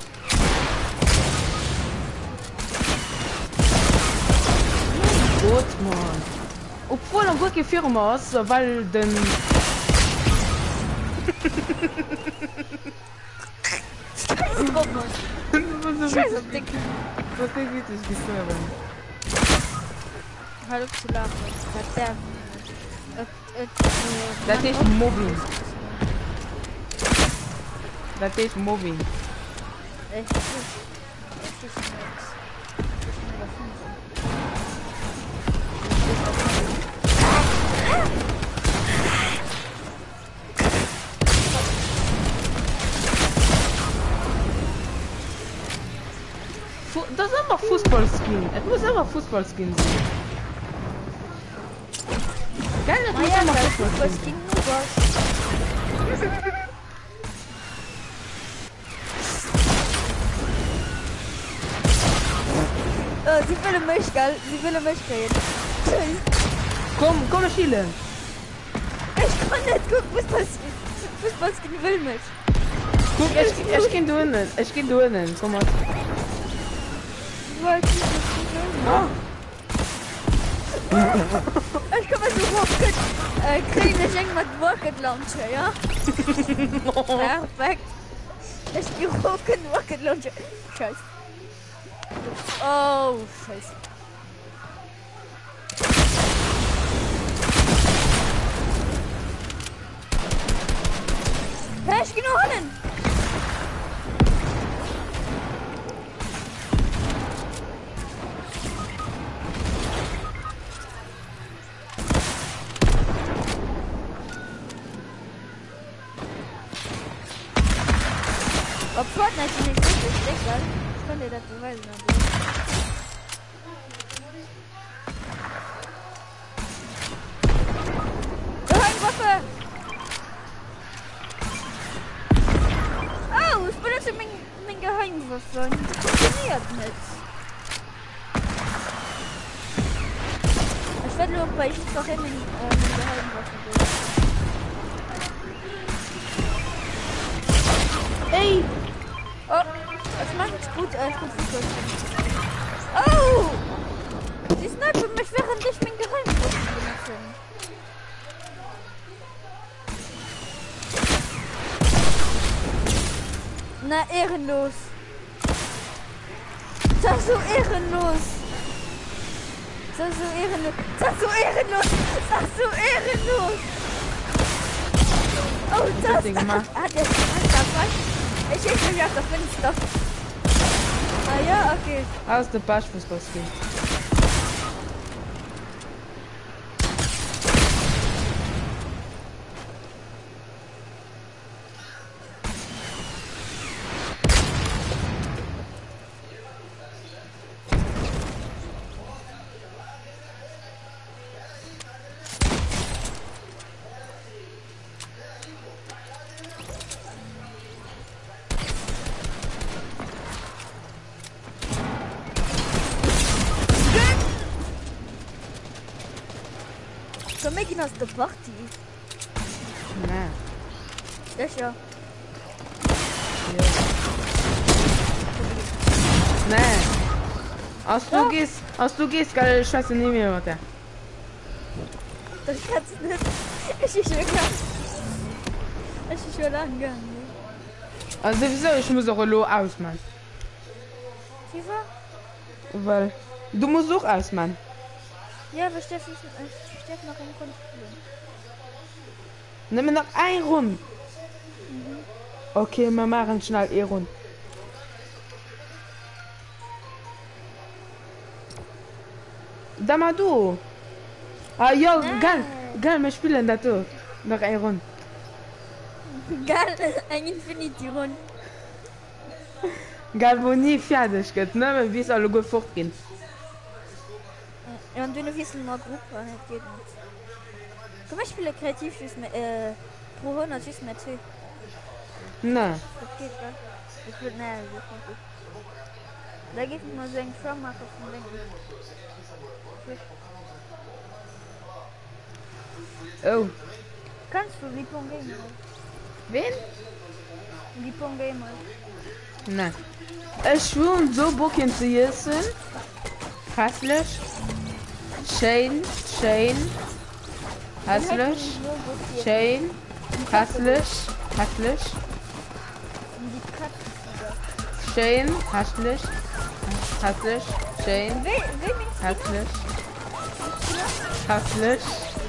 Speaker 1: Gut, Mann. Obwohl ein gute Firma ist, weil den...
Speaker 2: Scheiße, Dick.
Speaker 1: Was ist wirklich gestorben?
Speaker 2: Hallo zu lachen. Verdammt.
Speaker 1: Das ist Mobbing. Das ist Mobbing.
Speaker 2: Echt? Echt ist nix.
Speaker 1: Fu- Das ist einfach Fußballskin. Es muss einfach Fußballskin sein. Geil, das
Speaker 2: Ah
Speaker 1: muss
Speaker 2: ja,
Speaker 1: einfach
Speaker 2: das
Speaker 1: Fußballskin
Speaker 2: was ging nur was. Oh, sie will mich, gell? Sie will mich reden.
Speaker 1: Komm, komm, Schiele.
Speaker 2: Ich kann nicht gucken, Fußballskin. Fußballskin will mich.
Speaker 1: Guck, ich, ich kann du innen. Ich kann du innen. Komm mal.
Speaker 2: Ich wollte nicht, was sie will.
Speaker 1: Ah.
Speaker 2: Ich kann mal so Rocket, äh, kriegen ich irgendwas Rocket Launcher, ja? Perfekt. Ich geh Rocket Rocket Launcher. Scheiße. Oh, scheiße. Hey, ich geh noch hin. Ob Fortnite nicht wirklich schlecht ist, ich kann dir das beweisen. Geheimwaffe! Oh, ich benutze mein, mein Geheimwaffe und das funktioniert nicht. Ich werde nur bei ich doch hin in äh, meine Geheimwaffe durch.
Speaker 1: Ey!
Speaker 2: Oh, das macht es gut, äh, gut Fußball. Oh! Sie snipen mich, während ich mein Geheimwaffe benutze. Na, ehrenlos. Das ist so ehrenlos. Das ist so ehrenlos. Das ist so ehrenlos. Das ist so ehrenlos. Oh, das
Speaker 1: Ding gemacht.
Speaker 2: hat er dabei. Ich hätte mich auf das Fenster. Ah ja, okay.
Speaker 1: Aus der Pasch Fußballskin.
Speaker 2: Komm, wir gehen aus der Party.
Speaker 1: Nein.
Speaker 2: Das ja.
Speaker 1: Nein. Als du gehst, als du gehst, kann ich scheiße nicht mehr mit dir.
Speaker 2: Das kannst du nicht. Ich ist schon klar. Ich ist schon lang gegangen.
Speaker 1: Also sowieso, ich muss auch Lo aus, Mann.
Speaker 2: FIFA?
Speaker 1: Weil du musst auch aus, Mann.
Speaker 2: Ja, wir Steffen äh, Steffen noch in Grund spielen.
Speaker 1: Nimm mir noch ein Rund. Okay, wir machen schnell eine Runde. Da mal du. Ah ja, geil. Geil, wir spielen das auch. Noch eine Runde.
Speaker 2: Geil, ein Infinity-Rund.
Speaker 1: Geil, wo nie fertig geht, ne? Wie es alle gut fortgehen.
Speaker 2: Ja, und du wissen mal Gruppe, das geht nicht. Komm, ich spiele kreativ, schieß mit, äh, pro hundert schieß mit zwei.
Speaker 1: Na,
Speaker 2: Das geht, gell? Das wird, ne, das wird nicht gut. Da geht es mal so ein Schwammmacher von Lenken.
Speaker 1: oh.
Speaker 2: Kannst du Lipon Gamer?
Speaker 1: Wen?
Speaker 2: Lipon Gamer.
Speaker 1: Nein. Ich will so Bock zu essen. Hässlich. Shane, Shane. Hässlich. Shane. Hässlich. Hässlich.
Speaker 2: Die Katze.
Speaker 1: Shane. Hässlich. Hässlich. Shane.
Speaker 2: Wer, wer mit
Speaker 1: Hässlich. Hässlich.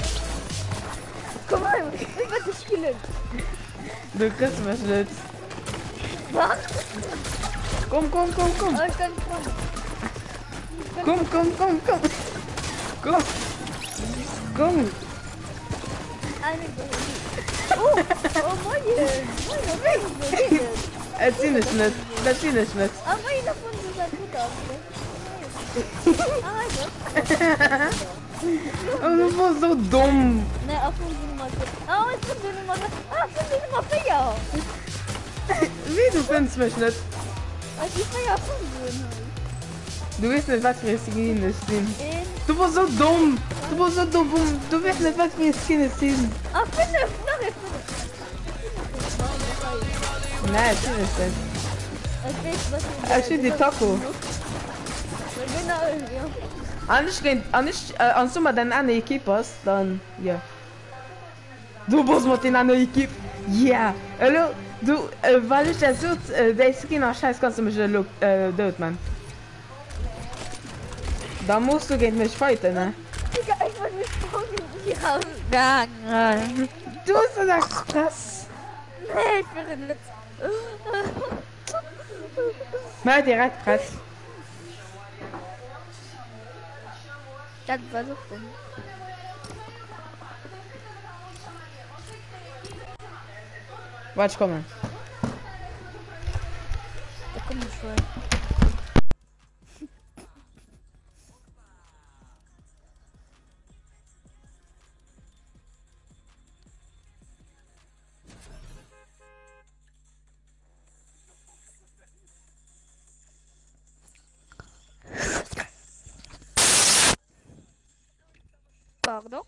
Speaker 2: Komm mal, ich will das spielen.
Speaker 1: Du kriegst mich nicht.
Speaker 2: Was?
Speaker 1: Komm, komm, komm, komm.
Speaker 2: Oh, ich kann kommen.
Speaker 1: Komm, komm, komm, komm. Komm. Komm.
Speaker 2: Eine Oh, oh meine. Meine, meine.
Speaker 1: Erzähl nicht nicht. Erzähl nicht nicht.
Speaker 2: Ah, meine davon sieht halt gut aus. Ne? Ah, ja.
Speaker 1: Oh, du warst so dumm.
Speaker 2: Ne, auf unsere Nummer. Ah, ich bin die Nummer. Ah, ich bin die Nummer vier.
Speaker 1: Wie, du findest mich nicht?
Speaker 2: Also ich bin ja fünf.
Speaker 1: Du weißt nicht, was für Skin es sind.
Speaker 2: In.
Speaker 1: Du warst so dumm. Du warst so dumm. Du weißt nicht, was für Skin es sind.
Speaker 2: Ah, fünf. Noch jetzt
Speaker 1: Nein, ich will nicht.
Speaker 2: Ich weiß, was ich
Speaker 1: Ich will die Taco.
Speaker 2: Genau, ja.
Speaker 1: Anders geht, anders, äh, an Summe deine andere Equipe hast, dann, ja. Du musst mit den anderen Equipe. Ja. Hallo, du, äh, weil ich das so, äh, der Skin auch scheiß, kannst du mich, äh, look, äh, dort, Mann. Da musst du gegen mich fighten, ne?
Speaker 2: Digga, ich wollte mich fragen. Ja, nein.
Speaker 1: Du bist so das krass.
Speaker 2: Nee, ich bin nicht.
Speaker 1: Mal direkt krass.
Speaker 2: Das war so dumm.
Speaker 1: Warte, ich komme.
Speaker 2: Da komm ich schon. Pardon?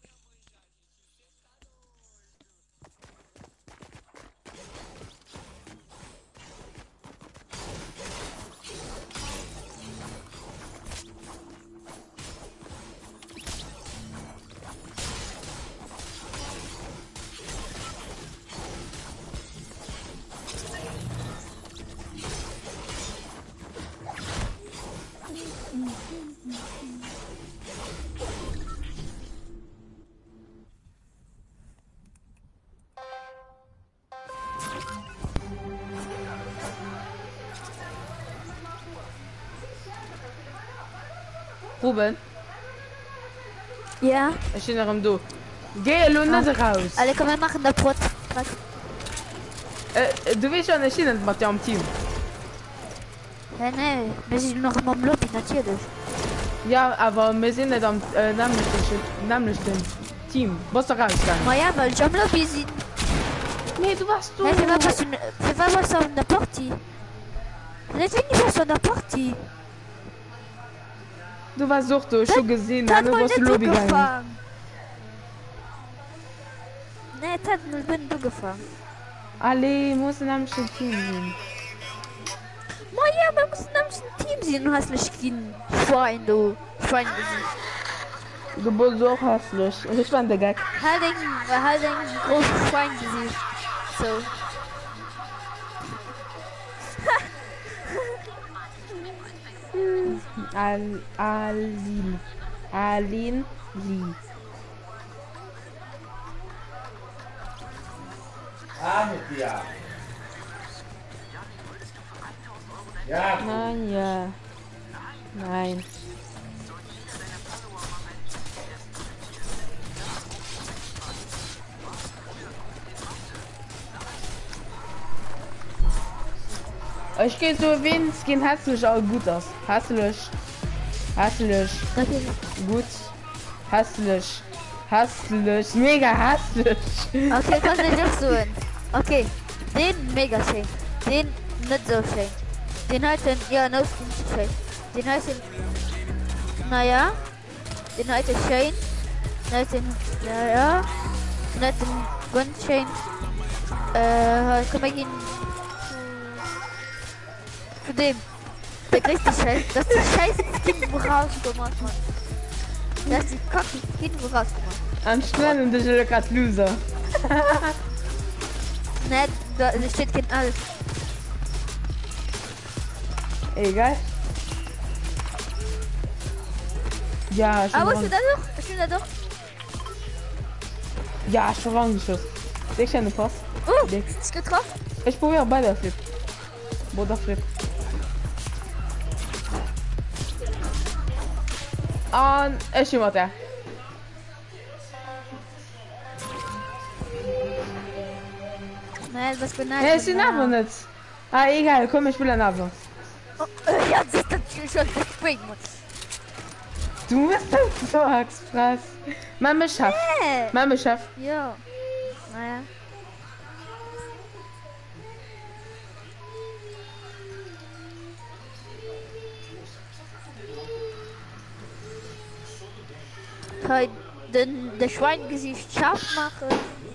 Speaker 1: Ruben,
Speaker 2: Ja.
Speaker 1: ich bin nach dem Du. Geh, Lu, nicht raus.
Speaker 2: Alle, komm, wir machen das Brot.
Speaker 1: Äh, du weißt schon, ich bin nicht mit dir am Team.
Speaker 2: Nee, nee, wir sind noch immer im Lobby, natürlich.
Speaker 1: Ja, aber wir sind nicht am, äh, nämlich, nämlich dem Team. Was da rausgegangen?
Speaker 2: Na ja, weil ich am Lobby sind.
Speaker 1: Nee, du warst du.
Speaker 2: Hey, wir waren was in, wir waren was an der Party. Natürlich was an der Party.
Speaker 1: Du warst doch du, schon gesehen,
Speaker 2: Das
Speaker 1: du
Speaker 2: hat
Speaker 1: warst
Speaker 2: wohl
Speaker 1: du
Speaker 2: nicht du
Speaker 1: Lobby gegangen.
Speaker 2: gefahren. Nee, das hat nur bin du gefahren.
Speaker 1: Alle, muss in einem Team sein.
Speaker 2: Na ja, wir müssen nämlich ein Team sein, du hast nicht kein Schwein, du. Schwein gesehen.
Speaker 1: Du bist so hässlich. Ich fand der Gag.
Speaker 2: Halt ein, halt ein großes Schwein gesehen. So.
Speaker 1: Al Alin. Alin Lee.
Speaker 8: Ja. Ja.
Speaker 1: Nein, ja. Nein. Ich gehe so wen Skin hässlich auch gut aus. Hässlich. Hässlich. Gut. Hässlich. Hässlich. Mega hässlich.
Speaker 2: Okay, kannst du nicht so hin. Okay, den mega schön. Den nicht so schön. Den heute, ja, no schön. Den heute, naja. Den heute schön. Den, naja. Den ganz schön. Äh, komm mal hin. Für den. Der kriegt die Scheiße. Das ist die Scheiße Skin, wo rausgemacht, Mann. Das ist die Kacke Skin, wo rausgemacht.
Speaker 1: Anstrengend und ich bin gerade Loser.
Speaker 2: Ne, da steht kein alles.
Speaker 1: Egal. Ja, schon.
Speaker 2: Aber
Speaker 1: ran-
Speaker 2: ist da doch? Ist da doch?
Speaker 1: Ja, schon rangeschossen. Ich kenne Pass.
Speaker 2: Oh,
Speaker 1: Dix.
Speaker 2: ist getroffen?
Speaker 1: Ich probiere beide Flip. Bruder Flip. Und ich bin der.
Speaker 2: Nein, was bin ich?
Speaker 1: Hey, ist die Nave nicht. Ah, egal, komm, ich will eine Nave.
Speaker 2: Oh, äh, ja, das ist natürlich schon gespringt, Mann.
Speaker 1: Du bist das so express. Mama schafft.
Speaker 2: Hey.
Speaker 1: Mama schafft.
Speaker 2: Ja. Naja. Heute den, der Schweingesicht scharf machen.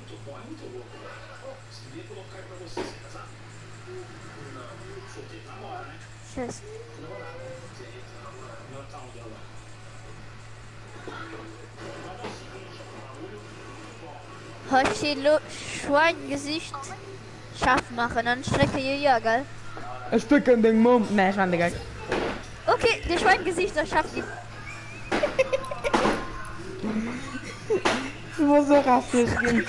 Speaker 2: Scheiße. Heute den Lo- Schweingesicht scharf machen, dann strecke ich ja, gell?
Speaker 1: Ich bin kein Ding, Mom. Nee, ich fand egal.
Speaker 2: Okay, der Schweingesicht, das schafft ihn.
Speaker 1: Du musst so rassisch gehen.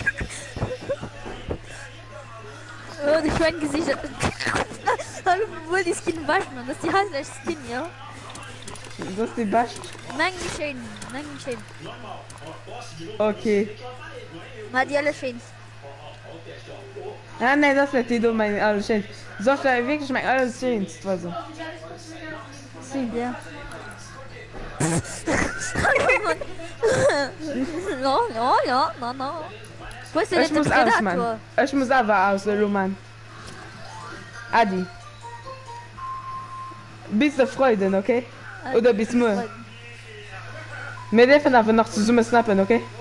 Speaker 2: Oh, der Schweingesicht. Hallo, wohl die Skin waschen, das ist die heiße Skin, ja?
Speaker 1: Das ist die Best.
Speaker 2: Nein, nicht schön, nein, nicht schön.
Speaker 1: Okay.
Speaker 2: Mal die alle schön.
Speaker 1: Ah, nee, das wird die dumme, mein alles schön. So, ich wirklich mein alles schön. Also.
Speaker 2: Ja. No, no, no, no, no. Wo ist denn
Speaker 1: Ich
Speaker 2: der
Speaker 1: muss aus,
Speaker 2: Predator?
Speaker 1: Mann. Ich muss aber aus, Roman. Adi. Bis der Freuden, okay? Oder bis morgen. Wir dürfen aber noch zusammen snappen, okay?